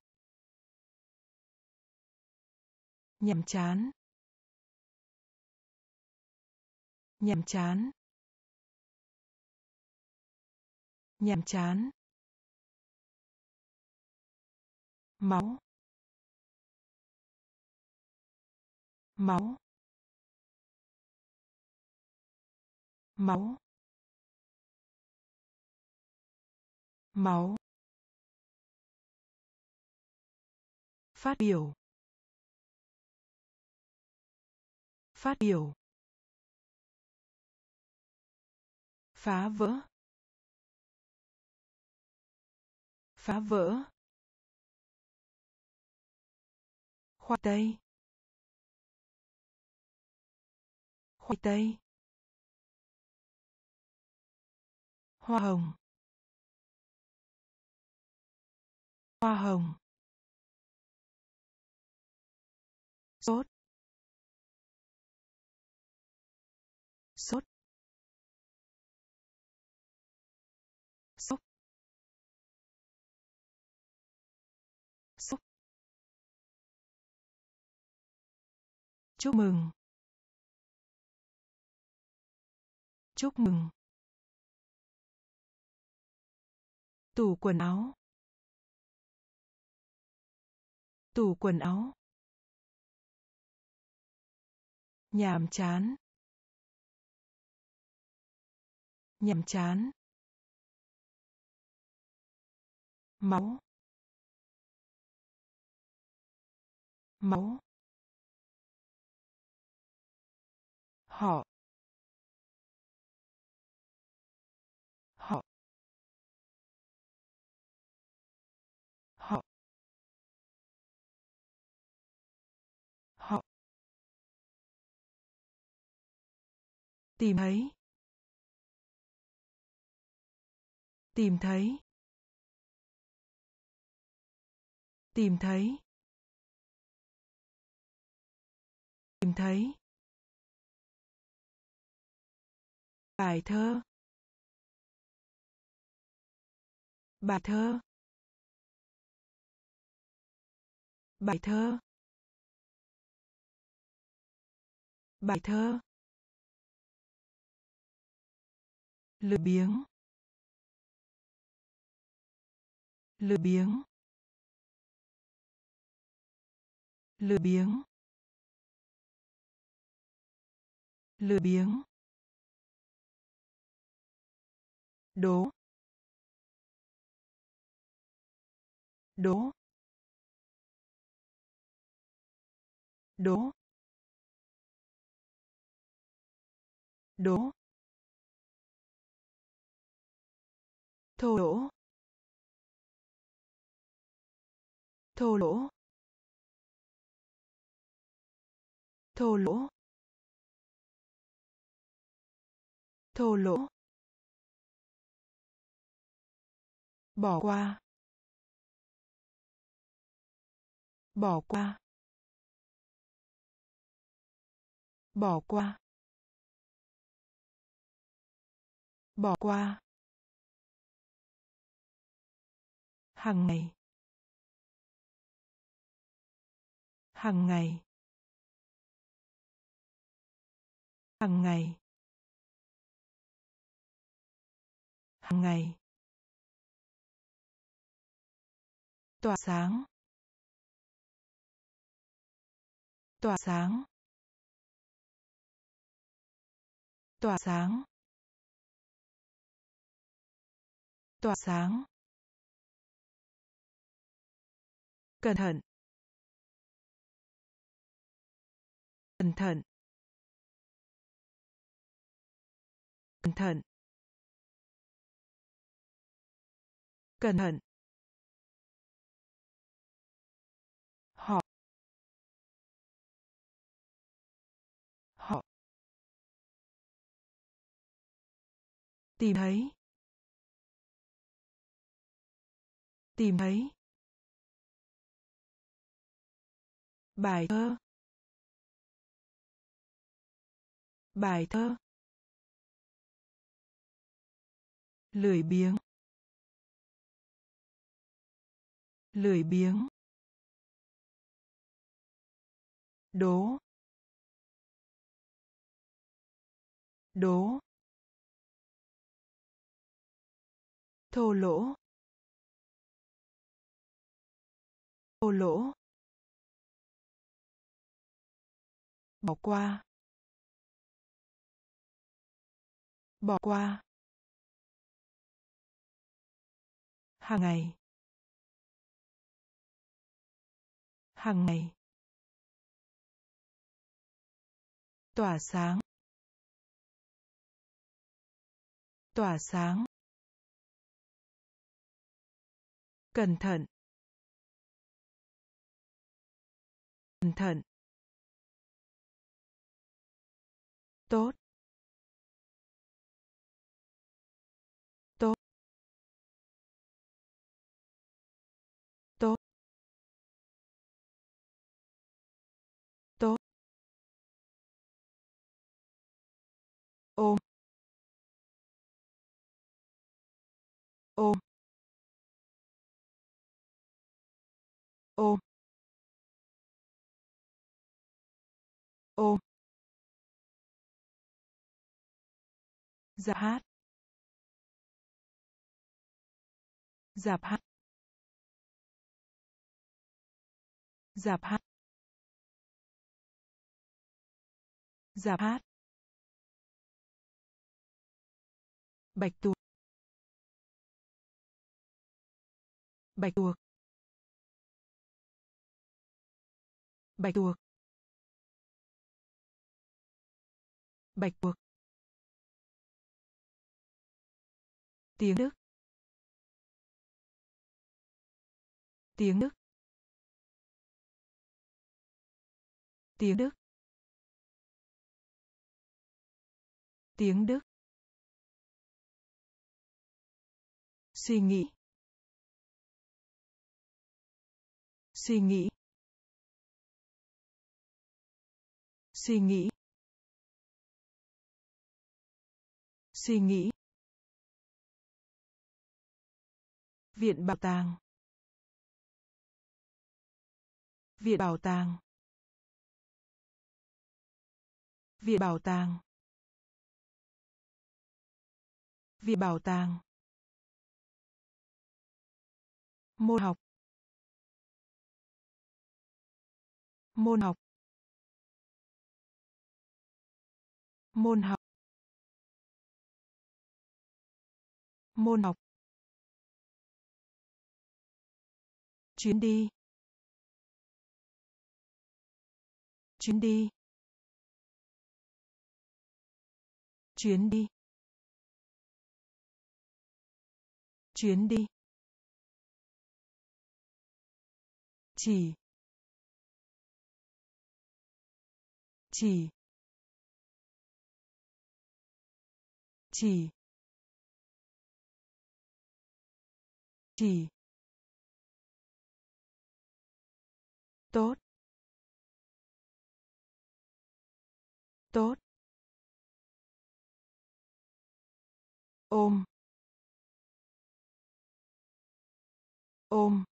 Nhàm chán. Nhàm chán. Nhàm chán. Máu. Máu. Máu. Máu. Phát biểu. Phát biểu. Phá vỡ. Phá vỡ. Khoai tây. Khoai tây. Hoa hồng. Hoa hồng. Sốt. Sốt. Sốc. Sốc. Chúc mừng. Chúc mừng. Tủ quần áo. Tủ quần áo. Nhàm chán. Nhàm chán. Máu. Máu. Họ. Họ. Họ. Họ. Tìm thấy. Tìm thấy. Tìm thấy. Tìm thấy. Bài thơ. Bài thơ. Bài thơ. Bài thơ. Lười biếng. Lười biếng. Lười biếng. Lười biếng. Đố. Đố. Đố. Đố. Thô lỗ. Thô lỗ. Thô lỗ. Thô lỗ. Bỏ qua. Bỏ qua. Bỏ qua. Bỏ qua. Hàng ngày. Hàng ngày. Hàng ngày. Hàng ngày. Tỏa sáng. Tỏa sáng. Tỏa sáng. Tỏa sáng. Cẩn thận. Cẩn thận. Cẩn thận. Cẩn thận. Họ. Họ. Tìm thấy. Tìm thấy. Bài thơ. Bài thơ. Lười biếng. Lười biếng. Đố. Đố. Thô lỗ. Thô lỗ. Bỏ qua. Bỏ qua. Hàng ngày. Hàng ngày. Tỏa sáng. Tỏa sáng. Cẩn thận. Cẩn thận. Tốt. Tốt. Tốt. Tốt. Ôm. Ôm. Ôm. Ôm. Dạp hát. Dạp hát. Dạp hát. Dạp hát. Bạch tuộc. Bạch tuộc. Bạch tuộc. Bạch tuộc. Tiếng Đức. Tiếng Đức. Tiếng Đức. Tiếng Đức. Suy nghĩ. Suy nghĩ. Suy nghĩ. Suy nghĩ. Viện bảo tàng. Viện bảo tàng. Viện bảo tàng. Viện bảo tàng. Môn học. Môn học. Môn học. Môn học. Chuyến đi. Chuyến đi. Chuyến đi. Chuyến đi. Chỉ. Chỉ. Chỉ. Chỉ. Tốt. Tốt. Ôm. Ôm.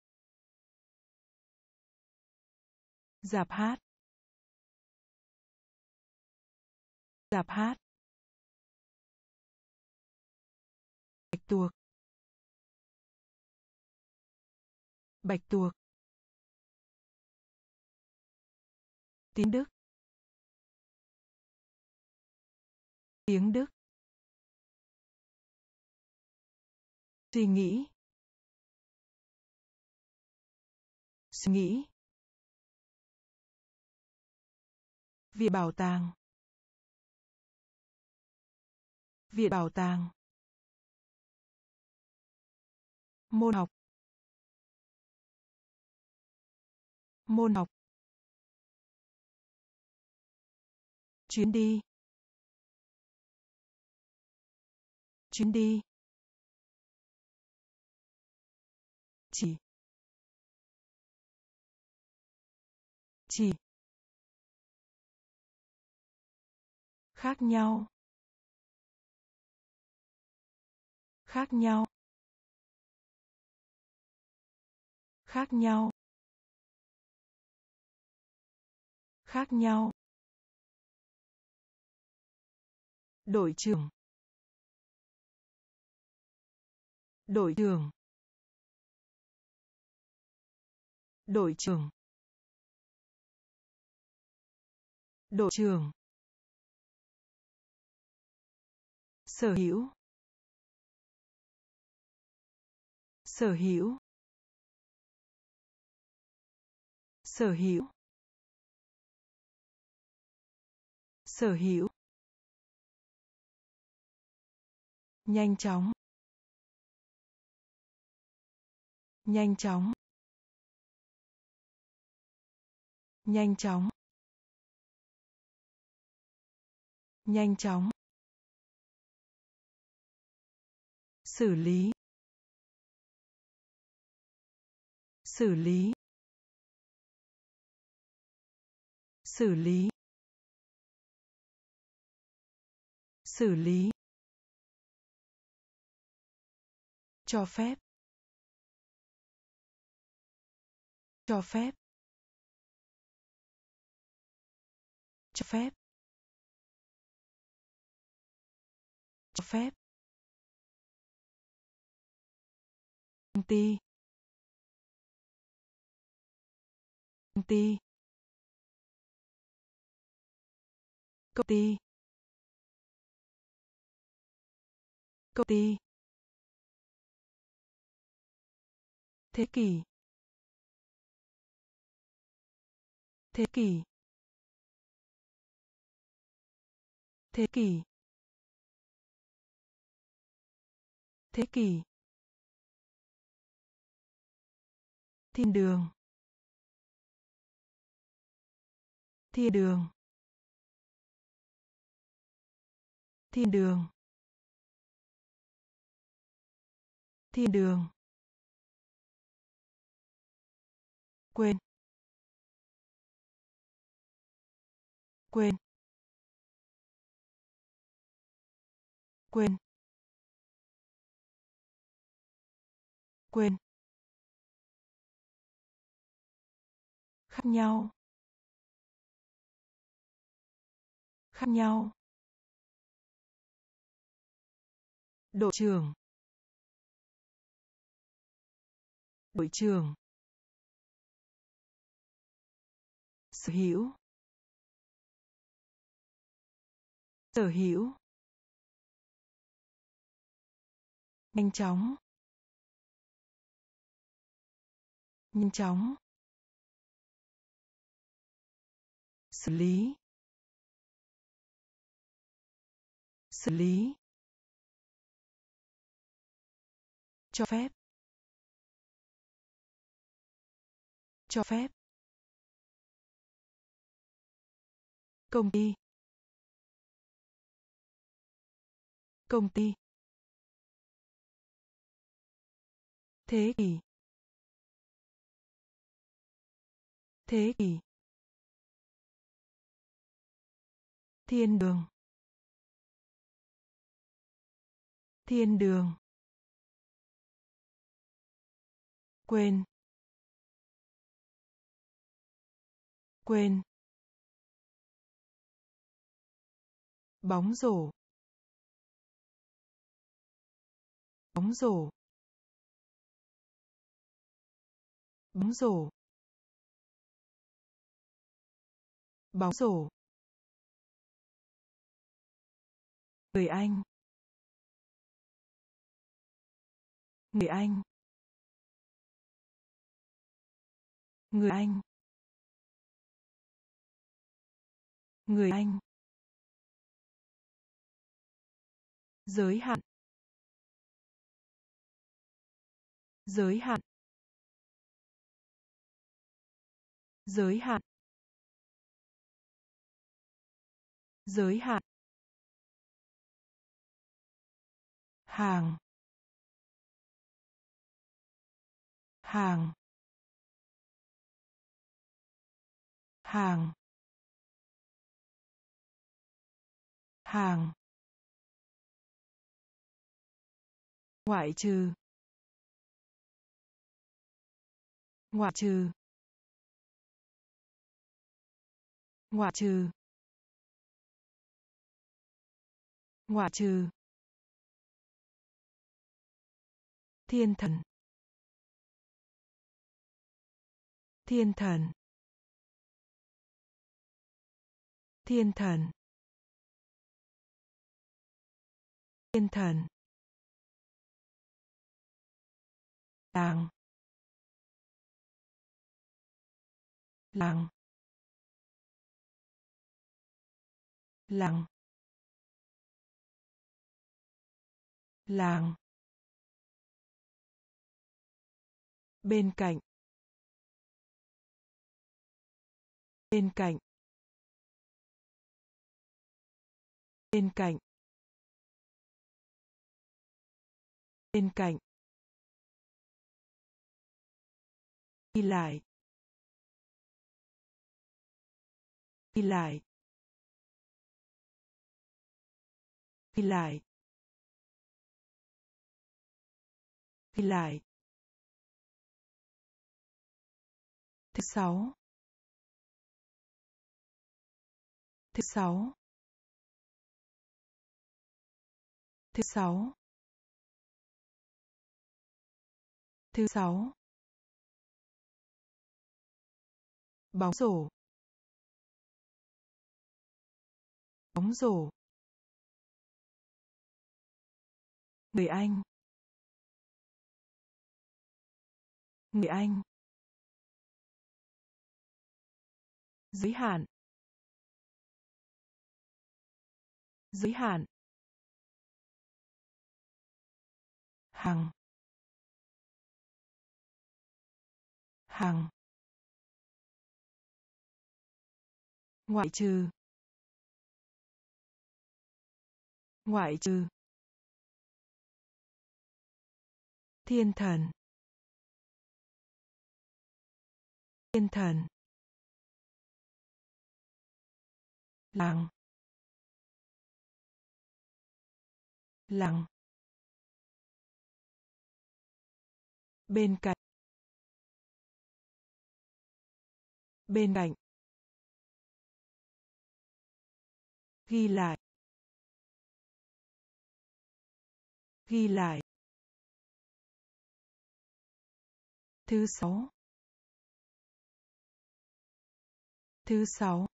Dạp hát. Dạp hát. Bạch tuộc. Bạch tuộc. Tiếng Đức. Tiếng Đức. Suy nghĩ. Suy nghĩ. Viện bảo tàng. Viện bảo tàng. Môn học. Môn học. Chuyến đi. Chuyến đi. Chỉ. Chỉ. khác nhau, khác nhau, khác nhau, khác nhau. Đội trưởng, đội trưởng, đội trưởng, đội trưởng. Sở hữu, sở hữu, sở hữu, sở hữu. Nhanh chóng, nhanh chóng, nhanh chóng, nhanh chóng. Xử lý, xử lý, xử lý, xử lý. Cho phép, cho phép, cho phép, cho phép. Công ty, công ty, công ty, công ty. Thế kỷ, thế kỷ, thế kỷ, thế kỷ. Thiên đường, thiên đường, thiên đường, thiên đường. Quên, quên, quên, quên. Khác nhau, khác nhau. Đội trưởng, đội trưởng. Sở hữu, sở hữu. Nhanh chóng, nhanh chóng. Xử lý, xử lý. Cho phép, cho phép. Công ty, công ty. Thế kỷ, thế kỷ. Thiên đường, thiên đường. Quên, quên. Bóng rổ, bóng rổ, bóng rổ, bóng rổ. Người Anh, người Anh, người Anh, người Anh. Giới hạn, giới hạn, giới hạn, giới hạn. Hàng, hàng, hàng. hàng, ngoại trừ, ngoại trừ, ngoại trừ, ngoại trừ, thiên thần, thiên thần, thiên thần, thiên thần, làng, làng, làng, làng, bên cạnh, bên cạnh, bên cạnh, bên cạnh, đi lại, đi lại, đi lại, đi lại, thứ sáu, thứ sáu, thứ sáu, thứ sáu, bóng rổ, bóng rổ, người Anh, người Anh, giới hạn, giới hạn, hàng, hàng, ngoại trừ, ngoại trừ, thiên thần, thiên thần, làng, làng, bên cạnh, bên cạnh, ghi lại, ghi lại, thứ sáu, thứ sáu,